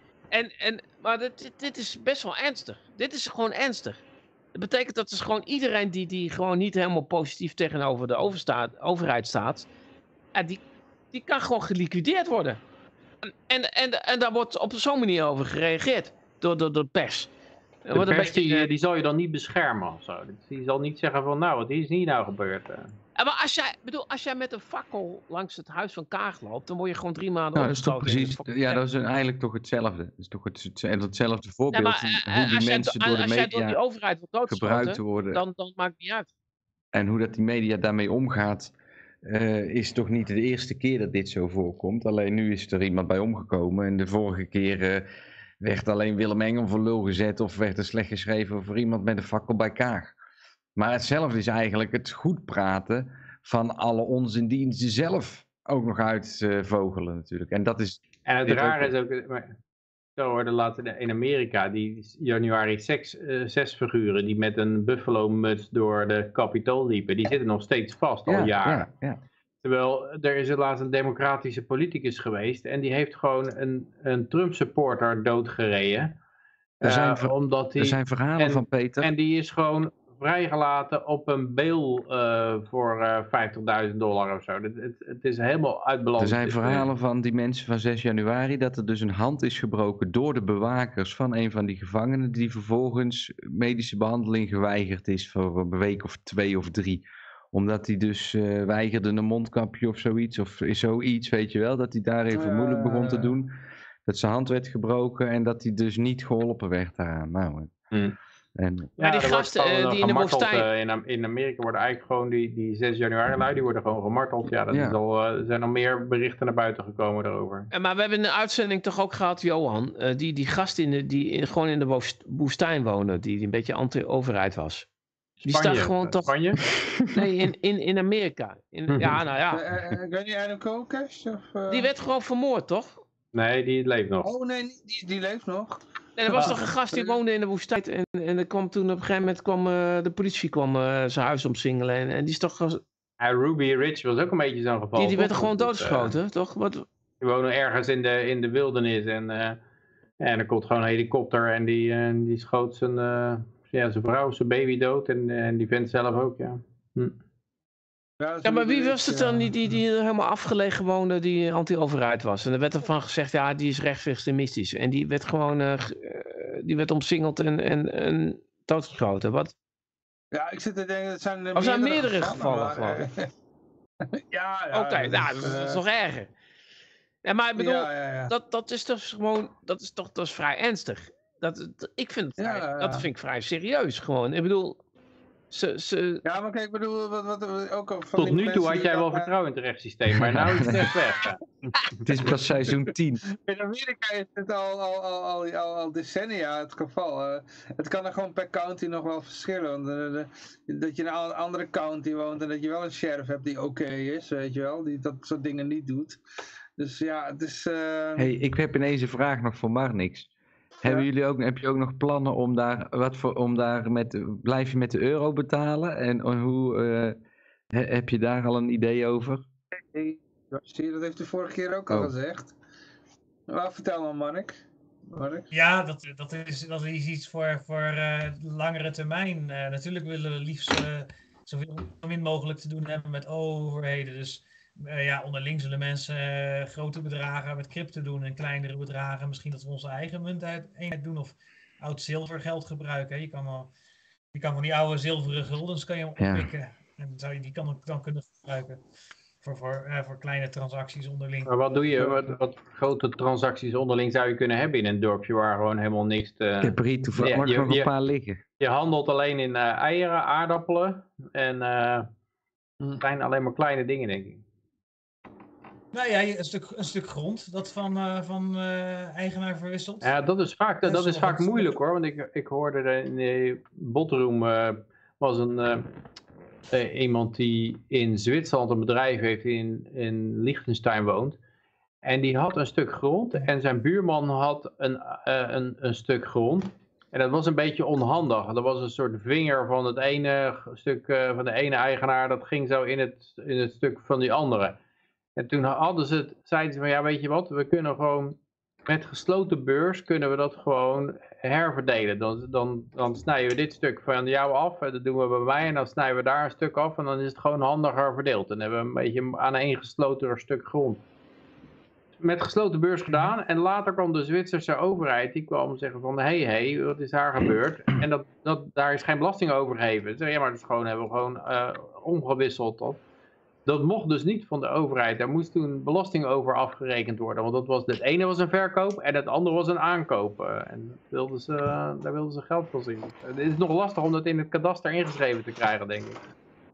Maar dit is best wel ernstig. Dit is gewoon ernstig. Dat betekent dat dus gewoon iedereen die gewoon niet helemaal positief tegenover de overheid staat, die kan gewoon geliquideerd worden. En daar wordt op zo'n manier over gereageerd door de pers. De pers die zal je dan niet beschermen of zo. Die zal niet zeggen van nou, wat is hier nou gebeurd? Maar als jij met een fakkel langs het huis van Kaag loopt, dan word je gewoon 3 maanden nou, dat is toch opgesloten. precies. Ja, dat is eigenlijk toch hetzelfde. Dat is toch hetzelfde voorbeeld. Hoe die mensen door de als jij door die media overheid wordt gebruikt doodgeschoten, worden. dan maakt het niet uit. En hoe dat die media daarmee omgaat, is toch niet de eerste keer dat dit zo voorkomt. Alleen nu is er iemand bij omgekomen. En de vorige keer werd alleen Willem Engel voor lul gezet. Of werd er slecht geschreven over iemand met een fakkel bij Kaag. Maar hetzelfde is eigenlijk het goed praten van alle onzin die ze zelf ook nog uitvogelen natuurlijk. En dat is... En het dit rare ook. is ook, zo hoorde laatst in Amerika, die januari 6 figuren die met een buffalo muts door de Capitool liepen, die zitten nog steeds vast al jaren. Ja. Terwijl er is laatst een democratische politicus geweest en die heeft gewoon een Trump supporter doodgereden. Er zijn verhalen van Peter. En die is gewoon vrijgelaten op een bail voor $50.000 of zo. Het is helemaal uitbeland. Er zijn verhalen van die mensen van 6 januari dat er dus een hand is gebroken door de bewakers van een van die gevangenen die vervolgens medische behandeling geweigerd is voor een week of 2 of 3. Omdat hij dus weigerde een mondkapje of zoiets, weet je wel. Dat hij daar even moeilijk begon te doen. Dat zijn hand werd gebroken en dat hij dus niet geholpen werd daaraan. Nou, Ja, die gasten die in de woestijn... In Amerika worden eigenlijk gewoon die 6 januari lui, die worden gewoon gemarteld. Ja, er zijn al meer berichten naar buiten gekomen daarover. Maar we hebben een uitzending toch ook gehad, Johan. Die gast die gewoon in de woestijn wonen, die een beetje anti-overheid was. Die staat gewoon toch... Spanje? Nee, in Amerika. Ja, nou ja. Ik weet niet, Adam Kokesh? Die werd gewoon vermoord, toch? Nee, die leeft nog. Oh nee, die leeft nog. En er was toch een gast die woonde in de woestijn en er kwam toen op een gegeven moment de politie zijn huis omsingelen en die is toch... Ruby Ridge was ook een beetje zo'n geval. Die werd er gewoon doodgeschoten, toch? Die wonen ergens in de wildernis en er komt gewoon een helikopter en die schoot zijn vrouw, zijn baby dood en die vent zelf ook, ja. Ja, maar wie was het dan die helemaal afgelegen woonde, die anti-overheid was? En er werd ervan gezegd, ja, die is rechtsextremistisch. En die werd gewoon, die werd omsingeld en doodgeschoten. Wat? Ja, ik zit te denken, het zijn meerdere gevallen gewoon. Ja. Oké, nou, dat is nog erger. Ja, maar ik bedoel, dat is toch gewoon, dat is vrij ernstig. Ik vind het dat vind ik vrij serieus gewoon. Ik bedoel, Ja, maar kijk, ik bedoel, wat ook van Tot die nu toe mensen had die jij dan, wel vertrouwen in het rechtssysteem, maar nou is het echt weg. Ja. Het is pas seizoen 10. In Amerika is het al decennia het geval. Het kan er gewoon per county nog wel verschillen. Want, dat je in een andere county woont en dat je wel een sheriff hebt die oké is, weet je wel. Die dat soort dingen niet doet. Dus ja, het is... Hey, ik heb ineens een vraag nog voor Marnix. Heb je ook nog plannen om blijf je met de euro betalen? En hoe heb je daar al een idee over? Zie je, dat heeft u vorige keer ook al gezegd. Maar vertel maar, Mark. Ja, dat is iets voor langere termijn. Natuurlijk willen we liefst zoveel min mogelijk te doen hebben met overheden. Dus onderling zullen mensen grote bedragen met crypto doen en kleinere bedragen. Misschien dat we onze eigen munt eenheid doen of oud zilvergeld gebruiken. Hè. Je kan van die oude zilveren guldens kan je oppikken. En zou je die dan kunnen gebruiken. Voor kleine transacties onderling. Maar wat doe je? Wat grote transacties onderling zou je kunnen hebben in een dorpje waar gewoon helemaal niks te... Ik heb er hier toevallig nog een paar liggen. Je handelt alleen in eieren, aardappelen en zijn alleen maar kleine dingen, denk ik. Nou ja, een stuk grond dat van eigenaar verwisselt. Ja, dat is vaak moeilijk hoor, want ik hoorde in de botroom was iemand die in Zwitserland een bedrijf heeft in Liechtenstein woont. En die had een stuk grond en zijn buurman had een stuk grond. En dat was een beetje onhandig. Er was een soort vinger van het ene stuk van de ene eigenaar, dat ging zo in het stuk van die andere. En toen zeiden ze van ja, weet je wat, we kunnen gewoon met gesloten beurs kunnen we dat gewoon herverdelen. Dan snijden we dit stuk van jou af en dat doen we bij mij en dan snijden we daar een stuk af en dan is het gewoon handiger verdeeld. Dan hebben we een beetje aan één gesloten stuk grond. Met gesloten beurs gedaan en later kwam de Zwitserse overheid, die kwam zeggen van hey, wat is daar gebeurd? En daar is geen belasting over gegeven. Ze zeggen ja, maar dat hebben we gewoon omgewisseld. Dat mocht dus niet van de overheid. Daar moest toen belasting over afgerekend worden. Want het ene was een verkoop en het andere was een aankoop. En daar wilden ze geld voor zien. Het is nog lastig om dat in het kadaster ingeschreven te krijgen, denk ik.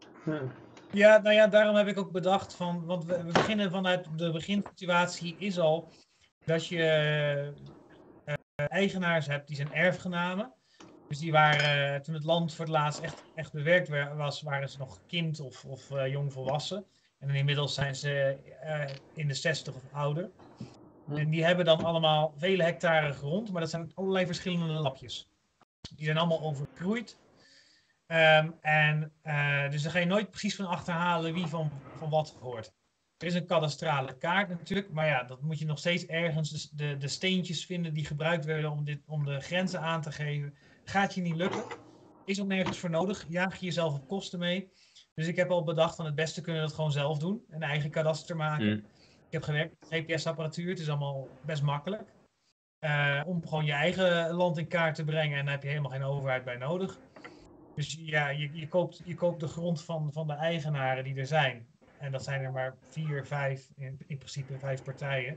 Ja, nou ja, daarom heb ik ook bedacht want we beginnen vanuit de beginsituatie is al dat je eigenaars hebt die zijn erfgenamen. Dus die waren, toen het land voor het laatst echt bewerkt was, waren ze nog kind of jong volwassen. En inmiddels zijn ze in de 60 of ouder. En die hebben dan allemaal vele hectare grond, maar dat zijn allerlei verschillende lapjes. Die zijn allemaal overgroeid. Dus daar ga je nooit precies van achterhalen wie van wat hoort. Er is een kadastrale kaart natuurlijk, maar ja, dat moet je nog steeds ergens de steentjes vinden die gebruikt werden om de grenzen aan te geven. Gaat je niet lukken. Is ook nergens voor nodig. Jaag je jezelf op kosten mee. Dus ik heb al bedacht van het beste kunnen we dat gewoon zelf doen. Een eigen kadaster maken. Ik heb gewerkt met GPS-apparatuur. Het is allemaal best makkelijk. Om gewoon je eigen land in kaart te brengen. En daar heb je helemaal geen overheid bij nodig. Dus ja, je koopt de grond van de eigenaren die er zijn. En dat zijn er maar 4, 5, in principe 5 partijen.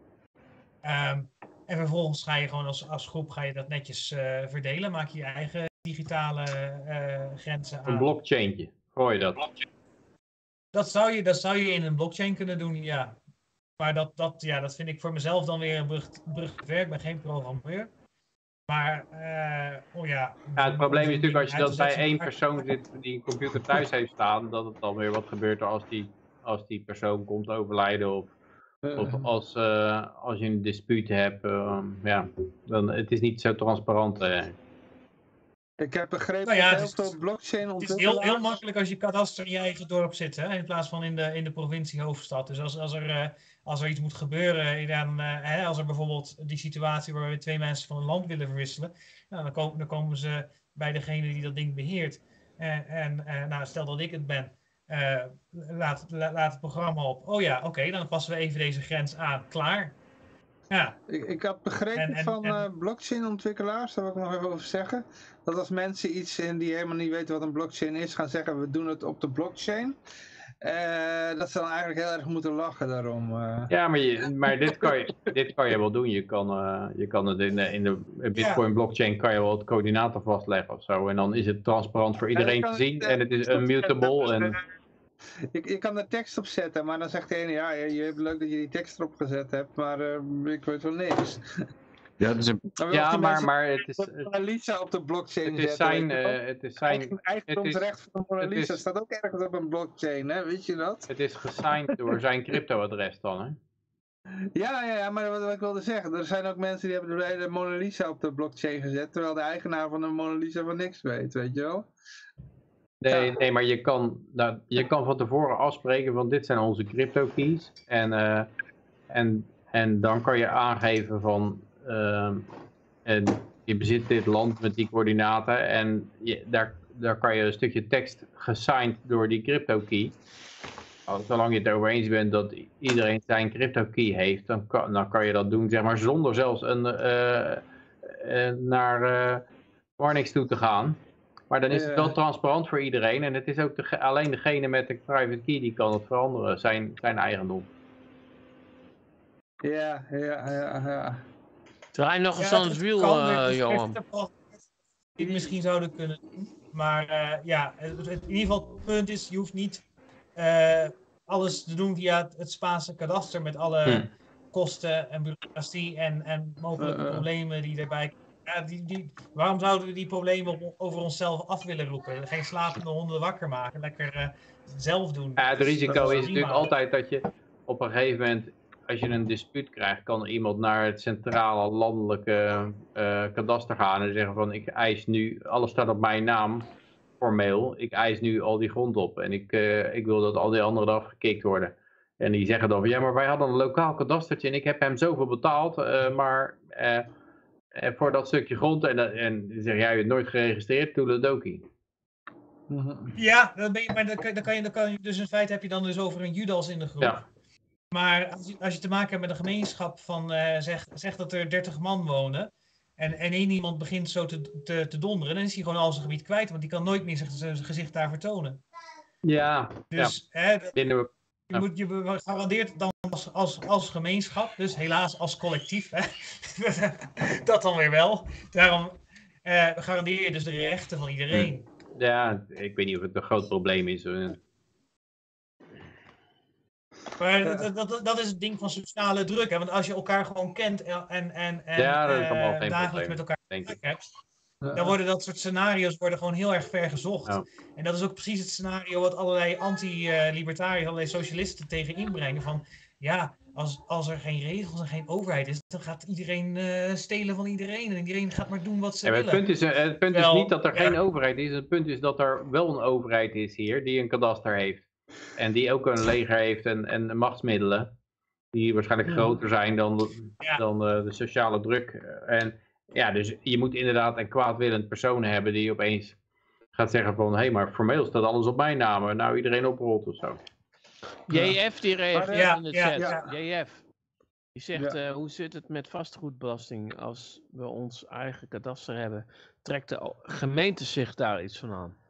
En vervolgens ga je gewoon als groep dat netjes verdelen. Maak je je eigen digitale grenzen aan. Een blockchaintje, gooi je dat? Dat zou je in een blockchain kunnen doen, ja. Maar dat vind ik voor mezelf dan weer een brug te ver. Ik ben geen programmeur. Maar, het probleem is natuurlijk als je dat bij één persoon zit die een computer thuis heeft staan, dat het dan weer wat gebeurt als die persoon komt overlijden of als je een dispuut hebt, dan het is niet zo transparant. Ik heb begrepen dat heel veel blockchain ontwikkelaars... Het is heel makkelijk als je kadaster in je eigen dorp zit, hè, in plaats van in de provincie hoofdstad. Dus als er iets moet gebeuren, als er bijvoorbeeld die situatie waar we 2 mensen van een land willen verwisselen, dan komen ze bij degene die dat ding beheert. Stel dat ik het ben. Laat het programma op. Oh ja, oké, dan passen we even deze grens aan. Klaar. Ja. Ik had begrepen van blockchain-ontwikkelaars, daar wil ik nog even over zeggen, dat als mensen iets die helemaal niet weten wat een blockchain is, gaan zeggen we doen het op de blockchain. Dat ze dan eigenlijk heel erg moeten lachen daarom. Ja, maar dit kan je wel doen. Je kan het in de Bitcoin blockchain kan je wel het coördinaten vastleggen of zo. En dan is het transparant voor iedereen te zien. En het is unmutable. En... Je kan er tekst op zetten, maar dan zegt de ene, ja, je hebt leuk dat je die tekst erop gezet hebt, maar ik weet wel niks. Ja, dus maar het is... Mona Lisa op de blockchain het is zijn eigendomsrecht van de Mona Lisa staat ook ergens op een blockchain, hè? Weet je dat? Het is gesigned door zijn cryptoadres dan, hè? Ja, maar wat ik wilde zeggen, er zijn ook mensen die hebben de hele Mona Lisa op de blockchain gezet, terwijl de eigenaar van de Mona Lisa van niks weet, weet je wel? Nee, maar je kan van tevoren afspreken van dit zijn onze crypto keys en dan kan je aangeven van en je bezit dit land met die coördinaten en daar kan je een stukje tekst gesigned door die crypto key. Zolang je het erover eens bent dat iedereen zijn crypto key heeft, dan kan je dat doen, zeg maar, zonder zelfs naar Warnix toe te gaan. Maar dan is het wel transparant voor iedereen en het is ook alleen degene met de private key die kan het veranderen, zijn eigendom. Ja. Draai nog eens aan het wiel, Johan. Die het misschien zouden kunnen doen. Maar in ieder geval het punt is, je hoeft niet alles te doen via het Spaanse kadaster met alle kosten en bureaucratie en mogelijke problemen die erbij waarom zouden we die problemen over onszelf af willen roepen? Geen slapende honden wakker maken, lekker zelf doen. Ja, het risico is natuurlijk altijd dat je op een gegeven moment, als je een dispuut krijgt, kan iemand naar het centrale landelijke kadaster gaan en zeggen van ik eis nu, alles staat op mijn naam, formeel, ik eis nu al die grond op en ik wil dat al die anderen eraf gekikt worden. En die zeggen dan van ja, maar wij hadden een lokaal kadastertje en ik heb hem zoveel betaald, maar voor dat stukje grond en dan zeg jij het nooit geregistreerd, toeledoki. Ja, maar dan kan je dus in feite heb je dan dus over een Judas in de groep. Ja. Maar als je te maken hebt met een gemeenschap van zeg dat er 30 man wonen en één iemand begint zo te donderen, dan is hij gewoon al zijn gebied kwijt, want die kan nooit meer zijn gezicht daar vertonen. Ja. Dus je garandeert dan als gemeenschap, dus helaas als collectief, dat dan weer wel. Daarom garandeer je dus de rechten van iedereen. Ja, ik weet niet of het een groot probleem is. Maar dat is het ding van sociale druk, hè? Want als je elkaar gewoon kent en dagelijks met elkaar hebt, dan worden dat soort scenario's gewoon heel erg ver gezocht. Ja. En dat is ook precies het scenario wat allerlei anti-libertariërs, allerlei socialisten tegen inbrengen. Van ja, als er geen regels en geen overheid is, dan gaat iedereen stelen van iedereen. En iedereen gaat maar doen wat ze willen. Het punt is niet dat er geen overheid is. Het punt is dat er wel een overheid is hier die een kadaster heeft. En die ook een leger heeft en machtsmiddelen. Die waarschijnlijk groter zijn dan de sociale druk. En ja, dus je moet inderdaad een kwaadwillend persoon hebben die opeens gaat zeggen van hé, maar formeel staat alles op mijn naam. Nou iedereen oprolt of zo. JF die reageert in de chat. JF. Die zegt, hoe zit het met vastgoedbelasting als we ons eigen kadaster hebben? Trekt de gemeente zich daar iets van aan?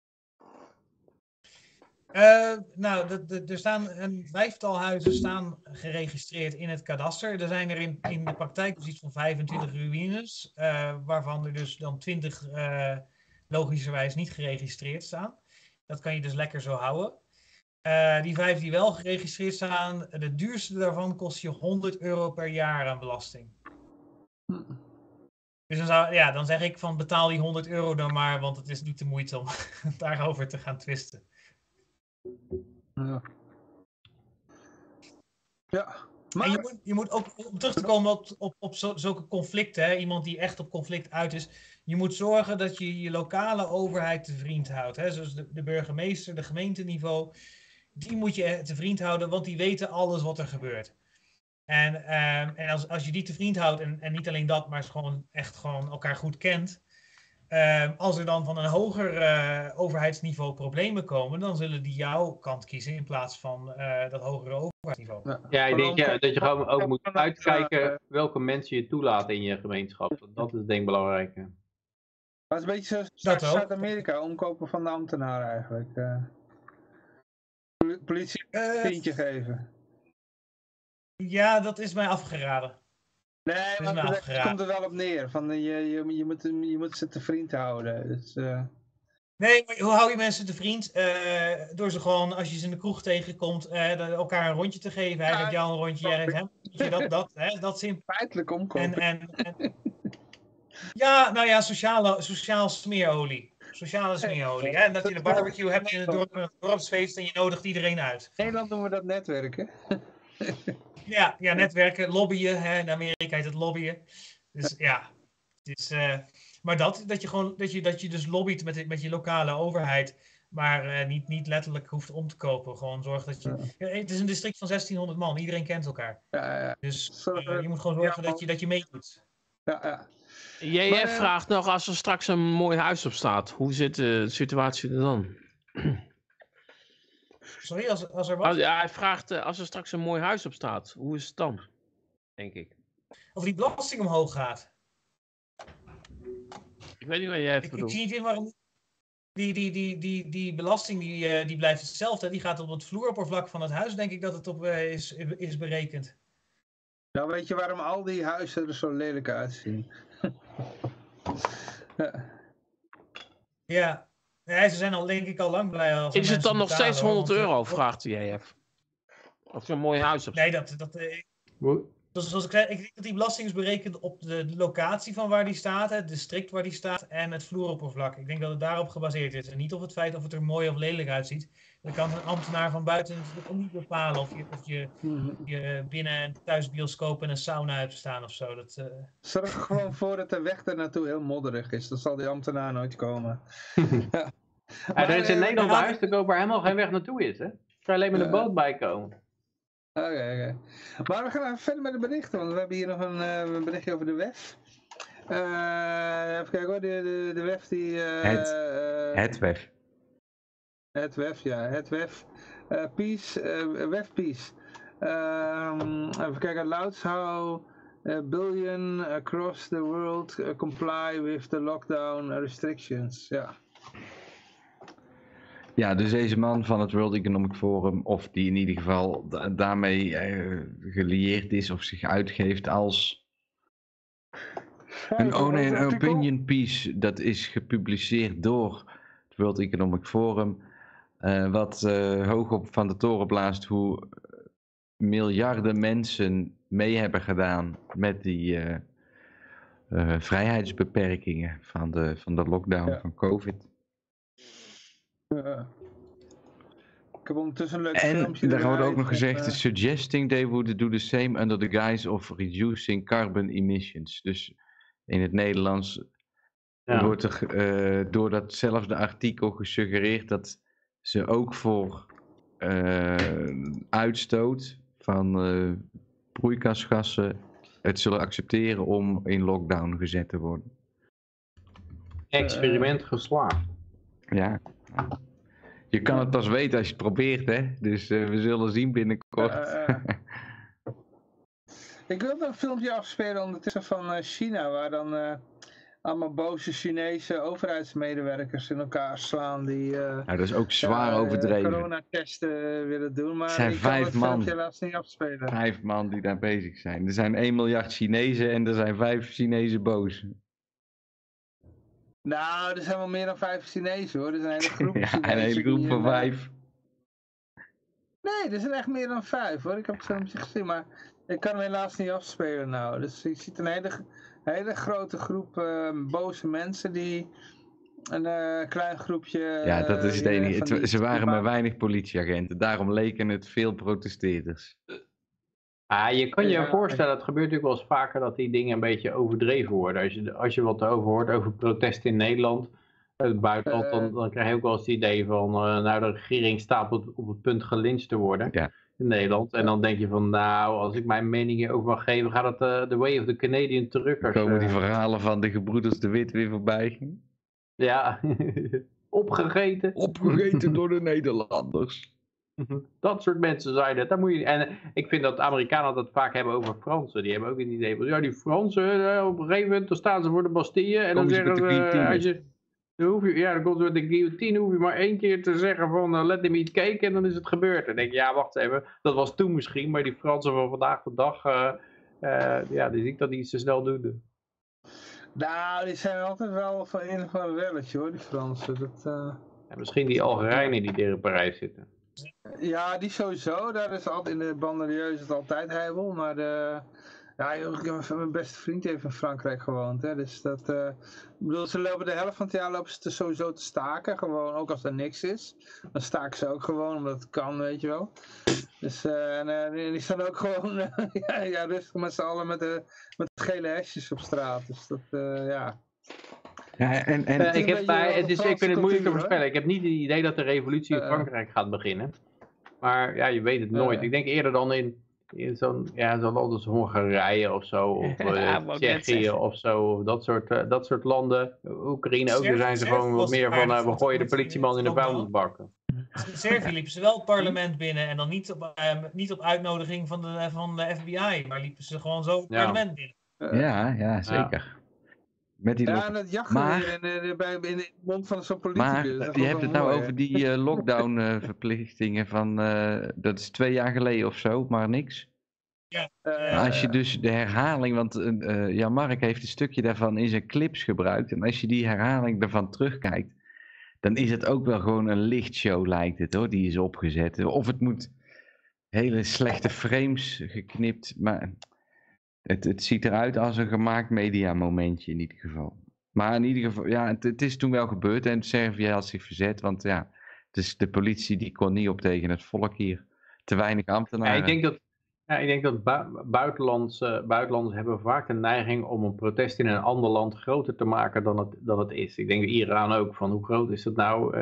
Er staan een 5-tal huizen staan geregistreerd in het kadaster. Er zijn er in de praktijk dus iets van 25 ruïnes, waarvan er dus dan 20 logischerwijs niet geregistreerd staan. Dat kan je dus lekker zo houden. Die 5 die wel geregistreerd staan, de duurste daarvan kost je €100 per jaar aan belasting. Dus dan zeg ik van betaal die €100 dan maar, want het is niet de moeite om daarover te gaan twisten. Ja. Maar je moet ook, om terug te komen op zulke conflicten, hè, iemand die echt op conflict uit is, je moet zorgen dat je je lokale overheid te vriend houdt. Hè, zoals de burgemeester, de gemeenteniveau, die moet je te vriend houden, want die weten alles wat er gebeurt. En als je die te vriend houdt, en niet alleen dat, maar gewoon elkaar goed kent, als er dan van een hoger overheidsniveau problemen komen, dan zullen die jouw kant kiezen in plaats van dat hogere overheidsniveau. Ja, ik denk dat je gewoon ook moet uitkijken welke mensen je toelaat in je gemeenschap. Dat is denk ik belangrijk. Dat is een beetje zoals Zuid-Amerika, omkopen van de ambtenaren eigenlijk. Politie een tientje geven. Ja, dat is mij afgeraden. Nee, maar daar komt er wel op neer. Van, je moet ze te vriend houden. Dus, Nee, maar hoe hou je mensen te vriend? Door ze gewoon, als je ze in de kroeg tegenkomt, elkaar een rondje te geven. Hij geeft jou een rondje, jij geeft hem een rondje. Dat simpel. Feitelijk omkopen. Ja, nou ja, sociaal smeerolie. Sociale smeerolie. En dat je een barbecue hebt in een dorpsfeest en je nodigt iedereen uit. In Nederland noemen we dat netwerken. Ja, netwerken, lobbyen. Hè. In Amerika heet het lobbyen. Dus ja, het is... Maar dat je dus lobbyt met je lokale overheid, maar niet letterlijk hoeft om te kopen. Gewoon zorg dat je... Ja, het is een district van 1600 man, iedereen kent elkaar. Ja. Dus je moet gewoon zorgen dat je meedoet. Ja. JF vraagt nog, als er straks een mooi huis op staat, hoe zit de situatie er dan? Sorry, als er wat? Ja, hij vraagt, als er straks een mooi huis op staat, hoe is het dan? Denk ik. Of die belasting omhoog gaat. Ik weet niet wat jij bedoelt. Ik zie niet in waarom... Die belasting die blijft hetzelfde. Die gaat op het vloeroppervlak van het huis, denk ik dat het op is berekend. Nou, weet je waarom al die huizen er zo lelijk uitzien? Ja, ze zijn denk ik al lang blij. Als is het dan nog steeds 100 euro, vraagt de JF? Of zo'n mooi huis op? Nee, zoals ik zei, ik denk dat die belasting is berekend op de locatie van waar die staat, het district waar die staat en het vloeroppervlak. Ik denk dat het daarop gebaseerd is en niet op het feit of het er mooi of lelijk uitziet. Dan kan een ambtenaar van buiten natuurlijk ook niet bepalen of je binnen een thuisbioscoop en een sauna hebt staan of zo. Zorg er gewoon voor dat de weg er naartoe heel modderig is. Dan zal die ambtenaar nooit komen. Ja. Maar er is in Nederland een huis te kopen waar helemaal geen weg naartoe is, hè? Er kan alleen met een boot bij komen. Oké. Maar we gaan even verder met de berichten, want we hebben hier nog een berichtje over de WEF. Even kijken hoor, de WEF die... het WEF. Het WEF, ja, het WEF. Peace, WEF Peace. Even kijken, Louds how billion across the world comply with the lockdown restrictions, ja. Ja, dus deze man van het World Economic Forum, of die in ieder geval daarmee gelieerd is of zich uitgeeft als een opinion piece, dat is gepubliceerd door het World Economic Forum, wat hoog op van de toren blaast hoe miljarden mensen mee hebben gedaan met die vrijheidsbeperkingen van de lockdown van COVID. Ik heb ondertussen een leuk filmpje. En daar wordt ook nog gezegd, suggesting they would do the same under the guise of reducing carbon emissions. Dus in het Nederlands wordt er door datzelfde artikel gesuggereerd dat ze ook voor uitstoot van broeikasgassen het zullen accepteren om in lockdown gezet te worden. Experiment geslaagd. Ja. Je kan het pas weten als je het probeert, hè? Dus we zullen zien binnenkort. Ik wil nog een filmpje afspelen ondertussen van China, waar dan allemaal boze Chinese overheidsmedewerkers in elkaar slaan die dat is ook zwaar overdreven. Coronatesten willen doen, maar zijn ik kan het 5 man. filmpje helaas niet afspelen. 5 man die daar bezig zijn. Er zijn 1 miljard Chinezen en er zijn 5 Chinezen boos. Nou, er zijn wel meer dan 5 Chinezen hoor. Er zijn een hele groep Chinezen. Een hele groep van 5. Nee, er zijn echt meer dan 5 hoor. Ik heb het filmpje gezien, maar ik kan hem helaas niet afspelen nou. Dus je ziet een hele grote groep boze mensen die een klein groepje... Ja, dat is het enige. Ze waren maar weinig politieagenten. Daarom leken het veel protesteerders. Je kan je voorstellen, het gebeurt natuurlijk wel eens vaker dat die dingen een beetje overdreven worden. Als je wat over hoort over protesten in Nederland, het buitenland, dan krijg je ook wel eens het idee van, de regering staat op het punt gelyncht te worden in Nederland. En dan denk je van, nou, als ik mijn mening hierover mag geven, gaat het the way of the Canadian truckers. Komen die verhalen van de gebroeders de Wit weer voorbij? Ja, opgegeten. Opgegeten door de Nederlanders. Dat soort mensen zijn het. En ik vind dat de Amerikanen dat vaak hebben over Fransen. Die hebben ook het idee van, die Fransen, op een gegeven moment dan staan ze voor de Bastille. En dan zeggen ze, Dan komt met de guillotine, hoef je maar 1 keer te zeggen van let them eat cake en dan is het gebeurd. En dan denk je, ja wacht even, dat was toen misschien, maar die Fransen van vandaag de dag, die zie ik dat niet zo snel doen. Nou, die zijn altijd wel van een of ander welletje hoor, die Fransen. Ja, misschien die Algerijnen die tegen Parijs zitten. Ja, die sowieso. Daar is altijd in de banlieue is het altijd heibel. Maar mijn beste vriend heeft in Frankrijk gewoond. Hè, dus dat, ik bedoel, ze lopen de helft van het jaar lopen ze sowieso te staken. Gewoon, ook als er niks is. Dan staken ze ook gewoon, omdat het kan, weet je wel. Dus die staan ook gewoon rustig met z'n allen met gele hesjes op straat. Dus dat, ja... Ja, ik vind het moeilijk te voorspellen. Ik heb niet het idee dat de revolutie in Frankrijk gaat beginnen. Maar ja, je weet het nooit. Ik denk eerder dan in zo'n land als Hongarije of zo. Of Tsjechië of zo. Dat soort landen. Oekraïne ook. Daar zijn ze gewoon wat meer van we gooien de politieman in de vuilnisbakken. In Servië liepen ze wel het parlement binnen. En dan niet op uitnodiging van de FBI. Maar liepen ze gewoon zo het parlement binnen. Ja, zeker. Met die en dat jachten weer in de mond van zo'n politicus. Maar je hebt het nou over die lockdown verplichtingen van, dat is 2 jaar geleden of zo, maar niks. Ja. Als je dus de herhaling, want Mark heeft een stukje daarvan in zijn clips gebruikt. En als je die herhaling daarvan terugkijkt, dan is het ook wel gewoon een lichtshow lijkt het hoor, die is opgezet. Of het moet hele slechte frames geknipt, maar... Het ziet eruit als een gemaakt mediamomentje in ieder geval. Maar in ieder geval, ja, het is toen wel gebeurd en Servië had zich verzet. Want ja, dus de politie die kon niet op tegen het volk hier. Te weinig ambtenaren. Ja, ik denk dat buitenlanders hebben vaak de neiging om een protest in een ander land groter te maken dan het is. Ik denk Iran ook, van hoe groot is het nou?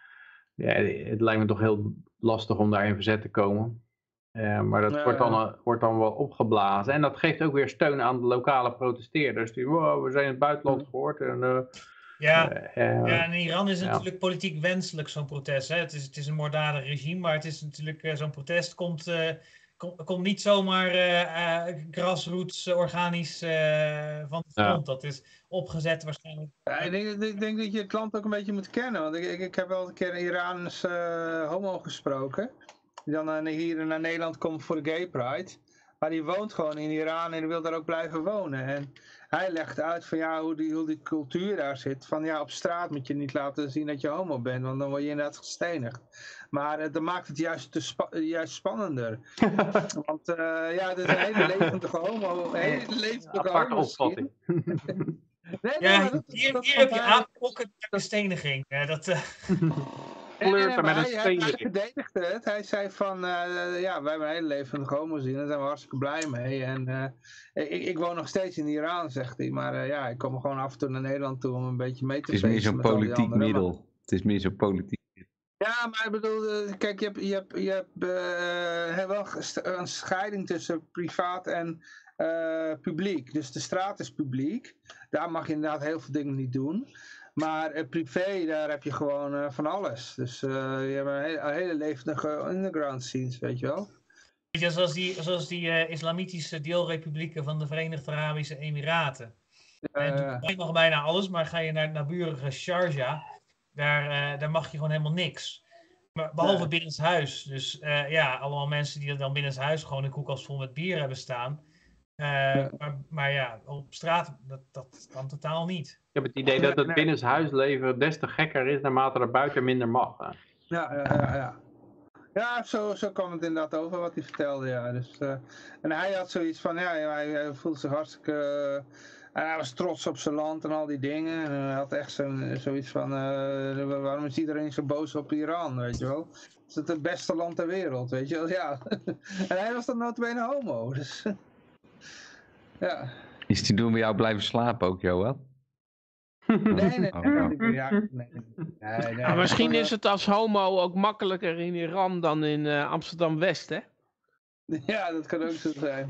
Het lijkt me toch heel lastig om daar in verzet te komen. Maar dat wordt dan wel opgeblazen. En dat geeft ook weer steun aan de lokale protesteerders. Die, we zijn in het buitenland gehoord. En in Iran is het natuurlijk politiek wenselijk zo'n protest. Hè? Het is een moorddadig regime, maar het is natuurlijk zo'n protest komt niet zomaar grassroots organisch van de grond. Dat is opgezet waarschijnlijk. Ja, ik denk dat je het land ook een beetje moet kennen. Want ik heb wel een keer een Iraans homo gesproken. Die dan hier naar Nederland komt voor de Gay Pride. Maar die woont gewoon in Iran en die wil daar ook blijven wonen. En hij legt uit van hoe die cultuur daar zit. Van op straat moet je niet laten zien dat je homo bent, want dan word je inderdaad gestenigd. Maar dat maakt het juist spannender. Want het is een hele levendige homo. Een hele levendige homo misschien. Hier heb je aanpokken de steniging. Hij verdedigde het. Hij zei van, wij hebben een hele levendige homo zien. Daar zijn we hartstikke blij mee. En ik woon nog steeds in Iran, zegt hij. Maar ik kom gewoon af en toe naar Nederland toe om een beetje mee te feesten. Het is meer zo'n politiek middel. Het is meer zo'n politiek. Ja, maar ik bedoel, kijk, je hebt wel een scheiding tussen privaat en publiek. Dus de straat is publiek. Daar mag je inderdaad heel veel dingen niet doen. Maar privé, daar heb je gewoon van alles. Dus je hebt een hele levendige underground scenes, weet je wel. Weet je, zoals die islamitische deelrepublieken van de Verenigde Arabische Emiraten. Je mag bijna alles, maar ga je naar het naburige Sharjah, daar mag je gewoon helemaal niks. Maar behalve binnenshuis. Dus allemaal mensen die dan binnenshuis gewoon een koelkast vol met bier hebben staan. Maar op straat, dat kan totaal niet. Ik heb het idee dat het binnenshuisleven des te gekker is naarmate er buiten minder mag. Hè? Ja. Ja, zo kwam het inderdaad over wat hij vertelde, ja. Dus, en hij had zoiets van, hij voelde zich hartstikke... hij was trots op zijn land en al die dingen. En hij had echt zoiets van, waarom is iedereen zo boos op Iran, weet je wel? Het is het beste land ter wereld, weet je wel, ja. En hij was dan notabene homo, dus... Ja. Is die doen bij jou blijven slapen ook, Johan? Nee. Misschien is het als homo ook makkelijker in Iran dan in Amsterdam-West, hè? Ja, dat kan ook zo zijn.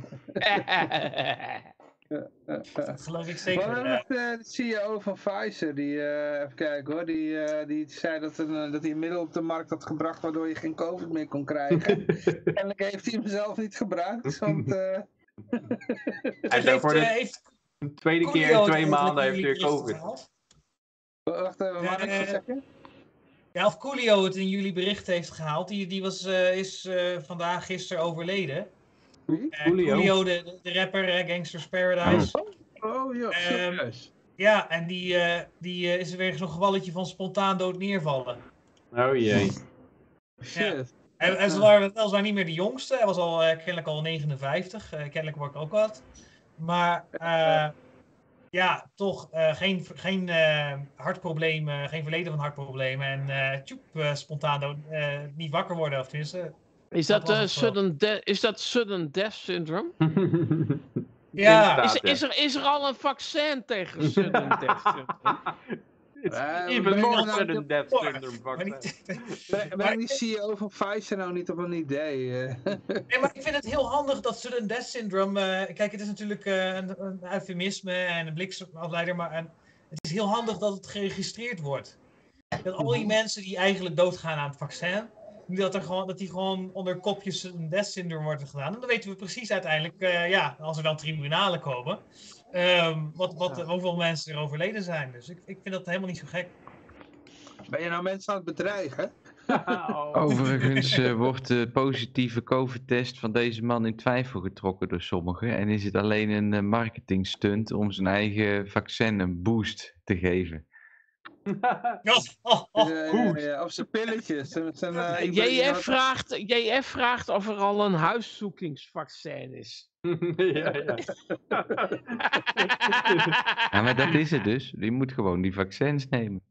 Dat geloof ik zeker. Maar we hebben de CEO van Pfizer, die, even kijken hoor, die zei dat hij een middel op de markt had gebracht waardoor je geen COVID meer kon krijgen. Kennelijk heeft hij hem zelf niet gebruikt, want... Hij heeft de tweede keer in 2 maanden heeft hij COVID. Wacht, wat zeg je? Ja, of Coolio het in jullie bericht heeft gehaald. Die is gisteren overleden. Wie? Coolio, de rapper, Gangsters Paradise. Oh ja, serieus. Ja, en die is weer zo'n gevalletje van spontaan dood neervallen. Oh jee. Shit. En ze waren weliswaar niet meer de jongste. Hij was al kennelijk al 59. Kennelijk word ik ook wat. Maar ja, toch geen hartproblemen, geen verleden van hartproblemen. En spontaan dood, niet wakker worden. Of tenminste... Is dat sudden death syndrome? Ja. Is er al een vaccin tegen sudden death syndrome? Even more sudden death syndrome vaccin. Ben die CEO van Pfizer nou niet op een idee? Nee, maar ik vind het heel handig dat sudden death syndrome... kijk, het is natuurlijk een eufemisme en een bliksemafleider, maar het is heel handig dat het geregistreerd wordt. Dat al die mensen die eigenlijk doodgaan aan het vaccin, dat die gewoon onder kopjes sudden death syndrome worden gedaan. En dan weten we precies uiteindelijk, als er dan tribunalen komen, hoeveel mensen er overleden zijn. Dus ik vind dat helemaal niet zo gek. Ben je nou mensen aan het bedreigen? Overigens wordt de positieve COVID-test van deze man in twijfel getrokken door sommigen. En is het alleen een marketingstunt om zijn eigen vaccin een boost te geven. Of zijn pilletjes. JF vraagt of er al een huiszoekingsvaccin is. Ja. Ja, maar dat is het dus. Je moet gewoon die vaccins nemen.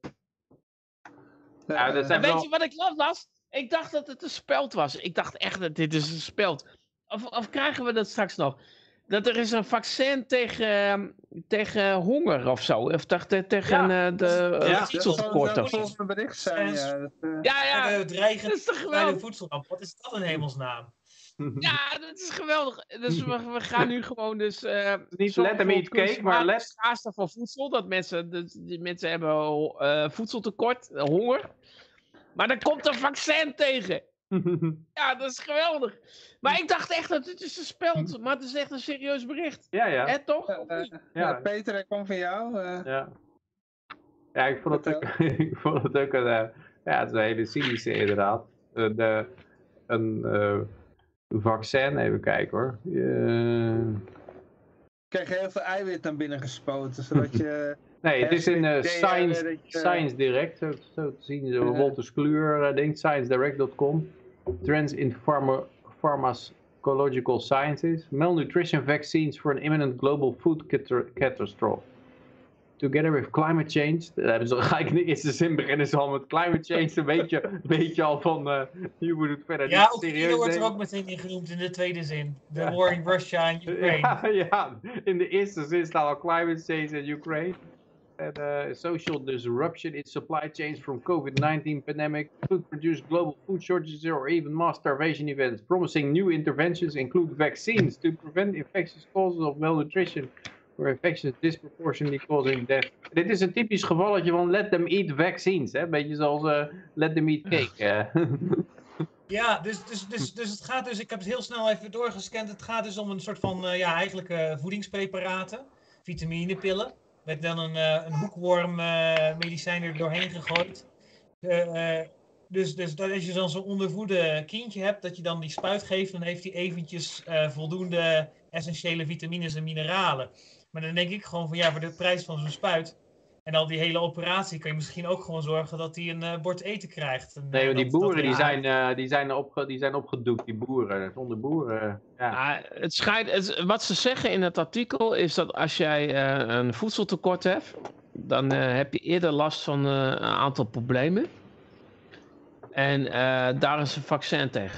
Ja, dat En weet je wat ik las? Ik dacht dat het een speld was. Ik dacht echt dat dit is een speld. Of krijgen we dat straks nog? Dat er is een vaccin tegen honger of zo. Of tegen de voedseltekort. Dat zal een bericht zijn. Dreigen dat is toch bij de voedselramp. Wat is dat in hemelsnaam? Ja, dat is geweldig. Dus we gaan nu gewoon dus... Niet let them eat cake, maar let... schaarste van voedsel. Dat die mensen hebben voedseltekort, honger. Maar er komt een vaccin tegen. Ja, dat is geweldig. Maar ik dacht echt dat het is een speld. Maar het is echt een serieus bericht. Ja. Toch? Peter, hij kwam van jou. Ja, ik vond het ook een... het is een hele cynische inderdaad. Een vaccin, even kijken hoor. Krijg je heel veel eiwit naar binnen gespoten, zodat je... Nee, het is in Science Direct, zo te zien. Zo Wolter Skluur denkt, sciencedirect.com. Trends in Pharmacological Sciences. Malnutrition vaccines for an imminent global food catastrophe. Together with climate change. Daar hebben ze ga ik in de eerste zin beginnen ze al met climate change. Een beetje al van, hier moet het verder niet serieus nemen. Wordt er ook meteen in genoemd in de tweede zin. The war in Russia and Ukraine. Ja, in de eerste zin staat al climate change in Ukraine. And social disruption in supply chains from COVID-19 pandemic could produce global food shortages or even mass starvation events. Promising new interventions include vaccines to prevent infectious causes of malnutrition or infections disproportionately causing death. Dit is een typisch gevalletje van let them eat vaccines, hè? Beetje zoals let them eat cake. Ja, dus het gaat dus, ik heb het heel snel even doorgescand, het gaat dus om een soort van, eigenlijk voedingspreparaten, vitaminepillen. Met dan een hoekworm medicijn er doorheen gegooid. Dus dat als je dan zo'n ondervoede kindje hebt, dat je dan die spuit geeft, dan heeft hij eventjes voldoende essentiële vitamines en mineralen. Maar dan denk ik gewoon van voor de prijs van zo'n spuit en al die hele operatie kan je misschien ook gewoon zorgen dat hij een bord eten krijgt. En, nee, die boeren die zijn opgedoekt, die boeren. Zonder boeren, het schijnt, wat ze zeggen in het artikel is dat als jij een voedseltekort hebt, dan heb je eerder last van een aantal problemen. En daar is een vaccin tegen.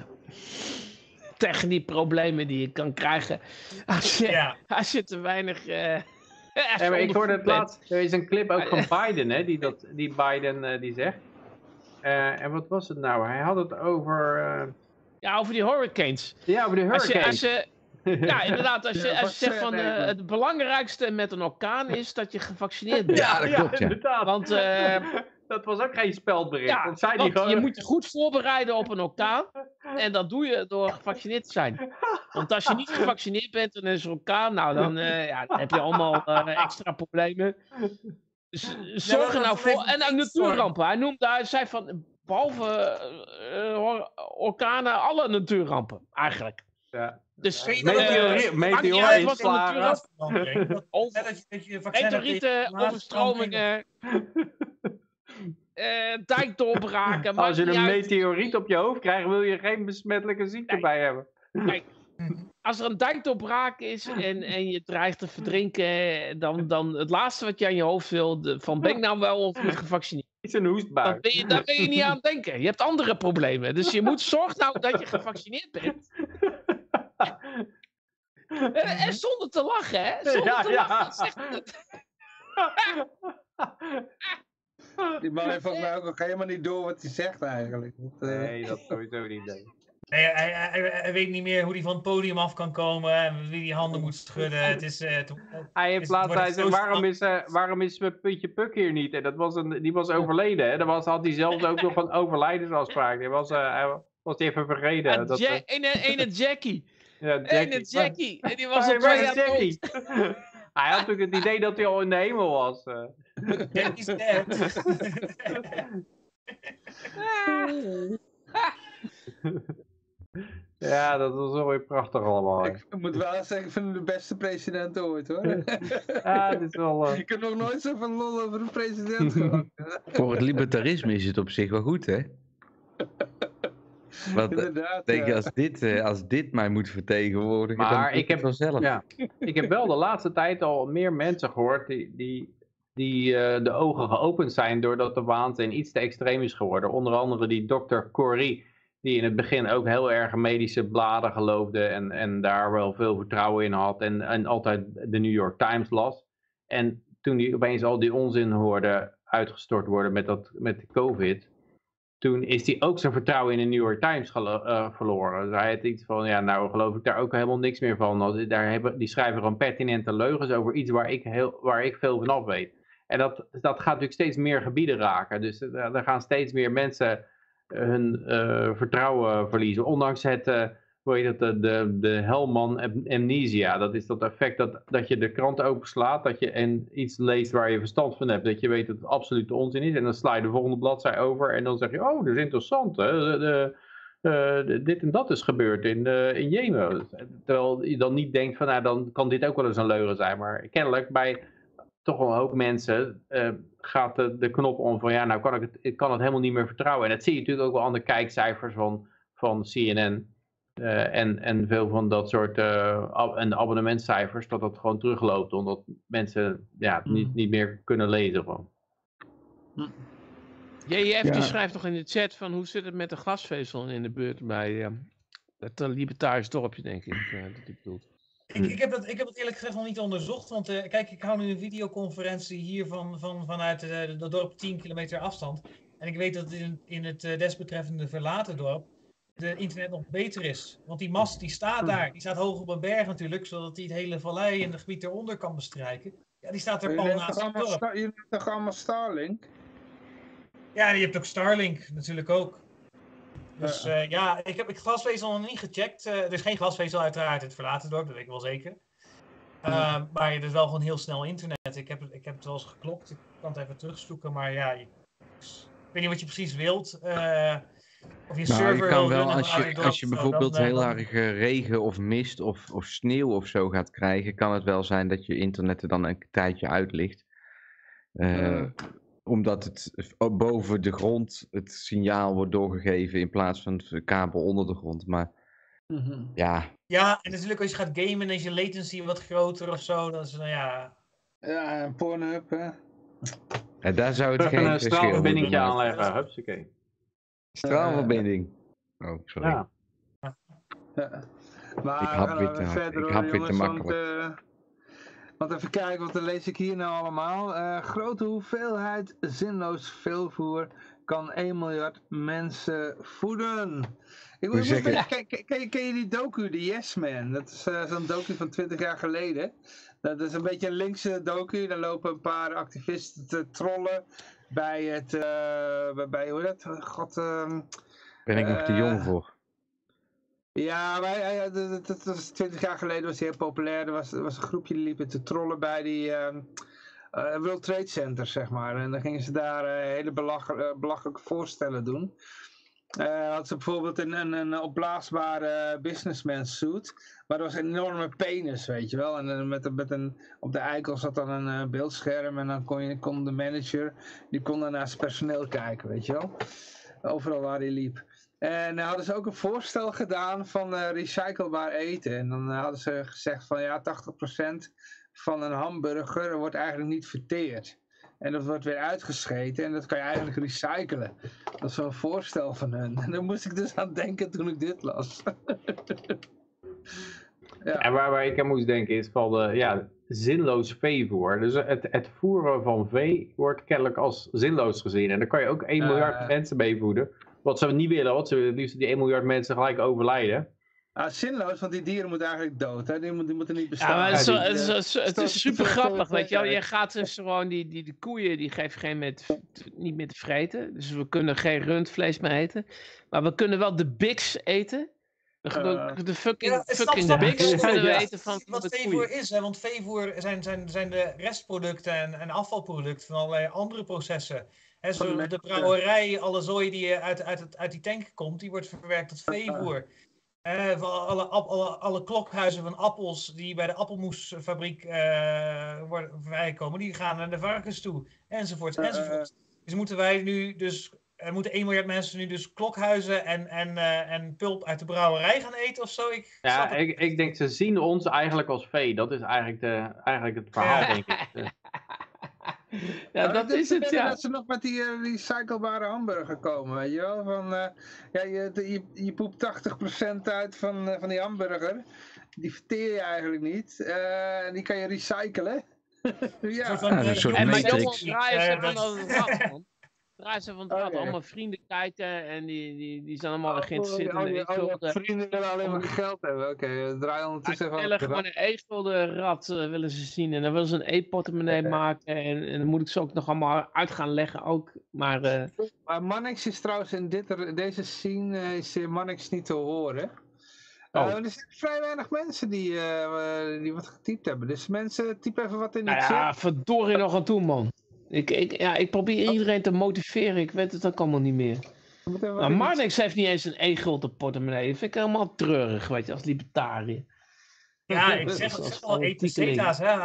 Tegen die problemen die je kan krijgen als je te weinig... maar ik hoorde het laatst, er is een clip ook van Biden, hè, die Biden die zegt. En wat was het nou? Hij had het over... over die hurricanes. Ja, over de hurricanes. Ja, inderdaad. Als je zegt van het belangrijkste met een orkaan is dat je gevaccineerd bent. Ja, dat klopt. Inderdaad. Want... dat was ook geen speldbericht. Je moet je goed voorbereiden op een orkaan. En dat doe je door gevaccineerd te zijn. Want als je niet gevaccineerd bent en er is een orkaan, nou dan heb je allemaal extra problemen. Zorg er nou voor. En natuurrampen. Hij zei van, behalve orkanen, alle natuurrampen, eigenlijk. Ja. Dus meteorinslagen. Meteorieten, overstromingen. Dijkdoorbraken. Als je een meteoriet op je hoofd krijgt, wil je geen besmettelijke ziekte bij hebben. Kijk, als er een dijkdoorbraak is en je dreigt te verdrinken, dan het laatste wat je aan je hoofd wil, ben ik nou wel of niet gevaccineerd? Is een hoestbui. Daar ben je niet aan het denken. Je hebt andere problemen. Dus je moet zorgen nou dat je gevaccineerd bent. En zonder te lachen, hè? Zonder te lachen. Zegt het. Die man heeft volgens mij ook nog helemaal niet door wat hij zegt eigenlijk. Nee, dat sowieso niet. Nee, hij weet niet meer hoe hij van het podium af kan komen en wie die handen moet schudden. Hij heeft laatst gezegd, waarom is Puntje Puk hier niet? En die was overleden. Hè? Had hij zelfs ook nog een overlijdensafspraak. Hij was die even vergeten. Ene Jackie. Ja, Ene Jackie. En die was op 2 jaar dood. Hij had natuurlijk het idee dat hij al in de hemel was. Jackie's dead. Ja, dat was wel weer prachtig allemaal. Ik moet wel zeggen, ik vind hem de beste president ooit, hoor. Ja, dit is wel... Ik heb nog nooit zoveel lol over een president gehad. Voor het libertarisme is het op zich wel goed, hè? Want denk je, als dit mij moet vertegenwoordigen, maar dan ik heb wel zelf. Ja, ik heb wel de laatste tijd al meer mensen gehoord die de ogen geopend zijn doordat de waanzin iets te extreem is geworden. Onder andere die dokter Corrie, die in het begin ook heel erg medische bladen geloofde en daar wel veel vertrouwen in had en altijd de New York Times las. En toen hij opeens al die onzin hoorde uitgestort worden met de COVID, toen is hij ook zijn vertrouwen in de New York Times verloren. Dus hij had iets van, ja, nou geloof ik daar ook helemaal niks meer van. Die schrijven gewoon pertinente leugens over iets waar ik veel van af weet. En dat gaat natuurlijk steeds meer gebieden raken. Dus er gaan steeds meer mensen hun vertrouwen verliezen. Ondanks het, de Hellman amnesia. Dat is dat effect dat je de krant openslaat, dat je iets leest waar je verstand van hebt. Dat je weet dat het absolute onzin is. En dan sla je de volgende bladzij over en dan zeg je, oh, dat is interessant. Hè? Dit en dat is gebeurd in Jemen. Terwijl je dan niet denkt van, nou, dan kan dit ook wel eens een leugen zijn. Maar kennelijk bij toch wel een hoop mensen gaat de knop om van, ja, nou ik kan het helemaal niet meer vertrouwen. En dat zie je natuurlijk ook wel aan de kijkcijfers van CNN. En veel van dat soort abonnementcijfers, dat gewoon terugloopt, omdat mensen niet meer kunnen lezen. Gewoon. JF die schrijft nog in de chat van hoe zit het met de glasvezel in de buurt bij het libertarisch dorpje, denk ik, dat hij bedoelt. Ik heb het eerlijk gezegd nog niet onderzocht, want kijk, ik hou nu een videoconferentie hier vanuit het dorp 10 kilometer afstand. En ik weet dat in het desbetreffende verlaten dorp de internet nog beter is. Want die mast die staat daar, die staat hoog op een berg natuurlijk, zodat die het hele vallei en het gebied eronder kan bestrijken. Ja, die staat er pal naast het dorp. Je hebt toch allemaal Starlink? Ja, je hebt ook Starlink natuurlijk ook. Dus ik heb glasvezel nog niet gecheckt. Er is geen glasvezel uiteraard in het verlaten dorp, dat weet ik wel zeker. Maar het is wel gewoon heel snel internet. Ik heb het wel eens geklopt, ik kan het even terugzoeken, maar ja, ik weet niet wat je precies wilt. Of je server je kan wil wel, als je bijvoorbeeld heel erg regen of mist of sneeuw of zo gaat krijgen, kan het wel zijn dat je internet er dan een tijdje uit ligt. Omdat het boven de grond het signaal wordt doorgegeven in plaats van de kabel onder de grond. Maar ja. Ja, en natuurlijk als je gaat gamen en is je latency wat groter of zo, dan is het Ja, en Pornhub, hè. En daar zou het geen een straalverbinding aanleggen, hupsakee. Straalverbinding. Oh, sorry. Ja. Maar ik hap weer te makkelijk. Want even kijken, wat lees ik hier nou allemaal? Grote hoeveelheid zinloos veelvoer kan 1 miljard mensen voeden. Ken je die docu, de Yes Man? Dat is zo'n docu van 20 jaar geleden. Dat is een beetje een linkse docu. Daar lopen een paar activisten te trollen bij het... hoe heet dat? God... ben ik nog te jong voor. Ja, maar dat was 20 jaar geleden, was hij heel populair. Er was een groepje die liepen te trollen bij die World Trade Center, zeg maar. En dan gingen ze daar hele belachelijke voorstellen doen. Hadden ze bijvoorbeeld een opblaasbare businessman suit. Maar dat was een enorme penis, weet je wel. En op de eikel zat dan een beeldscherm. En dan kon de manager, die kon dan naar zijn personeel kijken, weet je wel. Overal waar hij liep. En dan hadden ze ook een voorstel gedaan van recyclebaar eten. En dan hadden ze gezegd van ja, 80% van een hamburger wordt eigenlijk niet verteerd. En dat wordt weer uitgescheten en dat kan je eigenlijk recyclen. Dat is zo'n voorstel van hun. En daar moest ik dus aan denken toen ik dit las. Ja. En waar ik aan moest denken is van zinloos veevoer. Dus het voeren van vee wordt kennelijk als zinloos gezien. En daar kan je ook 1 miljard mensen mee voeden. Wat ze niet willen, want ze willen het liefst die 1 miljard mensen gelijk overlijden. Zinloos, want die dieren moeten eigenlijk dood. Hè? Die moeten niet bestaan. Ja, maar het is super grappig, weet je wel. Je gaat dus gewoon die koeien, die geef je niet meer te vreten. Dus we kunnen geen rundvlees meer eten. Maar we kunnen wel de biks eten. De fucking biks kunnen we eten van wat veevoer is, hè? Want veevoer zijn de restproducten en afvalproducten van allerlei andere processen. Hè, zo de brouwerij, alle zooi die uit die tank komt, die wordt verwerkt tot veevoer. Alle klokhuizen van appels die bij de appelmoesfabriek worden vrijkomen, die gaan naar de varkens toe, enzovoort. Dus moeten 1 miljard mensen nu dus klokhuizen en pulp uit de brouwerij gaan eten of zo? Ik denk ze zien ons eigenlijk als vee. Dat is eigenlijk het verhaal, denk ik. Ja, dat is het, ja. Dat ze nog met die recyclebare hamburger komen, weet je wel. Van, je poept 80% uit van die hamburger. Die verteer je eigenlijk niet. Die kan je recyclen. Ja. Een soort matrix. Draaien ze van dat rad, man. Draaien ze van het rad. Allemaal vrienden kijken en die zijn allemaal geïnteresseerd in de e-gulden. Vrienden willen alleen maar geld hebben. Oké, draai ondertussen even. Gewoon een e-gulden rad willen ze zien. En dan willen ze een e-portemonnee maken. En dan moet ik ze ook nog allemaal uit gaan leggen ook. Maar Mannix is trouwens in deze scene is Mannix niet te horen. Er zijn vrij weinig mensen die wat getypt hebben. Dus mensen, typ even wat in de chat. Ja, verdorie nog aan toe, man. Ik probeer iedereen te motiveren. Ik weet het ook allemaal niet meer. Marnix heeft niet eens een e-gulden portemonnee. Dat vind ik helemaal treurig, weet je, als libertariër. Ja, ik zeg het al, ETC's, hè.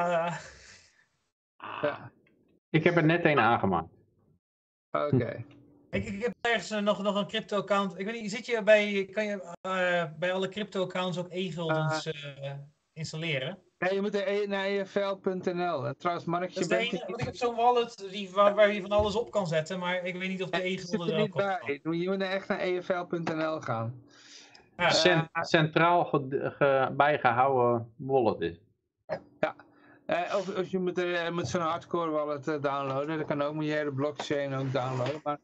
Ik heb er net een aangemaakt. Oké. Ik heb ergens nog een crypto-account. Ik weet niet, kan je bij alle crypto-accounts ook e-guldens installeren? Ja, je moet naar EFL.nl. Trouwens, Mark, want ik heb zo'n wallet waar je van alles op kan zetten, maar ik weet niet of de e-gulden er ook op kan. Je moet echt naar EFL.nl gaan. Centraal bijgehouden wallet is. Ja. Of je moet zo'n hardcore wallet downloaden. Dat kan ook, moet je hele blockchain ook downloaden. Maar,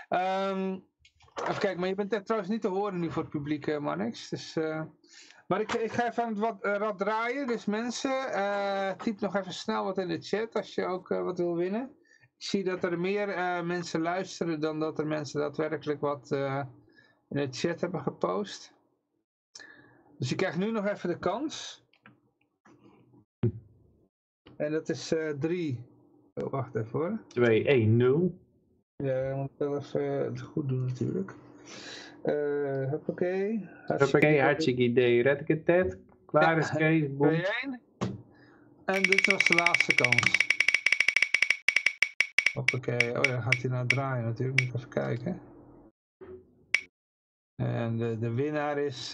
even kijken, maar je bent trouwens niet te horen nu voor het publiek, Marnix. Dus, maar ik ga even aan het rad draaien. Dus mensen, typ nog even snel wat in de chat als je ook wat wil winnen. Ik zie dat er meer mensen luisteren dan dat er mensen daadwerkelijk wat in de chat hebben gepost. Dus je krijgt nu nog even de kans. En dat is 3. Oh, wacht even hoor. 2-1-0. Ja, ik moet wel even het goed doen natuurlijk. Hoppakee. Hartstikke idee. Red ik het, Ted? Klaar is Kees. 2-1. En dit was de laatste kans. Hoppakee. Oh ja, dan gaat hij nou draaien natuurlijk. Moet ik even kijken. En de winnaar is...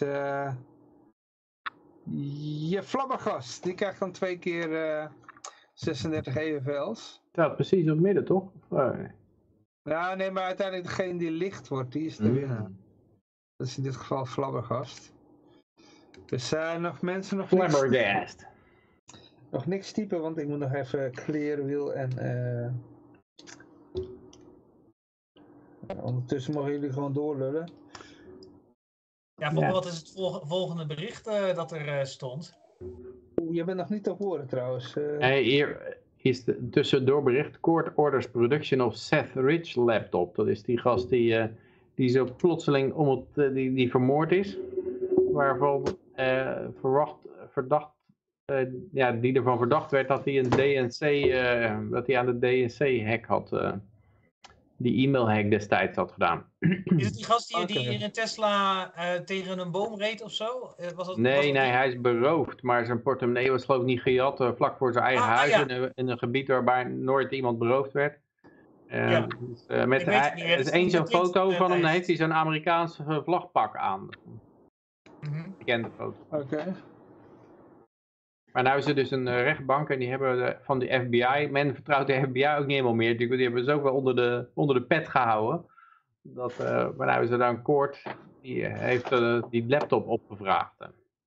je Flabbergast. Die krijgt dan 2 keer 36 EFL's. Ja, precies op het midden, toch? Nou, nee, maar uiteindelijk degene die licht wordt, die is de winnaar. Dat is in dit geval Flabbergast. Dus nog mensen nog Flabbergast. Nog niks typen, want ik moet nog even clear wheel en... ondertussen mogen jullie gewoon doorlullen. Ja, wat is het volgende bericht dat er stond? Je bent nog niet te horen trouwens. Hier is tussendoor bericht. Court orders production of Seth Rich laptop. Dat is die gast die zo plotseling die vermoord is. Waarvan verdacht die ervan verdacht werd dat hij dat hij aan de DNC-hack had, die e-mail-hack destijds had gedaan. Is het die gast die in een Tesla tegen een boom reed of zo? Nee, hij is beroofd, maar zijn portemonnee was geloof ik niet gejat vlak voor zijn eigen huis in een gebied waarbij nooit iemand beroofd werd. Er is één zo'n foto van hem, dan heeft hij zo'n Amerikaanse vlagpak aan. Bekende foto. Oké. Maar nu is er dus een rechtbank en die hebben van de FBI, men vertrouwt de FBI ook niet helemaal meer, die hebben ze ook wel onder de pet gehouden. Maar nu is er dan een court, die heeft die laptop opgevraagd.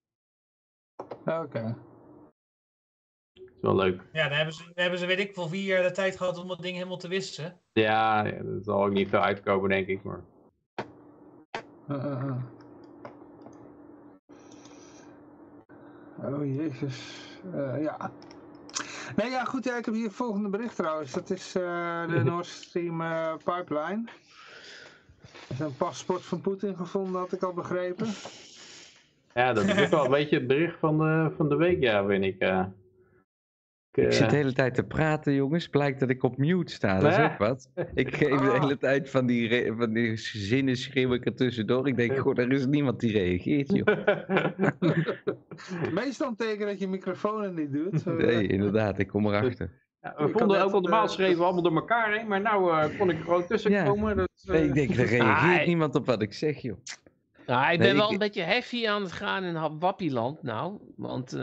Oké. Dat is wel leuk. Ja, dan hebben ze weet ik veel 4 jaar de tijd gehad om dat ding helemaal te wissen. Ja, dat zal ook niet veel uitkomen denk ik, maar... Oh jezus, ja. Nee, ja goed, ik heb hier het volgende bericht trouwens. Dat is de Nord Stream pipeline. Er is een paspoort van Poetin gevonden, had ik al begrepen. Ja, dat is ook wel een beetje het bericht van de week, ja, vind ik. Ik zit de hele tijd te praten, jongens. Blijkt dat ik op mute sta. Dat is ook wat. Ik geef de hele tijd van die zinnen schreeuw ik er tussendoor. Ik denk, goh, er is niemand die reageert, joh. Meestal teken dat je microfoon niet doet. Nee, inderdaad. Ik kom erachter. Ja, we vonden ook al normaal schreven allemaal door elkaar heen. Maar nou kon ik er gewoon tussenkomen. Ja. Ik denk, er reageert niemand op wat ik zeg, joh. Nou, ik ben wel een beetje heavy aan het gaan in Wappieland nou. Want...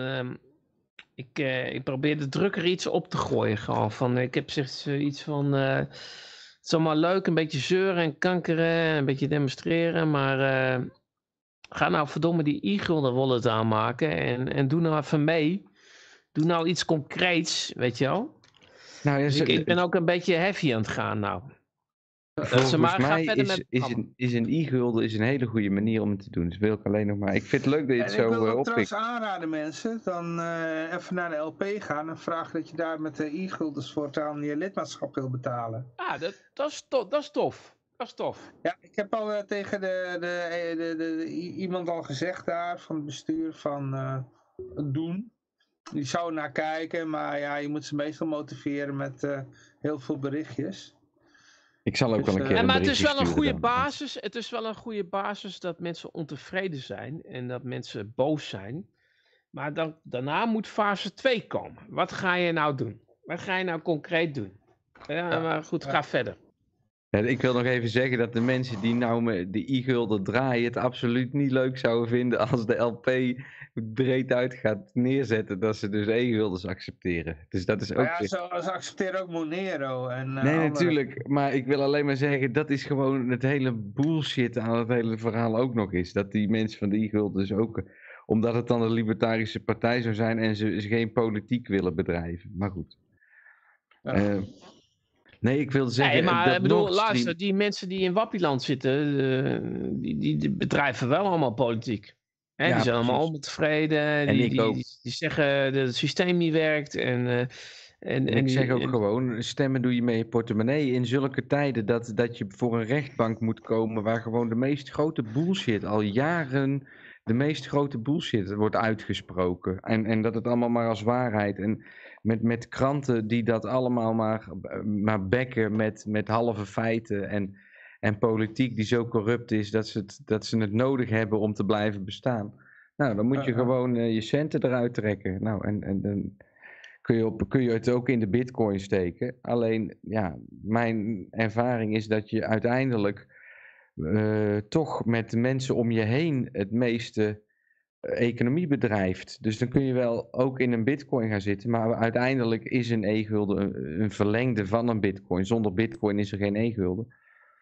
Ik probeer de druk er iets op te gooien. Gewoon. Ik heb zoiets van... het is allemaal leuk, een beetje zeuren en kankeren. Een beetje demonstreren. Maar ga nou verdomme die e-gulden wallet aanmaken. En doe nou even mee. Doe nou iets concreets, weet je wel. Nou, dus ik ben ook een beetje heavy aan het gaan nou. Volgens mij is een e-gulden een hele goede manier om het te doen. Dus wil ik alleen nog maar. Ik vind het leuk dat je het zo oppikt. Ik wil trouwens aanraden mensen, dan even naar de LP gaan en vragen dat je daar met de e-guldens voortaan je lidmaatschap wil betalen. Ja, dat is tof. Dat is tof. Ja, ik heb al tegen iemand al gezegd daar van het bestuur van doen. Die zou naar kijken, maar ja, je moet ze meestal motiveren met heel veel berichtjes. Ik zal ook wel een keer maar het is wel een goede basis. Het is wel een goede basis dat mensen ontevreden zijn en dat mensen boos zijn. Maar daarna moet fase 2 komen. Wat ga je nou doen? Wat ga je nou concreet doen? Ja, maar goed, ga verder. Ja, ik wil nog even zeggen dat de mensen die nou de e-gulden draaien het absoluut niet leuk zouden vinden als de LP breed uit gaat neerzetten dat ze dus e-guldens accepteren. Dus dat is ook... Ja, ze accepteren ook Monero en... nee, natuurlijk. Maar ik wil alleen maar zeggen, dat is gewoon het hele bullshit aan het hele verhaal ook nog is. Dat die mensen van de e-guldens ook... Omdat het dan de Libertarische Partij zou zijn en ze geen politiek willen bedrijven. Maar goed. Ja. Nee, ik wil zeggen... Nee, maar ik bedoel, luister, die mensen die in Wappieland zitten, die bedrijven wel allemaal politiek. Ja, die zijn allemaal ontevreden. Die zeggen dat het systeem niet werkt. En ik zeg ook gewoon, stemmen doe je met je portemonnee in zulke tijden dat je voor een rechtbank moet komen waar gewoon de meest grote bullshit, al jaren de meest grote bullshit wordt uitgesproken. En dat het allemaal maar als waarheid. En met kranten die dat allemaal maar bekken met halve feiten en politiek die zo corrupt is dat ze het nodig hebben om te blijven bestaan. Nou, dan moet je gewoon je centen eruit trekken. Nou, en dan kun je het ook in de bitcoin steken. Alleen, ja, mijn ervaring is dat je uiteindelijk toch met de mensen om je heen het meeste economie bedrijft. Dus dan kun je wel ook in een bitcoin gaan zitten, maar uiteindelijk is een e-gulden een verlengde van een bitcoin. Zonder bitcoin is er geen e-gulden.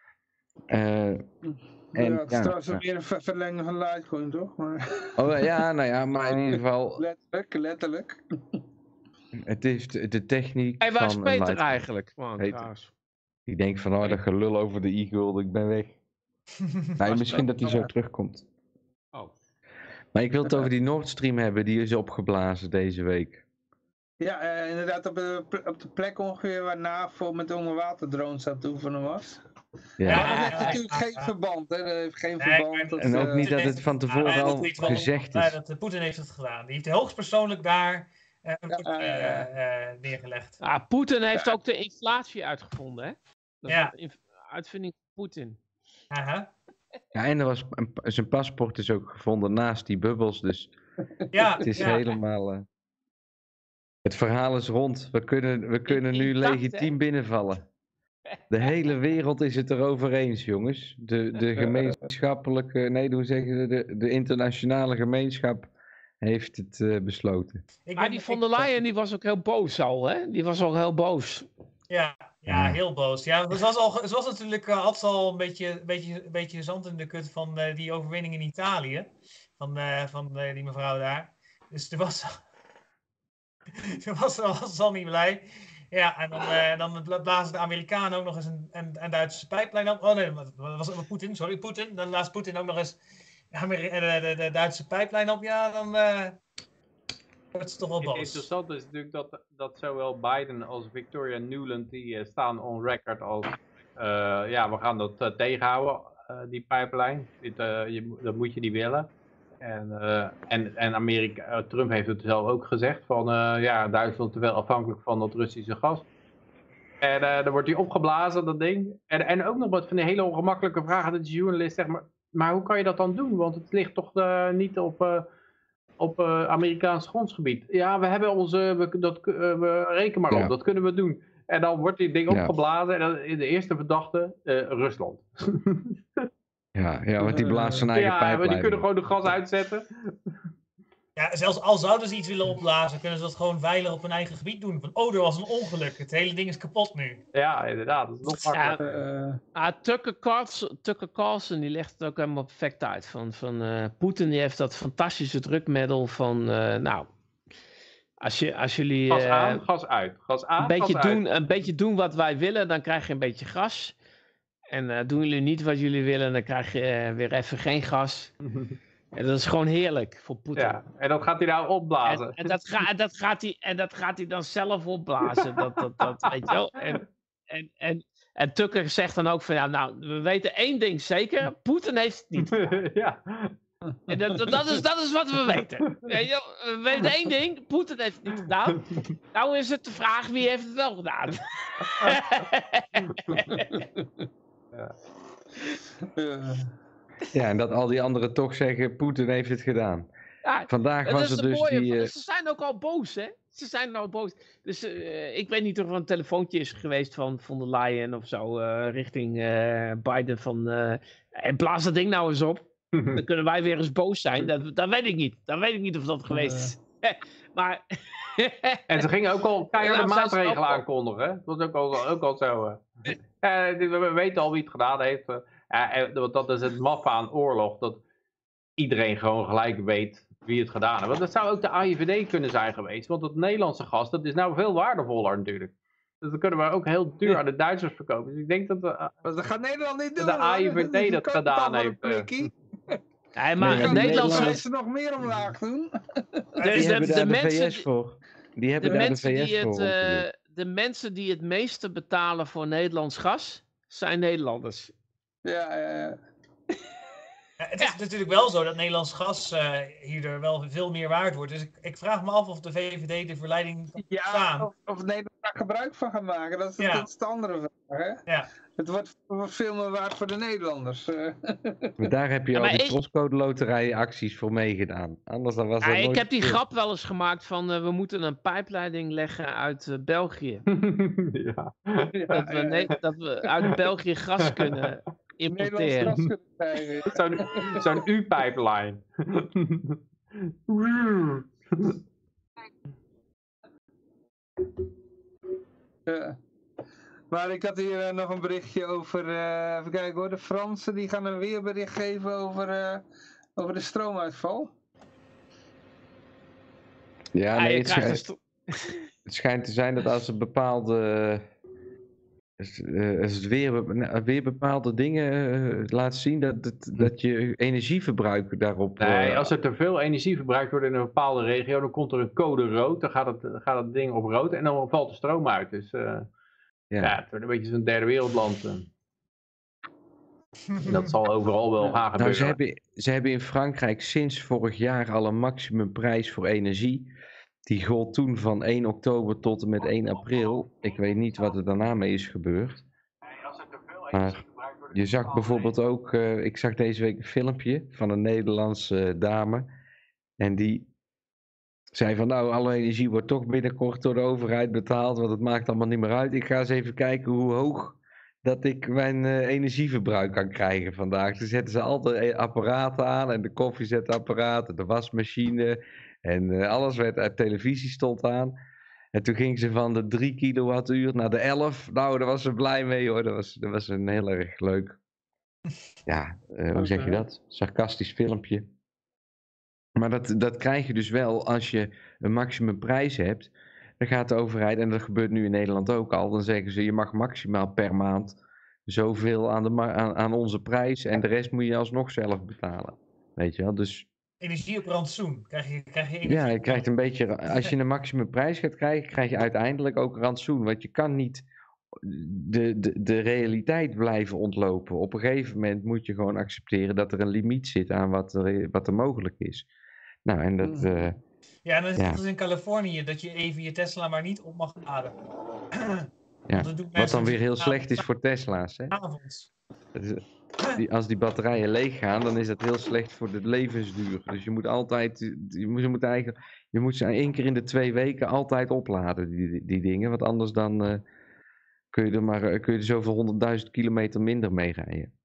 Het is trouwens weer een verlengen van Litecoin, toch? Maar... Oh ja, nou ja, maar in ieder geval... Letterlijk. Het is de techniek waar is van Peter Litecoin. Eigenlijk? Ik denk van, dat gelul over de e-gulden, ik ben weg. Nou, misschien dat hij zo terugkomt. Oh. Maar ik wil het over die Nord Stream hebben, die is opgeblazen deze week. Ja, inderdaad op de plek ongeveer waar NAVO met onderwaterdrones aan het oefenen was. Ja, dat heeft natuurlijk geen verband. Hè. Dat heeft geen verband. En ook niet dat het van tevoren al gezegd is. Poetin heeft het gedaan. Die heeft hoogstpersoonlijk daar neergelegd. Poetin heeft ook de inflatie uitgevonden, hè? Dat is een uitvinding van Poetin. Ja, en zijn paspoort is ook gevonden naast die bubbels, dus het is helemaal... Het verhaal is rond. We kunnen nu legitiem binnenvallen. De hele wereld is het erover eens, jongens. De gemeenschappelijke... Nee, hoe zeggen ze? De internationale gemeenschap heeft het besloten. Maar die von der Leyen die was ook heel boos al, hè? Die was al heel boos. Ja, heel boos. Ja, het was natuurlijk altijd al een beetje zand in de kut van die overwinning in Italië. Van die mevrouw daar. Dus er was al niet blij. Ja, en dan blazen de Amerikanen ook nog eens een Duitse pijplijn op. Oh nee, dat was Poetin, sorry, Poetin. Dan blaast Poetin ook nog eens de Duitse pijplijn op. Ja, dan wordt ze toch wel boos. Interessant is natuurlijk dat zowel Biden als Victoria Nuland die staan on record als we gaan dat tegenhouden, die pijplijn. Dat moet je niet willen. En Amerika, Trump heeft het zelf ook gezegd van Duitsland is te veel afhankelijk van dat Russische gas. En dan wordt hij opgeblazen, dat ding. En ook nog wat van die hele ongemakkelijke vragen dat de journalist zegt, maar hoe kan je dat dan doen? Want het ligt toch niet op Amerikaans grondsgebied. Ja, we hebben reken maar op, dat kunnen we doen. En dan wordt die ding opgeblazen en dan in de eerste verdachte Rusland. Ja, want die blaast zijn eigen pijplijn. Ja, maar die kunnen gewoon de gas uitzetten. Ja, zelfs al zouden ze iets willen opblazen, kunnen ze dat gewoon veilig op hun eigen gebied doen. Van, er was een ongeluk, het hele ding is kapot nu. Ja, inderdaad, dat is nog makkelijker. Tucker Carlson die legt het ook helemaal perfect uit. Van Poetin die heeft dat fantastische drukmiddel van, als jullie... Gas aan, gas uit. Gas aan, een beetje doen wat wij willen, dan krijg je een beetje gas. En doen jullie niet wat jullie willen, dan krijg je weer even geen gas. En dat is gewoon heerlijk voor Poetin. Ja, en dat gaat hij nou opblazen. En dat gaat hij dan zelf opblazen. Dat weet je wel. En Tucker zegt dan ook van, we weten één ding zeker. Poetin heeft het niet gedaan. Ja. En dat is wat we weten. We weten één ding. Poetin heeft het niet gedaan. Nou is het de vraag, wie heeft het wel gedaan? Ja, en dat al die anderen toch zeggen, Poetin heeft het gedaan. Ja, vandaag was er dus die... Ze zijn ook al boos, hè? Ze zijn al boos. Dus ik weet niet of er een telefoontje is geweest van von der Leyen of zo, richting Biden van... blaas dat ding nou eens op. Dan kunnen wij weer eens boos zijn. Dat weet ik niet. Dan weet ik niet of dat geweest is. Maar... En ze gingen ook al keiharde maatregelen aankondigen. Hè? Dat was ook al zo. We weten al wie het gedaan heeft. Dat is het maffe aan oorlog. Dat iedereen gewoon gelijk weet wie het gedaan heeft. Want dat zou ook de AIVD kunnen zijn geweest. Want het Nederlandse gas, dat is nou veel waardevoller natuurlijk. Dus dat kunnen we ook heel duur aan de Duitsers verkopen. Dus ik denk dat dat gaat Nederland niet doen. De AIVD dat gedaan heeft. Nee, maar het Nederlandse... Gaan ze nog meer omlaag doen? Die hebben daar de VS voor. Die hebben daar de VS voor. De mensen die het meeste betalen voor Nederlands gas, zijn Nederlanders. Ja. Het is natuurlijk wel zo dat Nederlands gas hierdoor wel veel meer waard wordt. Dus ik vraag me af of de VVD de verleiding kan staan. Of Nederland daar gebruik van gaat maken. Dat is de andere vraag. Hè? Ja. Het wordt veel meer waard voor de Nederlanders. Maar daar heb je al die postcode loterij acties voor meegedaan. Anders dan was dat nooit... Ik heb die grap wel eens gemaakt van we moeten een pijpleiding leggen uit België. Dat we uit België gas kunnen importeren. Zo'n U-pipeline. Ja. Maar ik had hier nog een berichtje over, even kijken hoor, de Fransen die gaan een weerbericht geven over de stroomuitval. Ja, nee, het schijnt te zijn dat als er bepaalde... Als het weer bepaalde dingen laat zien dat je energieverbruik daarop... Nee, als er te veel energie verbruikt wordt in een bepaalde regio, dan komt er een code rood, dan gaat het ding op rood en dan valt de stroom uit. Dus het wordt een beetje zo'n derde wereldland. Dat zal overal wel gaan gebeuren. Nou, ze hebben in Frankrijk sinds vorig jaar al een maximumprijs voor energie. Die gold toen van 1 oktober tot en met 1 april. Ik weet niet wat er daarna mee is gebeurd. Maar je zag bijvoorbeeld ook, ik zag deze week een filmpje van een Nederlandse dame. En die zei van nou, alle energie wordt toch binnenkort door de overheid betaald. Want het maakt allemaal niet meer uit. Ik ga eens even kijken hoe hoog dat ik mijn energieverbruik kan krijgen vandaag. Toen zetten ze altijd apparaten aan en de koffiezetapparaten, de wasmachine en alles werd uit televisie stond aan. En toen ging ze van de 3 kilowattuur naar de 11. Nou, daar was ze blij mee hoor. Dat was een heel erg leuk, ja, hoe zeg je dat? Sarcastisch filmpje. Maar dat krijg je dus wel als je een maximumprijs hebt. Dan gaat de overheid, en dat gebeurt nu in Nederland ook al, dan zeggen ze je mag maximaal per maand zoveel aan onze prijs en de rest moet je alsnog zelf betalen. Weet je wel, dus... Energie op rantsoen, krijg je energie. Ja, je krijgt een beetje, als je een maximumprijs gaat krijgen, krijg je uiteindelijk ook rantsoen. Want je kan niet de realiteit blijven ontlopen. Op een gegeven moment moet je gewoon accepteren dat er een limiet zit aan wat er mogelijk is. Nou, en dat... Ja, en dan is het als in Californië, dat je even je Tesla maar niet op mag laden. Ja, wat dan weer heel slecht is voor Tesla's. Hè? Avonds. Als die batterijen leeg gaan, dan is dat heel slecht voor de levensduur. Dus je moet altijd, je moet ze 1 keer in de 2 weken altijd opladen, die dingen. Want anders dan kun je er zoveel 100.000 kilometer minder mee rijden.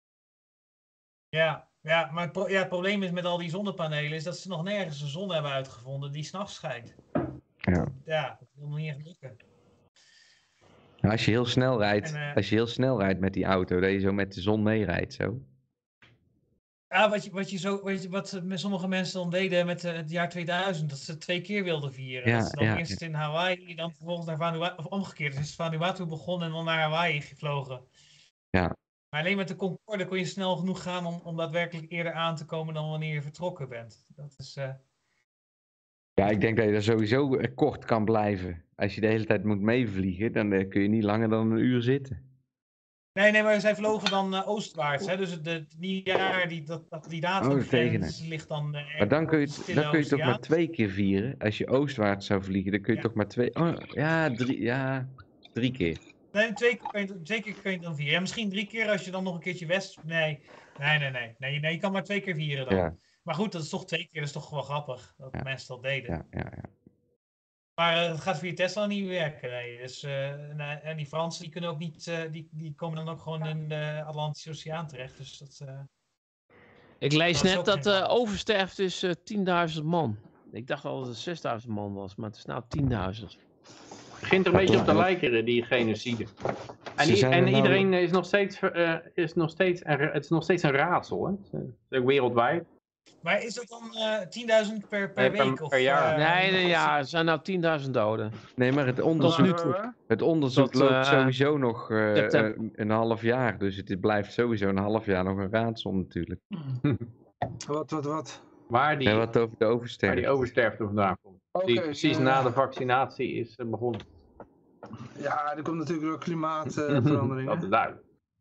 Ja, maar het probleem is met al die zonnepanelen is dat ze nog nergens een zon hebben uitgevonden die 's nachts schijnt. Ja, dat wil nog niet echt lukken. Als je heel snel rijdt met die auto, dat je zo met de zon meerijdt zo. Ja, wat sommige mensen dan deden met het jaar 2000, dat ze het 2 keer wilden vieren. Ja, dat ze dan eerst in Hawaii, dan vervolgens naar Vanuatu, of omgekeerd. Dus Vanuatu begonnen en dan naar Hawaii gevlogen. Ja. Maar alleen met de Concorde kon je snel genoeg gaan om daadwerkelijk eerder aan te komen dan wanneer je vertrokken bent. Dat is... Ja, ik denk dat je daar sowieso kort kan blijven. Als je de hele tijd moet meevliegen, dan kun je niet langer dan 1 uur zitten. Nee, maar zij vlogen dan oostwaarts. Hè? Dus die datumgrens ligt dan... maar dan kun je toch maar 2 keer vieren. Als je oostwaarts zou vliegen, dan kun je toch maar 2... Oh, ja, 3 keer. Nee, 2 keer kun je dan vieren. Ja, misschien 3 keer als je dan nog een keertje west... Nee, je kan maar 2 keer vieren dan. Ja. Maar goed, dat is toch 2 keer, dat is toch wel grappig. Dat mensen dat deden. Ja. Maar het gaat via Tesla niet werken. Nee. Dus, en die Fransen die kunnen ook niet, die komen dan ook gewoon in de Atlantische Oceaan terecht. Dus dat, ik lees net dat de oversterfte is 10.000 man. Ik dacht al dat het 6.000 man was, maar het is nou 10.000. Het begint er een beetje op te lijken, die genocide. En iedereen is nog steeds, het is nog steeds een raadsel. Hè? Het is ook wereldwijd. Maar is dat dan 10.000 per week? Of, per jaar? Nee, er zijn nou 10.000 doden. Nee, maar het onderzoek loopt sowieso nog een half jaar. Dus het blijft sowieso een half jaar nog een raadsel natuurlijk. Wat? Waar die oversterfte vandaan komt. Die precies na de vaccinatie is begonnen. Ja, er komt natuurlijk door klimaatverandering. Dat is duidelijk.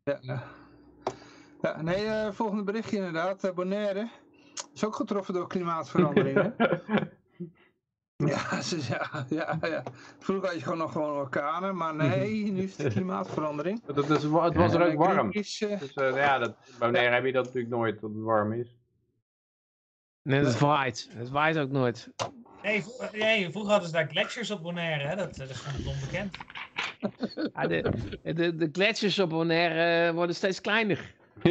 Ja, nee, volgende berichtje inderdaad. Bonaire is ook getroffen door klimaatverandering. Ja. Vroeger had je gewoon orkanen, maar nee, nu is het klimaatverandering. Het was er ook warm. Dus Bonaire heb je dat natuurlijk nooit, dat het warm is. Nee, het waait. Het waait ook nooit. Nee, vroeger hadden ze daar gletsjers op Bonaire, hè? Dat is gewoon onbekend. De gletsjers op Bonaire worden steeds kleiner.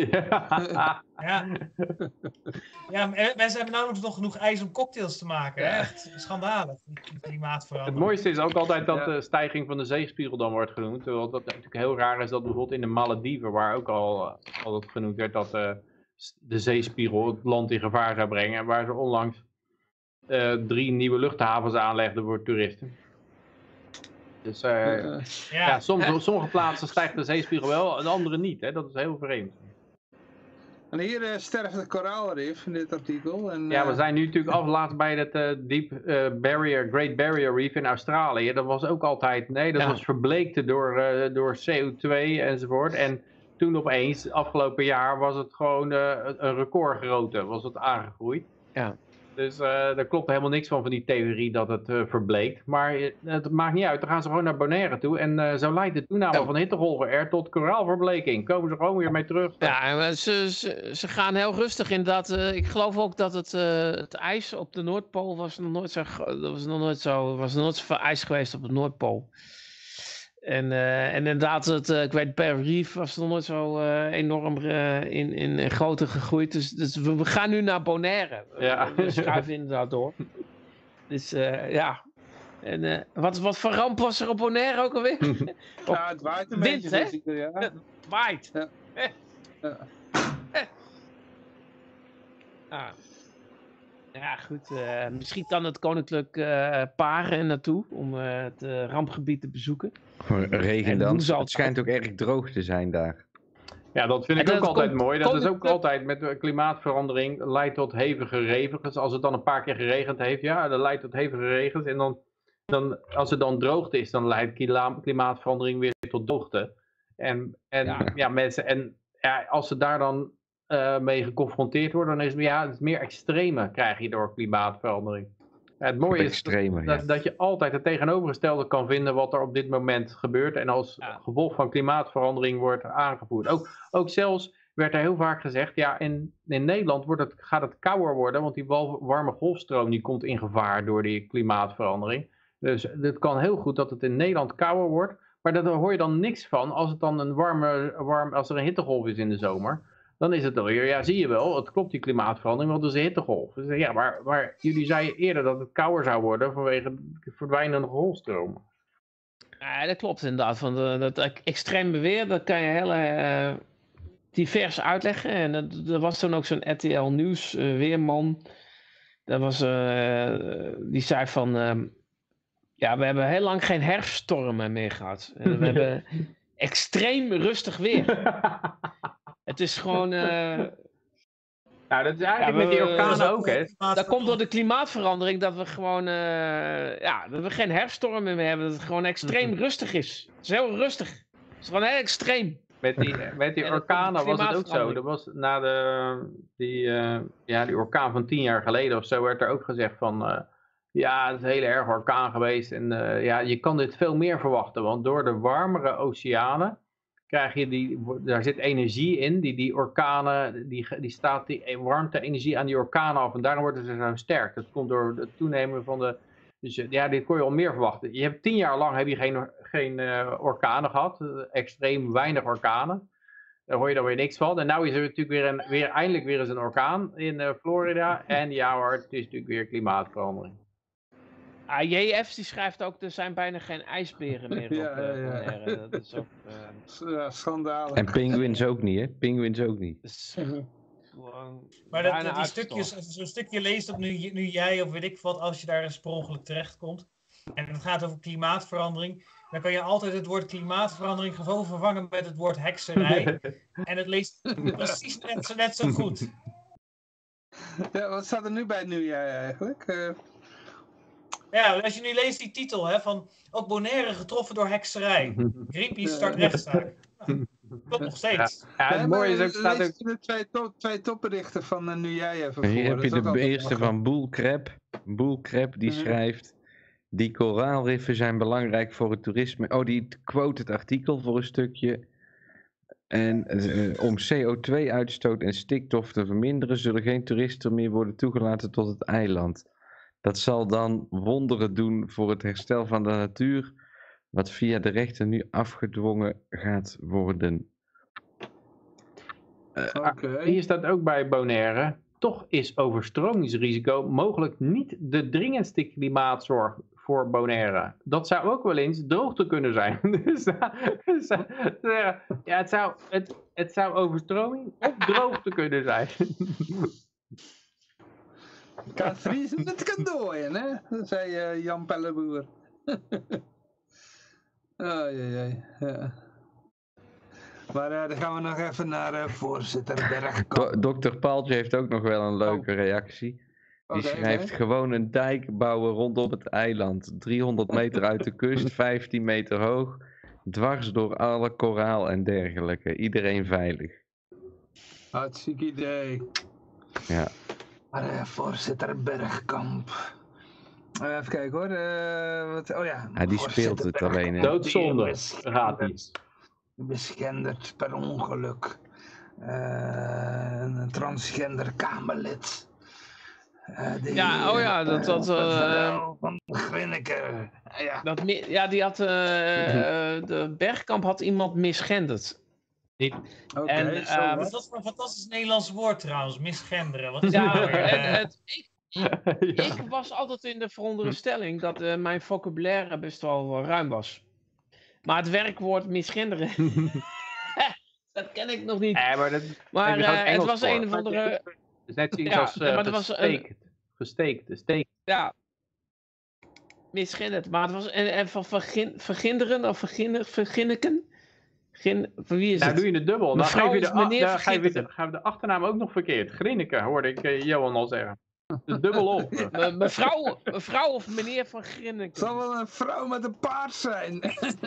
Ja, mensen hebben nauwelijks nog genoeg ijs om cocktails te maken. Hè? Echt schandalig, klimaatverandering. Het mooiste is ook altijd dat de stijging van de zeespiegel dan wordt genoemd. Terwijl dat natuurlijk heel raar is dat bijvoorbeeld in de Malediven, waar ook al altijd genoemd werd dat de zeespiegel het land in gevaar zou brengen. En waar ze onlangs 3 nieuwe luchthavens aanlegden voor toeristen. Dus sommige plaatsen stijgt de zeespiegel wel, en andere niet. Hè? Dat is heel vreemd. En hier sterft de koraalrif in dit artikel. En, we zijn nu natuurlijk afgelaten bij het Great Barrier Reef in Australië. Dat was ook altijd, dat was verbleekte door CO2 enzovoort. En toen opeens, afgelopen jaar, was het gewoon een recordgrootte, was het aangegroeid. Ja. Dus er klopt helemaal niks van die theorie dat het verbleekt. Maar het maakt niet uit, dan gaan ze gewoon naar Bonaire toe. En zo leidt de toename van hittegolven er tot koraalverbleking. Komen ze gewoon weer mee terug. Ja, ze gaan heel rustig inderdaad. Ik geloof ook dat het ijs op de Noordpool was nog nooit zo veel ijs geweest op de Noordpool. En inderdaad, ik weet, Barrier Reef was nog nooit zo enorm in grootte gegroeid. Dus we gaan nu naar Bonaire. Ja. We schuiven inderdaad door. Dus ja. En wat voor ramp was er op Bonaire ook alweer? Ja, het waait een wind, beetje. Hè? Ja. Het waait. Ja. Ja. Ja, goed. Misschien kan het koninklijk paren naartoe om het rampgebied te bezoeken. Regen dan. Het schijnt ook erg droog te zijn daar. Ja, dat vind ik ook altijd mooi. Dat is ook altijd met de klimaatverandering leidt tot hevige regens. Als het dan een paar keer geregend heeft, ja, dat leidt tot hevige regens. En dan als het dan droogte is, dan leidt klimaatverandering weer tot droogte. Ja, mensen, en ja, als ze daar dan mee geconfronteerd worden, dan is het meer extreme krijg je door klimaatverandering. Het mooie is dat je altijd het tegenovergestelde kan vinden wat er op dit moment gebeurt en als gevolg van klimaatverandering wordt aangevoerd. Ook zelfs werd er heel vaak gezegd, ja, in Nederland gaat het kouder worden, want die warme golfstroom die komt in gevaar door die klimaatverandering. Dus het kan heel goed dat het in Nederland kouder wordt, maar daar hoor je dan niks van als het dan als er een hittegolf is in de zomer. Dan is het alweer, ja, zie je wel, het klopt die klimaatverandering, want het is een hittegolf. Dus ja, maar jullie zeiden eerder dat het kouder zou worden vanwege verdwijnende golfstromen. Ja, dat klopt inderdaad. Van dat extreme weer, dat kan je heel divers uitleggen. En er was toen ook zo'n RTL Nieuws weerman. Die zei van, ja, we hebben heel lang geen herfststormen meer gehad. En we hebben extreem rustig weer. Het is gewoon... Nou, dat is eigenlijk met die orkanen ook, hè? Dat komt door de klimaatverandering dat we gewoon... dat we geen herfststormen meer hebben. Dat het gewoon extreem rustig is. Het is heel rustig. Het is gewoon heel extreem. Met die orkanen was het ook zo. Dat was na die orkaan van 10 jaar geleden of zo werd er ook gezegd van... ja, het is een hele erg orkaan geweest. En je kan dit veel meer verwachten. Want door de warmere oceanen... krijg je daar zit energie in, die orkanen, die staat die warmte-energie aan die orkanen af en daarom worden ze zo sterk. Dat komt door het toenemen van de, dus ja, dit kon je al meer verwachten. Je hebt 10 jaar lang geen orkanen gehad, extreem weinig orkanen. Daar hoor je dan weer niks van. En nu is er natuurlijk eindelijk weer eens een orkaan in Florida en ja hoor, het is natuurlijk weer klimaatverandering. JF die schrijft ook, er zijn bijna geen ijsberen meer op Bonaire. Dat is ook... schandalig. En pinguïns ook niet, hè? Pinguïns ook niet. Maar die stukjes, als je zo'n stukje leest, dat nu jij of weet ik wat, als je daar eens per ongeluk terechtkomt, en het gaat over klimaatverandering, dan kan je altijd het woord klimaatverandering gewoon vervangen met het woord hekserij. En het leest precies net zo goed. Ja, wat staat er nu bij het nieuwjaar eigenlijk? Ja, als je nu leest die titel, hè, van ook Bonaire getroffen door hekserij. Greenpeace start rechtszaak. Klopt nog steeds. Ja, het mooie is ook, staat ook... de twee topberichten van nu jij even voor. Hier heb je de eerste van Boelkrep die schrijft... Die koraalriffen zijn belangrijk voor het toerisme. Oh, die quote het artikel voor een stukje. En om CO2-uitstoot en stikstof te verminderen... zullen geen toeristen meer worden toegelaten tot het eiland. Dat zal dan wonderen doen voor het herstel van de natuur, wat via de rechter nu afgedwongen gaat worden. Hier staat ook bij Bonaire, toch is overstromingsrisico mogelijk niet de dringendste klimaatzorg voor Bonaire. Dat zou ook wel eens droogte kunnen zijn. Het zou overstroming of droogte kunnen zijn. Het kan vriezen, het kan dooien, hè? Dat zei Jan Pelleboer. Ja. Maar dan gaan we nog even naar voorzitter Bergkamp. Dr. Paaltje heeft ook nog wel een leuke reactie. Die schrijft gewoon een dijk bouwen rondom het eiland. 300 meter uit de kust, 15 meter hoog. Dwars door alle koraal en dergelijke. Iedereen veilig. Hartstikke idee. Ja. Maar voorzitter Bergkamp. Even kijken hoor. Oh ja. Ja, die speelt het alleen. Hè. Doodzonde gaat hij. Beschenderd per ongeluk. Een transgender Kamerlid. Van Grinniken. Die had, de Bergkamp had iemand misgenderd. Dat is een fantastisch Nederlands woord trouwens, misgenderen. Wat is dat nou weer? Ik was altijd in de veronderstelling dat mijn vocabulaire best wel ruim was. Maar het werkwoord misgenderen, dat ken ik nog niet. Maar het was een of andere... Dus net zoiets als gesteekt. Ja, misgenderd. Maar het was van verginderen of verginneken. Voor wie is het? Nou doe je het dubbel. Dan Mevrouw gaan we de achternaam ook nog verkeerd. Grinniken hoorde ik Johan al zeggen. Dus dubbel op. Mevrouw of meneer van Grinniken. Het zal wel een vrouw met een paard zijn.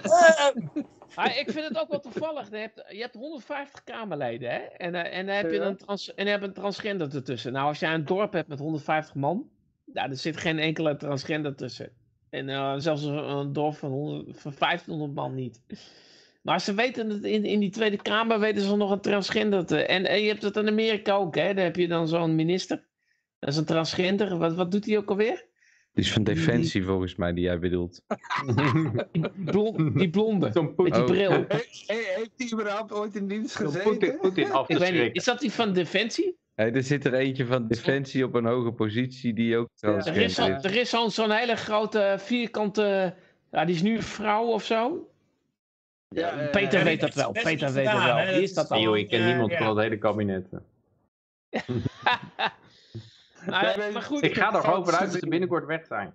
Ik vind het ook wel toevallig. Je hebt 150 Kamerleden, hè? En dan heb je een transgender ertussen. Nou, als jij een dorp hebt met 150 man, er zit geen enkele transgender tussen. En zelfs een dorp van 1500 man niet. Maar ze weten het in die Tweede Kamer weten ze nog een transgender te. En je hebt het in Amerika ook, hè? Daar heb je dan zo'n minister. Dat is een transgender. Wat doet hij ook alweer? Die is van Defensie volgens mij, die jij bedoelt. Die blonde, met die bril. Heeft hij überhaupt ooit in dienst gezeten? Ik weet niet. Is dat die van Defensie? Hey, er zit er eentje van Defensie op een hoge positie die ook transgender is. Er is zo'n hele grote vierkante... Ja, die is nu een vrouw of zo. Peter weet dat wel. Peter weet dat wel. Wie is dat dan? Ik ken niemand van het hele kabinet. Maar goed, ik ga er gewoon vanuit dat ze binnenkort weg zijn.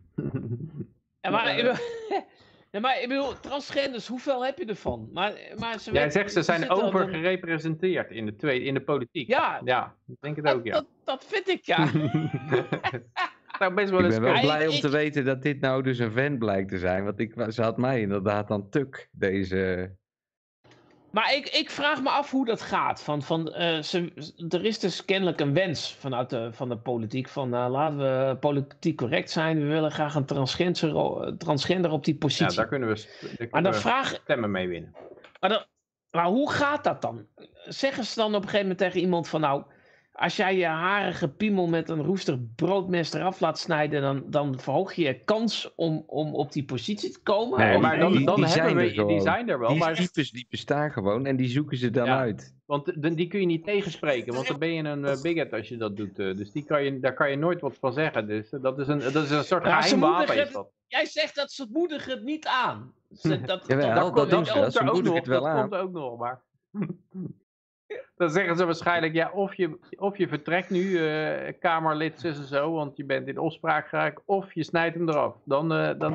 Maar ik bedoel, transgenders, hoeveel heb je ervan? Jij zegt ze zijn overgerepresenteerd in de politiek. Ja, ik denk het ook, ja. Dat vind ik, ja. Nou, best wel ik ben wel blij om te weten dat dit nou dus een vent blijkt te zijn. Want ze had mij inderdaad dan tuk, deze... Maar ik vraag me af hoe dat gaat. Er is dus kennelijk een wens vanuit de politiek van laten we politiek correct zijn. We willen graag een transgender op die positie. Ja, daar kunnen we stemmen mee winnen. Maar hoe gaat dat dan? Zeggen ze dan op een gegeven moment tegen iemand van nou, als jij je harige piemel met een roestig broodmes eraf laat snijden, dan verhoog je je kans om op die positie te komen? Nee, maar die zijn er wel. Die types die bestaan gewoon en die zoeken ze dan uit. Want die kun je niet tegenspreken, want dan ben je een bigot als je dat doet. Dus daar kan je nooit wat van zeggen. Dus dat is een soort geheim wapen. Jij zegt dat ze moedigen het niet aan. Dat komt er ook nog, maar... Dan zeggen ze waarschijnlijk, ja, of je vertrekt nu, Kamerlid zus en zo, want je bent in opspraak geraakt, of je snijdt hem eraf. Dan...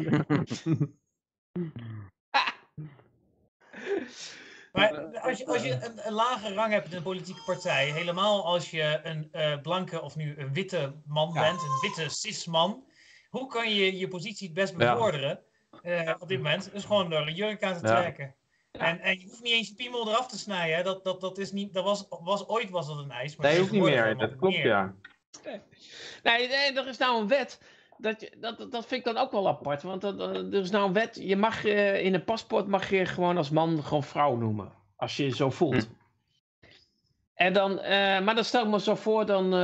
Maar als je een lage rang hebt in een politieke partij, helemaal als je een blanke of nu een witte man bent, een witte cis-man, hoe kan je je positie het best bevorderen op dit moment? Dus gewoon door een jurk aan te trekken. En je hoeft niet eens je piemel eraf te snijden. Dat is niet, ooit was dat een eis. Maar nee, hoeft niet meer. Dat klopt, ja. Nee, er is nou een wet. Dat vind ik dan ook wel apart. Want er is nou een wet. Je mag in een paspoort mag je gewoon als man gewoon vrouw noemen. Als je je zo voelt. En dan, maar dan stel ik me zo voor,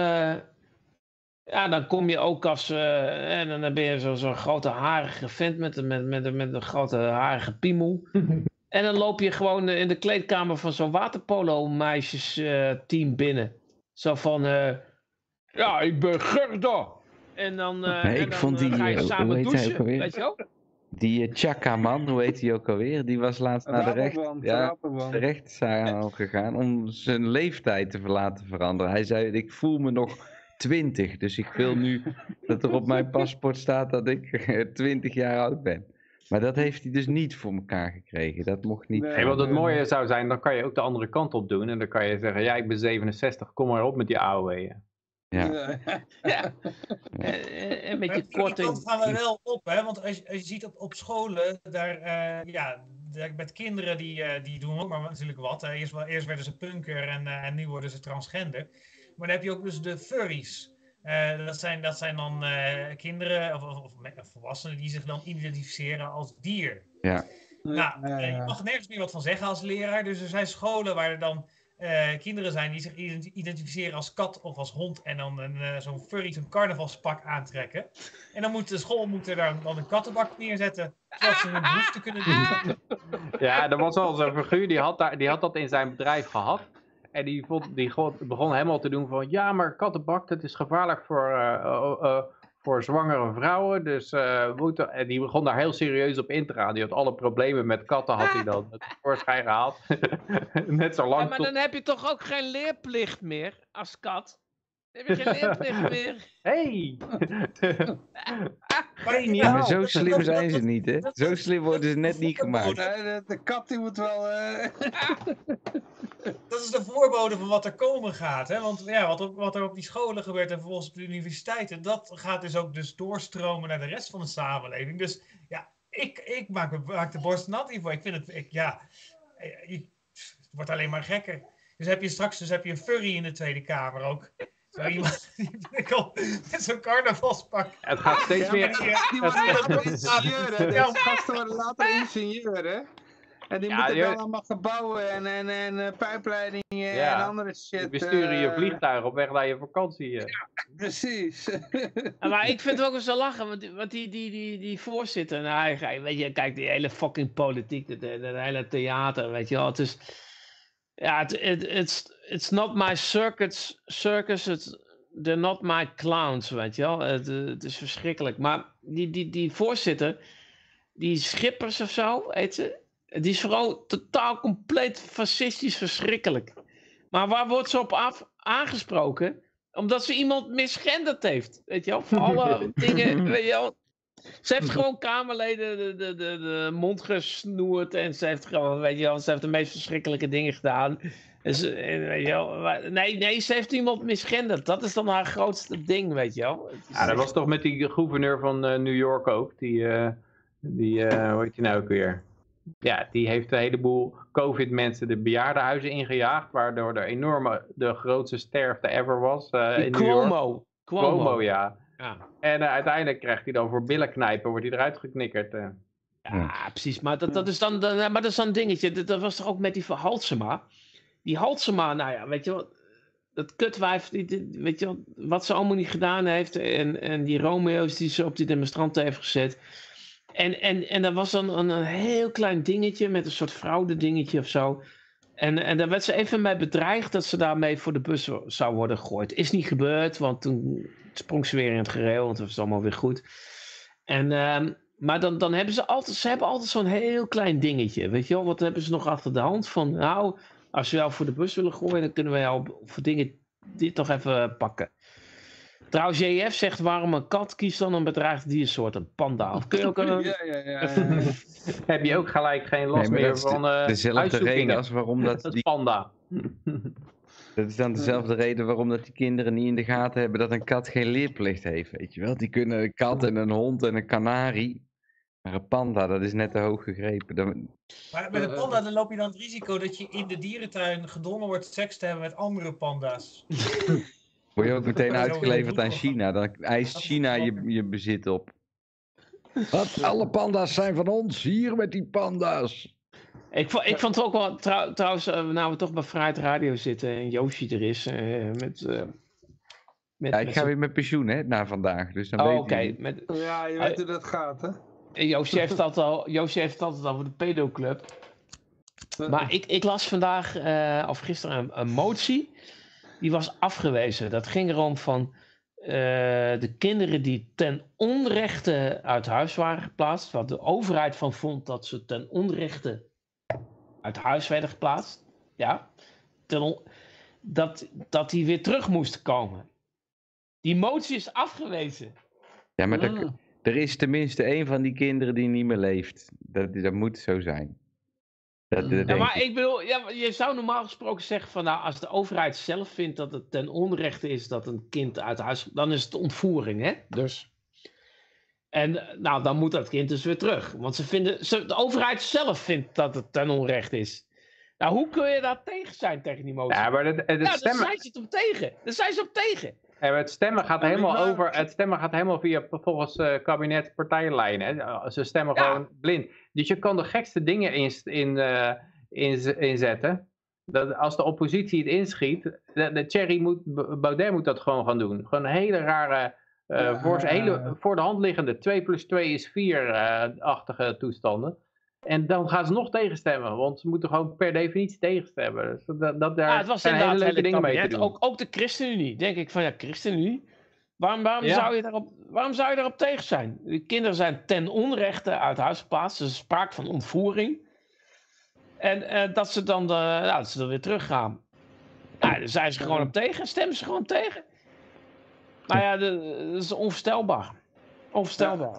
dan kom je ook als... en dan ben je zo'n grote harige vent met een grote harige piemel. En dan loop je gewoon in de kleedkamer van zo'n waterpolo meisjesteam binnen. Zo van, ja, ik ben Gerda. En dan, ga je samen douchen, weet je wel? Die Chaka-man, hoe heet die ook alweer? Die was laatst naar de rechtszaal gegaan om zijn leeftijd te laten veranderen. Hij zei, ik voel me nog 20, dus ik wil nu dat er op mijn paspoort staat dat ik 20 jaar oud ben. Maar dat heeft hij dus niet voor elkaar gekregen. Dat mocht niet. Nee, wat het mooie zou zijn, dan kan je ook de andere kant op doen. En dan kan je zeggen, ja, ik ben 67, kom maar op met die AOW. Ja. Een beetje korting. Dat gaan we wel op, hè? Want als je ziet op scholen, daar met kinderen die doen ook maar natuurlijk wat. Hè? Eerst werden ze punker en nu worden ze transgender. Maar dan heb je ook dus de furries. Dat zijn dan kinderen of volwassenen die zich dan identificeren als dier. Ja. Nou, je mag nergens meer wat van zeggen als leraar. Dus er zijn scholen waar er dan kinderen zijn die zich identificeren als kat of als hond. En dan zo'n furry, zo'n carnavalspak aantrekken. En dan moet de school daar dan een kattenbak neerzetten. Zodat ze hun behoefte kunnen doen. Ja, er was al zo'n figuur, die had dat in zijn bedrijf gehad. En die begon helemaal te doen van, ja, maar kattenbak, dat is gevaarlijk voor zwangere vrouwen. Dus en die begon daar heel serieus op in te gaan. Die had alle problemen met katten, had hij dan voorschijn gehaald. Net zo lang. Ja, maar dan heb je toch ook geen leerplicht meer als kat? Dan heb je geen leerplicht meer. Hey! Ja, maar zo slim zijn ze niet, hè? Zo slim worden ze net niet gemaakt. De kat die moet wel... Dat is de voorbode van wat er komen gaat. Hè? Want ja, wat er op die scholen gebeurt en vervolgens op de universiteiten, dat gaat dus ook doorstromen naar de rest van de samenleving. Dus ja, ik maak de borst nat hiervoor. Ik vind het, het wordt alleen maar gekker. Dus heb je een furry in de Tweede Kamer ook. Zo iemand met zo'n carnavalspak. Het gaat steeds meer... Die worden later ingenieur, hè? Deze gasten worden later ingenieur, hè? En die moeten dan allemaal gebouwen en pijpleidingen en andere shit. We sturen je vliegtuig op weg naar je vakantie. Ja, precies. Maar ik vind het ook wel zo lachen, want die voorzitter, weet je, kijk, die hele fucking politiek, dat hele theater, weet je wel, het is... Ja, it's not my circus, they're not my clowns, weet je wel. Het is verschrikkelijk. Maar die voorzitter, die Schippers of zo, heet ze, die is vooral totaal compleet fascistisch verschrikkelijk. Maar waar wordt ze op aangesproken? Omdat ze iemand misgenderd heeft, weet je wel. Voor alle dingen, weet je wel. Ze heeft gewoon Kamerleden de mond gesnoerd en ze heeft gewoon, weet je wel, ze heeft de meest verschrikkelijke dingen gedaan. Dus, weet je wel, nee, ze heeft iemand misgenderd. Dat is dan haar grootste ding, weet je wel. Ja, dat was toch met die gouverneur van New York ook, die hoe heet die nou ook weer? Ja, die heeft een heleboel COVID-mensen de bejaardenhuizen ingejaagd, waardoor er de grootste sterfte ever was in New York. Cuomo, ja. Ja. En uiteindelijk krijgt hij dan voor billenknijpen, wordt hij eruit geknikkerd. Ja, precies. Maar dat is dan een dingetje. Dat was toch ook met die Halsema. Die Halsema, nou ja, weet je wel, dat kutwijf, weet je wel, wat ze allemaal niet gedaan heeft. En die Romeo's die ze op die demonstranten heeft gezet. En dat was dan een heel klein dingetje met een soort fraude dingetje of zo. En daar werd ze even mee bedreigd dat ze daarmee voor de bus zou worden gegooid. Is niet gebeurd, want toen sprong ze weer in het gereel, want het was allemaal weer goed. Maar dan hebben ze altijd zo'n heel klein dingetje. Weet je wel, wat hebben ze nog achter de hand? Van nou, als we jou voor de bus willen gooien, dan kunnen we jou voor dingen dit toch even pakken. Trouwens, JF zegt waarom een kat kiest dan een bedreigd diersoort, een panda. Of kun je ook Heb je ook gelijk geen last meer van dezelfde reden als waarom dat panda. Dat is dan dezelfde reden waarom dat die kinderen niet in de gaten hebben dat een kat geen leerplicht heeft, weet je wel. Die kunnen een kat en een hond en een kanarie. Maar een panda, dat is net te hoog gegrepen. Maar met een panda dan loop je dan het risico dat je in de dierentuin gedwongen wordt seks te hebben met andere panda's. Word je ook meteen uitgeleverd aan China. Dan eist China je bezit op. Wat? Alle panda's zijn van ons. Hier met die panda's. Ik vond het ook wel, trouwens, nou we toch bij Vrijheid Radio zitten en Yoshi er is. Ik ga weer met pensioen, hè, na vandaag. Dus dan oké. Ja, je weet hoe dat gaat, hè. Yoshi heeft het altijd over de pedoclub. Maar ik las vandaag, of gisteren, een motie. Die was afgewezen. Dat ging erom van de kinderen die ten onrechte uit huis waren geplaatst. Wat de overheid van vond dat ze ten onrechte uit huis werden geplaatst. Ja. Dat die weer terug moesten komen. Die motie is afgewezen. Ja, maar er is tenminste één van die kinderen die niet meer leeft. Dat moet zo zijn. Maar ik bedoel, je zou normaal gesproken zeggen van nou, als de overheid zelf vindt dat het ten onrechte is dat een kind uit huis, dan is het ontvoering, hè? Dus. En nou, dan moet dat kind dus weer terug. Want de overheid zelf vindt dat het ten onrechte is. Nou, hoe kun je daar tegen zijn tegen die motie? Ja, maar daar zijn ze op tegen. Daar zijn ze op tegen. Ja, maar het stemmen gaat helemaal over. Het stemmen gaat helemaal via volgens kabinet-partijlijnen. Ze stemmen gewoon blind. Dus je kan de gekste dingen inzetten. Dat als de oppositie het inschiet, Baudet moet dat gewoon gaan doen. Gewoon een hele rare, voor de hand liggende 2 + 2 is 4-achtige toestanden. En dan gaan ze nog tegenstemmen, want ze moeten gewoon per definitie tegenstemmen. Dus het was zijn hele leuke dingen mee te doen. Ook de ChristenUnie, denk ik van ChristenUnie. Waarom zou je daarop tegen zijn? De kinderen zijn ten onrechte uit huis geplaatst, dus er is sprake van ontvoering. En dat ze dan dat ze er weer teruggaan. Nou, daar zijn ze gewoon op tegen, stemmen ze gewoon tegen. Nou ja, dat is onvoorstelbaar. Onvoorstelbaar.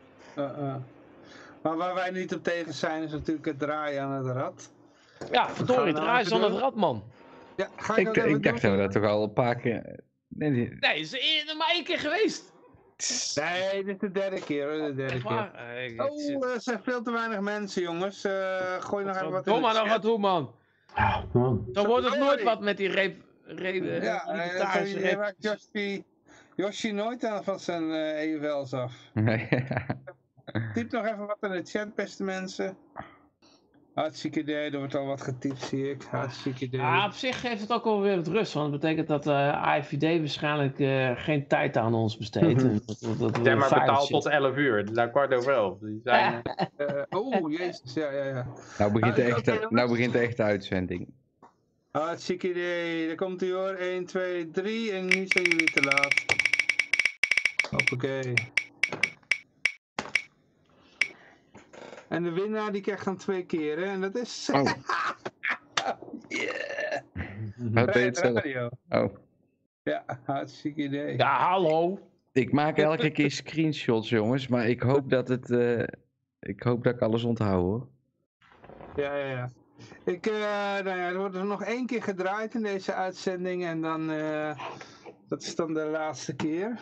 Maar waar wij niet op tegen zijn is natuurlijk het draaien aan het rad. Ja, verdorie, draaien ze aan het rad, man. Ja, ik dacht dat we dat toch al een paar keer... Nee, het is er maar 1 keer geweest. Nee, dit is de derde keer. Er zijn veel te weinig mensen, jongens. Gooi nog even wat in de chat. Kom maar nog wat doen, man. Dan wordt het nooit wat met die je maakt Yoshi nooit aan van zijn EFL's af. Nee. Typ nog even wat in de chat, beste mensen. Hartstikke idee, er wordt al wat getypt, zie ik. Hartstikke idee. Op zich geeft het ook wel weer wat rust, want dat betekent dat AIVD waarschijnlijk geen tijd aan ons besteedt. Ja, maar betaald tot 11 uur, nou 11:15. Die zijn... jezus, ja. Nou begint de echte uitzending. Hartstikke idee, daar komt hij hoor. 1, 2, 3 en nu zijn jullie te laat. Hoppakee. En de winnaar die krijgt dan 2 keer, hè? En dat is... Yeah! Wat deed het zelf? Ja, hartstikke idee. Ja, hallo. Ik maak elke keer screenshots, jongens, maar ik hoop dat ik alles onthoud, hoor. Ja. Er wordt er nog 1 keer gedraaid in deze uitzending en dan... dat is dan de laatste keer.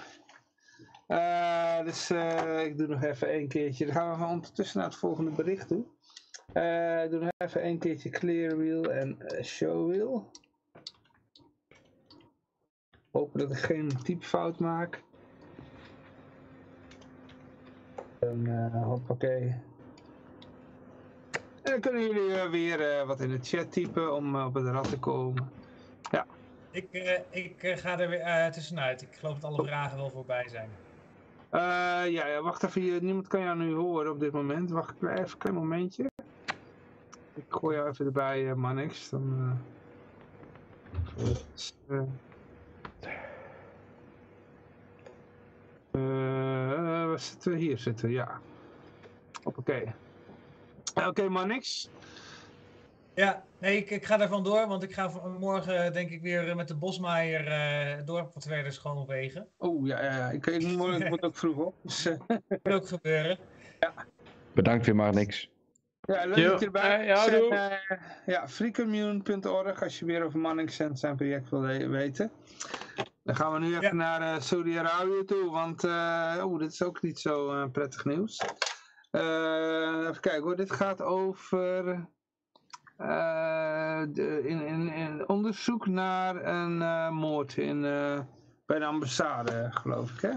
Dus ik doe nog even 1 keertje. Dan gaan we ondertussen naar het volgende bericht toe. Ik doe nog even 1 keertje clear wheel en show wheel. Hopen dat ik geen typfout maak. En hoppakee. En dan kunnen jullie weer wat in de chat typen om op het rad te komen. Ja. Ik ga er weer tussenuit. Ik geloof dat alle vragen wel voorbij zijn. Wacht even, niemand kan jou nu horen op dit moment. Wacht even een klein momentje. Ik gooi jou even erbij, Mannix. Dan, waar zitten we? Hier zitten we, ja. Oké, Mannix. Ja, nee, ik ga er vandoor, want ik ga morgen denk ik weer met de bosmaaier het dorp wat verder schoonvegen. Ik moet ook vroeg op. Dus, dat kan ook gebeuren. Ja. Bedankt weer maar niks. Ja, leuk dat je erbij bent. freecommune.org als je meer over Mannix en zijn project wil weten. Dan gaan we nu even naar Saudi-Arabië toe, want dit is ook niet zo prettig nieuws. Even kijken hoor, dit gaat over... in onderzoek naar een moord bij de ambassade, geloof ik, hè?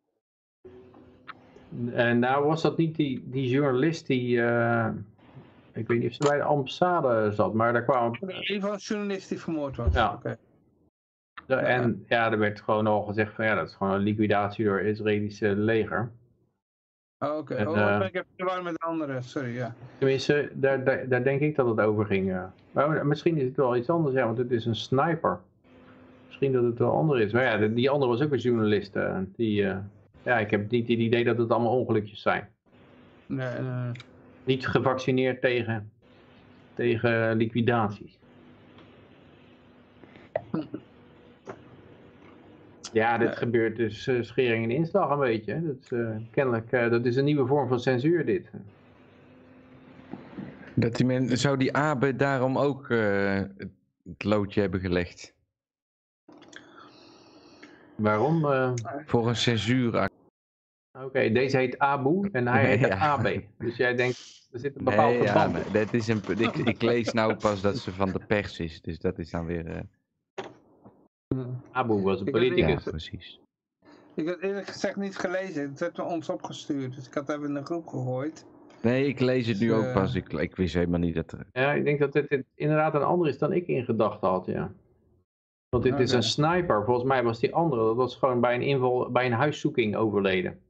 En nou was dat niet die journalist die, ik weet niet of ze bij de ambassade zat, maar daar kwam... In ieder geval een journalist die vermoord was. Ja. Okay. En er werd gewoon al gezegd van dat is gewoon een liquidatie door het Israëlische leger. Oké. Ik heb het warm met de andere, sorry, ja. Tenminste, daar denk ik dat het over ging. Maar misschien is het wel iets anders, want het is een sniper. Misschien dat het wel ander is. Maar die andere was ook een journalist. Ik heb niet het idee dat het allemaal ongelukjes zijn. Nee. Niet gevaccineerd tegen liquidaties. Ja, dit gebeurt dus schering en inslag een beetje. Dat, kennelijk, dat is een nieuwe vorm van censuur dit. Zou die Abe daarom ook het loodje hebben gelegd? Waarom? Voor een censuur. Oké, deze heet Abu en hij heet AB. Dus jij denkt, er zit een bepaald verband. Nee, dat is ik lees nou pas dat ze van de pers is, dus dat is dan weer... Abu was een politicus. Ja, precies. Ik had eerlijk gezegd niet gelezen, het werd ons opgestuurd, dus ik had even in de groep gegooid. Nee, ik lees het nu ook pas, ik wist helemaal niet dat er... Ja, ik denk dat dit inderdaad een ander is dan ik in gedachten had, ja. Want dit is een sniper, volgens mij was die andere, dat was gewoon bij een inval, bij een huiszoeking overleden.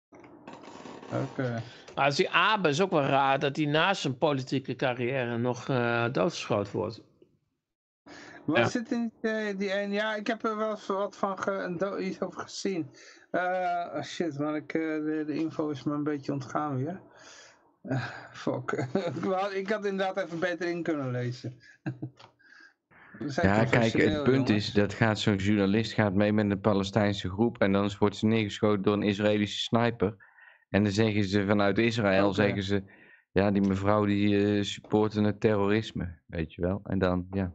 Maar als die Abe is ook wel raar dat hij naast zijn politieke carrière nog doodgeschoten wordt. Was het in die ene? Ja, ik heb er wel eens wat van iets over gezien. Shit man, de info is me een beetje ontgaan weer. Fuck. Ik had inderdaad even beter in kunnen lezen. Ja, kijk, het punt is, dat gaat zo'n journalist gaat mee met een Palestijnse groep en dan wordt ze neergeschoten door een Israëlische sniper. En dan zeggen ze vanuit Israël, zeggen ze, ja, die mevrouw die supporten het terrorisme, weet je wel. En dan, ja.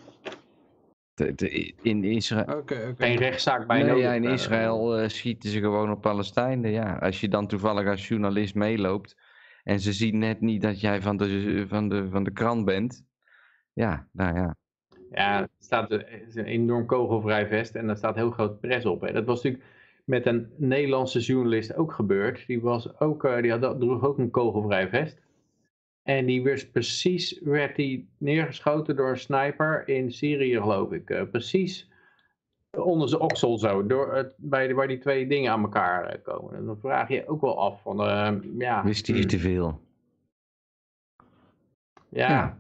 In Israël... Geen rechtszaak bij nodig. Ja, in Israël schieten ze gewoon op Palestijnen. Ja, als je dan toevallig als journalist meeloopt en ze zien net niet dat jij van de krant bent. Ja, nou ja. Ja, er staat een enorm kogelvrij vest en daar staat heel groot pres op. Hè. Dat was natuurlijk met een Nederlandse journalist ook gebeurd. Die droeg ook een kogelvrij vest. En die werd die neergeschoten door een sniper in Syrië, geloof ik. Precies onder zijn oksel zo, waar die twee dingen aan elkaar komen. En dan vraag je ook wel af van, ja... Wist hij te veel? Ja.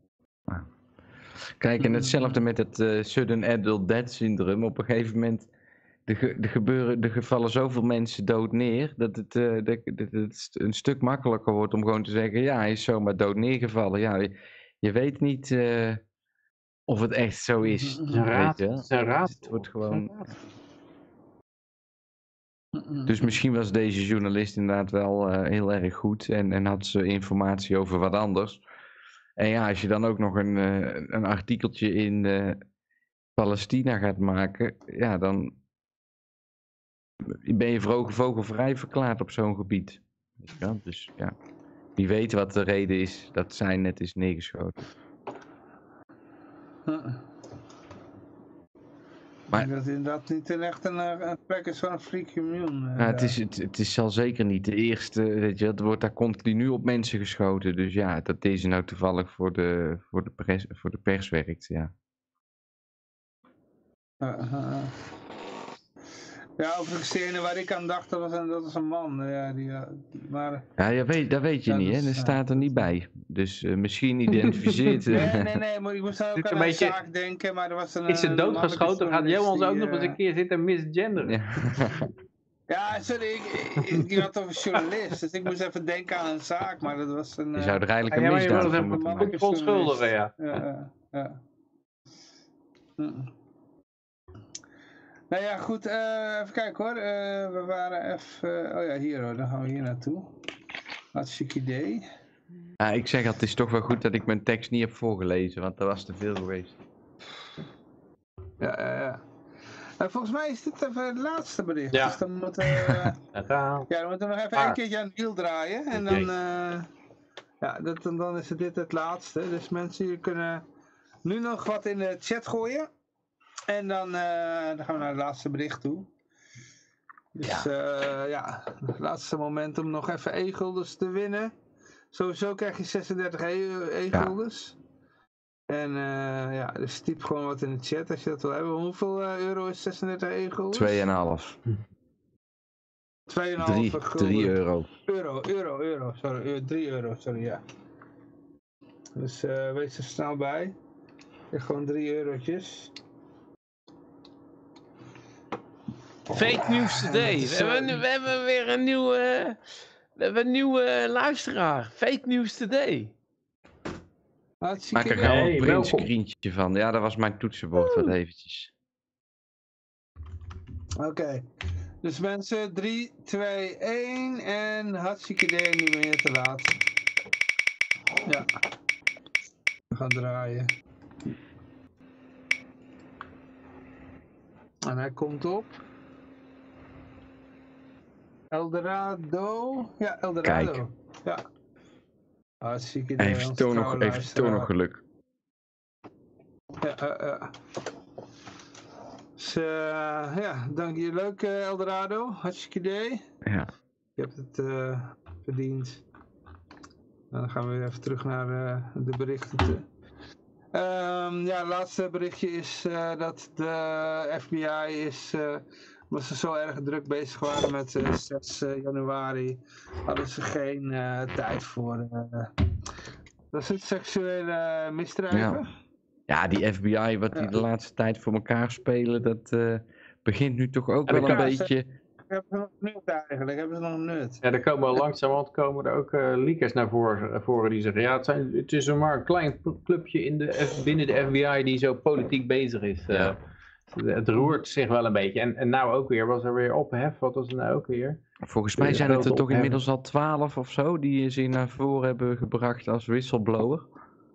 Kijk, en hetzelfde met het sudden adult death syndrome. Op een gegeven moment, er vallen zoveel mensen dood neer, dat het een stuk makkelijker wordt om gewoon te zeggen, ja, hij is zomaar dood neergevallen. Ja, je weet niet of het echt zo is. Het is een raad. Het wordt gewoon... Dus misschien was deze journalist inderdaad wel heel erg goed en had ze informatie over wat anders. En ja, als je dan ook nog een artikeltje in Palestina gaat maken, ja, dan ben je vogelvrij verklaard op zo'n gebied. Ja, dus ja, wie weet wat de reden is dat zij net is neergeschoten. Maar dat inderdaad niet echt een plek is van een freak immune. Het zal zeker niet de eerste, weet je, er wordt daar continu op mensen geschoten. Dus ja, dat deze nou toevallig voor de pers werkt, ja. Ja, overigens de ene waar ik aan dacht, dat was een man. Maar... Ja, dat weet je niet, hè? Dat staat er niet bij. Dus misschien identificeert... Nee, maar ik moest ook aan een zaak denken, maar er was een... Is ze doodgeschoten, gaat Johan ook nog eens een keer zitten misgenderen. Ja, sorry, ik had over journalist, dus ik moest even denken aan een zaak, maar dat was een... Je zou er eigenlijk een misdaad van moeten maken. Onschuldigen, ja. Ja. Nou ja, goed, even kijken hoor. We waren even... oh ja, hier hoor, dan gaan we hier naartoe. Hartstikke idee. Ja, ik zeg het is toch wel goed dat ik mijn tekst niet heb voorgelezen, want dat was te veel geweest. Ja. Volgens mij is dit even het laatste bericht. Ja. Dus dan moeten dan moeten we nog even een keertje aan het wiel draaien. En dan, dan is dit het laatste. Dus mensen, jullie kunnen nu nog wat in de chat gooien. En dan gaan we naar het laatste bericht toe. Dus het laatste moment om nog even e-guldens te winnen. Sowieso krijg je 36 e-guldens. En dus typ gewoon wat in de chat als je dat wil hebben. Hoeveel euro is 36 e-guldens? 2,5. 2,5 3 euro. Euro, sorry. 3 euro, sorry, ja. Dus wees er snel bij. Gewoon 3 eurotjes. Fake News Today. We hebben weer een nieuwe luisteraar. Fake News Today. Maak er gewoon een printscreentje van. Ja, dat was mijn toetsenbord wat eventjes. Oké. Dus mensen, 3, 2, 1 en hartstikke idee, niet meer te laat. Ja. We gaan draaien. En hij komt op. Eldorado. Ja, Eldorado. Kijk. Ja. Hartstikke Hij heeft toch nog geluk. Ja, dus, ja, dank je. Leuk Eldorado. Hartstikke idee. Ja. Je hebt het verdiend. Dan gaan we weer even terug naar de berichten toe. Ja, het laatste berichtje is dat de FBI omdat ze zo erg druk bezig waren met 6 januari, hadden ze geen tijd voor. Dat is het seksuele misdrijven. Ja, die FBI, wat die de laatste tijd voor elkaar spelen, dat begint nu toch ook wel een beetje... Hebben ze nog nut eigenlijk? Hebben ze nog nut? Ja, er komen langzamerhand ook leakers naar voren die zeggen, ja, het is maar een klein clubje binnen de FBI die zo politiek bezig is. Het roert zich wel een beetje. En nou ook weer, was er weer ophef? Wat was er nou ook weer? Volgens mij zijn het er toch inmiddels al 12 of zo die zich naar voren hebben gebracht als whistleblower.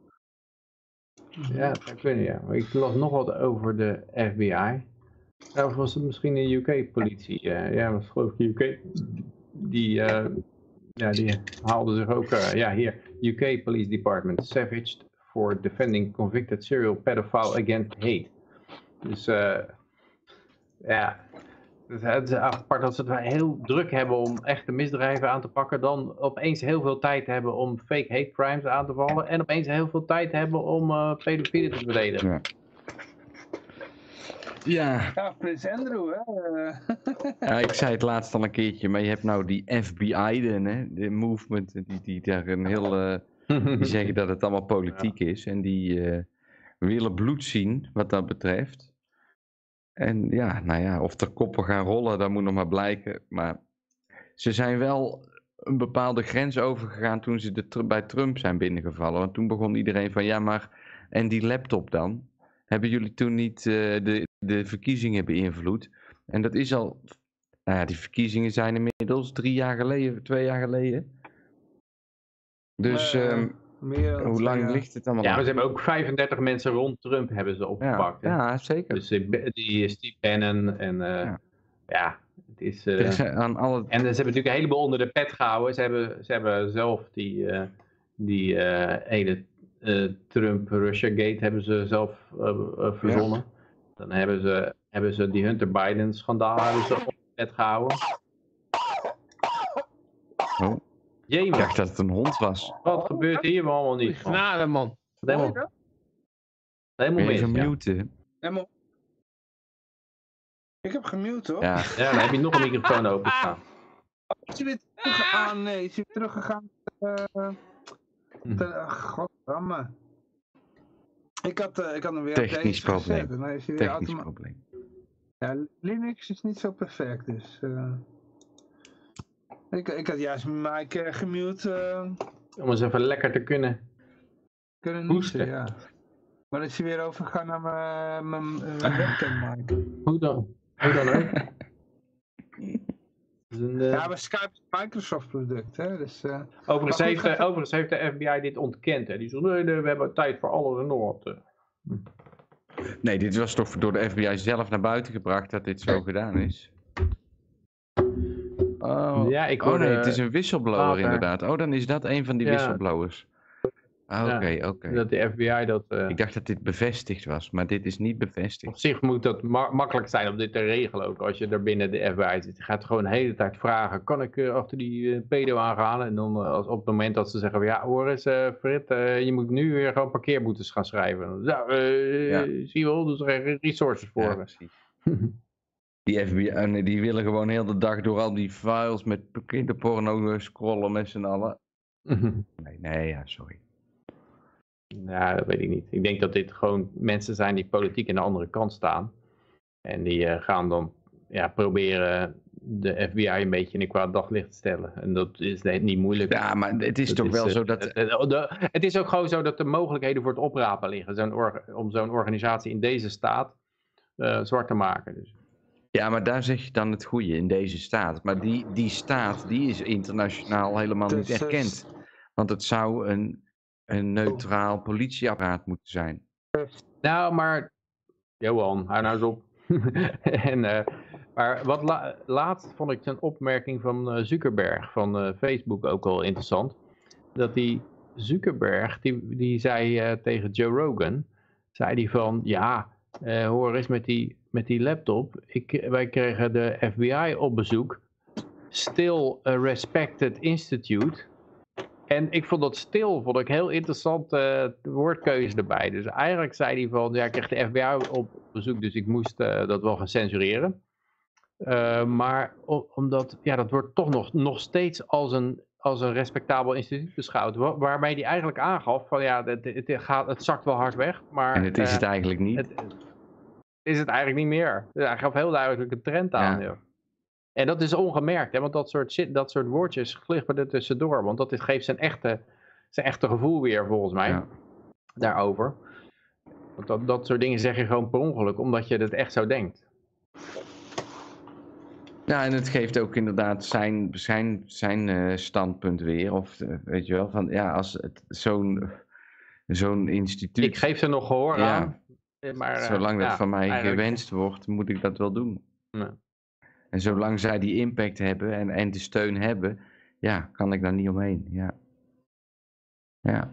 Ja, ik weet niet, ja. Maar ik las nog wat over de FBI. Of was het misschien de UK-politie? Ja, was geloof ik UK. Die haalde zich ook, hier, UK Police Department savaged for defending convicted serial pedophile against hate. Dus ja, het is apart dat ze het heel druk hebben om echte misdrijven aan te pakken, dan opeens heel veel tijd hebben om fake hate crimes aan te vallen en opeens heel veel tijd hebben om pedofielen te verdedigen. Ja. Ja, Prins Andrew, hè. Ja, ik zei het laatst al een keertje, maar je hebt nou die FBI, de movement, die daar een heel... die zeggen dat het allemaal politiek is en die willen bloed zien wat dat betreft. En ja, nou ja, of er koppen gaan rollen, dat moet nog maar blijken. Maar ze zijn wel een bepaalde grens overgegaan toen ze bij Trump zijn binnengevallen. Want toen begon iedereen van, ja maar, en die laptop dan? Hebben jullie toen niet de verkiezingen beïnvloed? En dat is al, nou ja, die verkiezingen zijn inmiddels 2 jaar geleden. Dus hoe lang ligt het allemaal? Ja, maar ze hebben ook 35 mensen rond Trump hebben ze opgepakt. Ja, zeker. Dus die Steve Bannon en ja, het is... En ze hebben natuurlijk een heleboel onder de pet gehouden. Ze hebben zelf die hele Trump-Russia Gate hebben ze zelf verzonnen. Ja. Dan hebben ze die Hunter Biden schandaal op de pet gehouden. Oh. Ik dacht dat het een hond was. Wat gebeurt hier allemaal niet? Genade, man. Helemaal mis. Muten. Ik heb gemute, hoor. Ja, dan heb je nog een microfoon openstaan. Is hij weer teruggegaan? Nee, is hij weer teruggegaan? Goddamme. Ik had hem weer technisch probleem. Technisch probleem. Ja, Linux is niet zo perfect, dus... Ik had juist mijn mic gemute. Om eens even lekker te kunnen hoesten, ja. Maar dan is hij weer overgegaan naar mijn webcam mic. Hoe dan ook? Ja, maar Skype is een Microsoft product, hè. Dus, overigens heeft de FBI dit ontkend, hè. Die zegt, nee, we hebben tijd voor alles en nog wat. Nee, dit was toch door de FBI zelf naar buiten gebracht dat dit zo gedaan is. Oh, ja, nee, het is een whistleblower inderdaad. Oh, dan is dat een van die whistleblowers. Oké. Dat de FBI dat... Ik dacht dat dit bevestigd was, maar dit is niet bevestigd. Op zich moet dat makkelijk zijn om dit te regelen ook, als je er binnen de FBI zit. Je gaat gewoon de hele tijd vragen, kan ik achter die pedo aangaan? En dan op het moment dat ze zeggen, ja hoor eens Frit, je moet nu weer gewoon parkeerboetes gaan schrijven. Zie je wel, dus er resources voor. Ja, precies. Die FBI, die willen gewoon heel de dag door al die files met kinderporno scrollen met z'n allen. Sorry. Nou, dat weet ik niet. Ik denk dat dit gewoon mensen zijn die politiek aan de andere kant staan. En die gaan dan proberen de FBI een beetje in een kwaad daglicht te stellen. En dat is niet moeilijk. Ja, maar het is toch wel zo dat... Het is ook gewoon zo dat er mogelijkheden voor het oprapen liggen. Om zo'n organisatie in deze staat zwart te maken. Dus. Ja, maar daar zeg je dan het goede, in deze staat. Maar die staat, die is internationaal helemaal niet erkend. Want het zou een neutraal politieapparaat moeten zijn. Nou, maar Johan, hou nou eens op. Maar laatst vond ik een opmerking van Zuckerberg van Facebook ook wel interessant. Dat die Zuckerberg, die zei tegen Joe Rogan, zei die van, ja, hoor eens met die laptop. Wij kregen de FBI op bezoek. Still a respected institute. En ik vond dat stil heel interessant woordkeuze erbij. Dus eigenlijk zei hij van, ja, ik kreeg de FBI op bezoek, dus ik moest dat wel gaan censureren. Maar omdat, ja, dat wordt toch nog steeds als een respectabel instituut beschouwd. Waarmee hij eigenlijk aangaf van, ja, het zakt wel hard weg. Maar, en het is het eigenlijk niet. Het is het eigenlijk niet meer. Dus hij gaf heel duidelijk een trend aan. Ja. En dat is ongemerkt, hè, want dat soort woordjes glippen er tussendoor. Want dat geeft zijn echte gevoel weer, volgens mij, daarover. Want dat soort dingen zeg je gewoon per ongeluk, omdat je het echt zo denkt. Ja, en het geeft ook inderdaad zijn standpunt weer. Of weet je wel, van ja, als het zo'n instituut... Ik geef ze nog gehoor aan. Maar, zolang dat van mij gewenst wordt, moet ik dat wel doen. Ja. En zolang zij die impact hebben en de steun hebben, ja, kan ik daar niet omheen. Ja. Ja.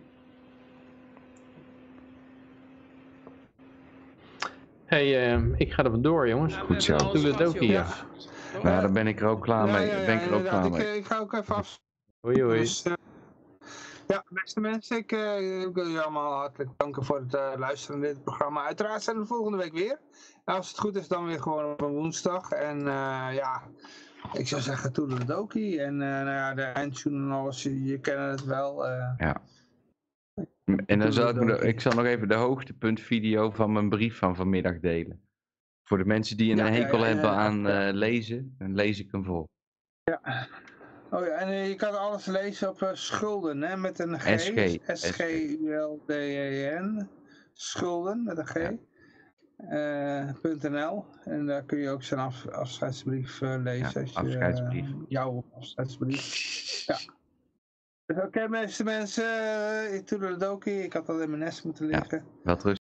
Hey, ik ga er vandoor, jongens. Goed zo. Doe het ook hier. Ja, daar ben ik er ook klaar mee. Ik ga ook even af. Hoi. Dus, ja, beste mensen, ik wil jullie allemaal hartelijk danken voor het luisteren naar dit programma. Uiteraard zijn we volgende week weer. Als het goed is, dan weer gewoon op een woensdag. En ja, ik zou zeggen toedeledokie. En nou ja, de eindtune en alles, je kennen het wel. Ja. En dan zal ik zal nog even de hoogtepuntvideo van mijn brief van vanmiddag delen. Voor de mensen die een hekel hebben aan lezen, dan lees ik hem voor. Ja. Oh ja, en je kan alles lezen op schulden, hè, met een G. SGULDEN. Schulden, met een G. Ja. .nl. En daar kun je ook zijn afscheidsbrief lezen. Ja, afscheidsbrief. Jouw afscheidsbrief. Ja. Dus oké, beste mensen. Ik doe de dokie. Ik had al in mijn nest moeten liggen. Ja, wat rustig.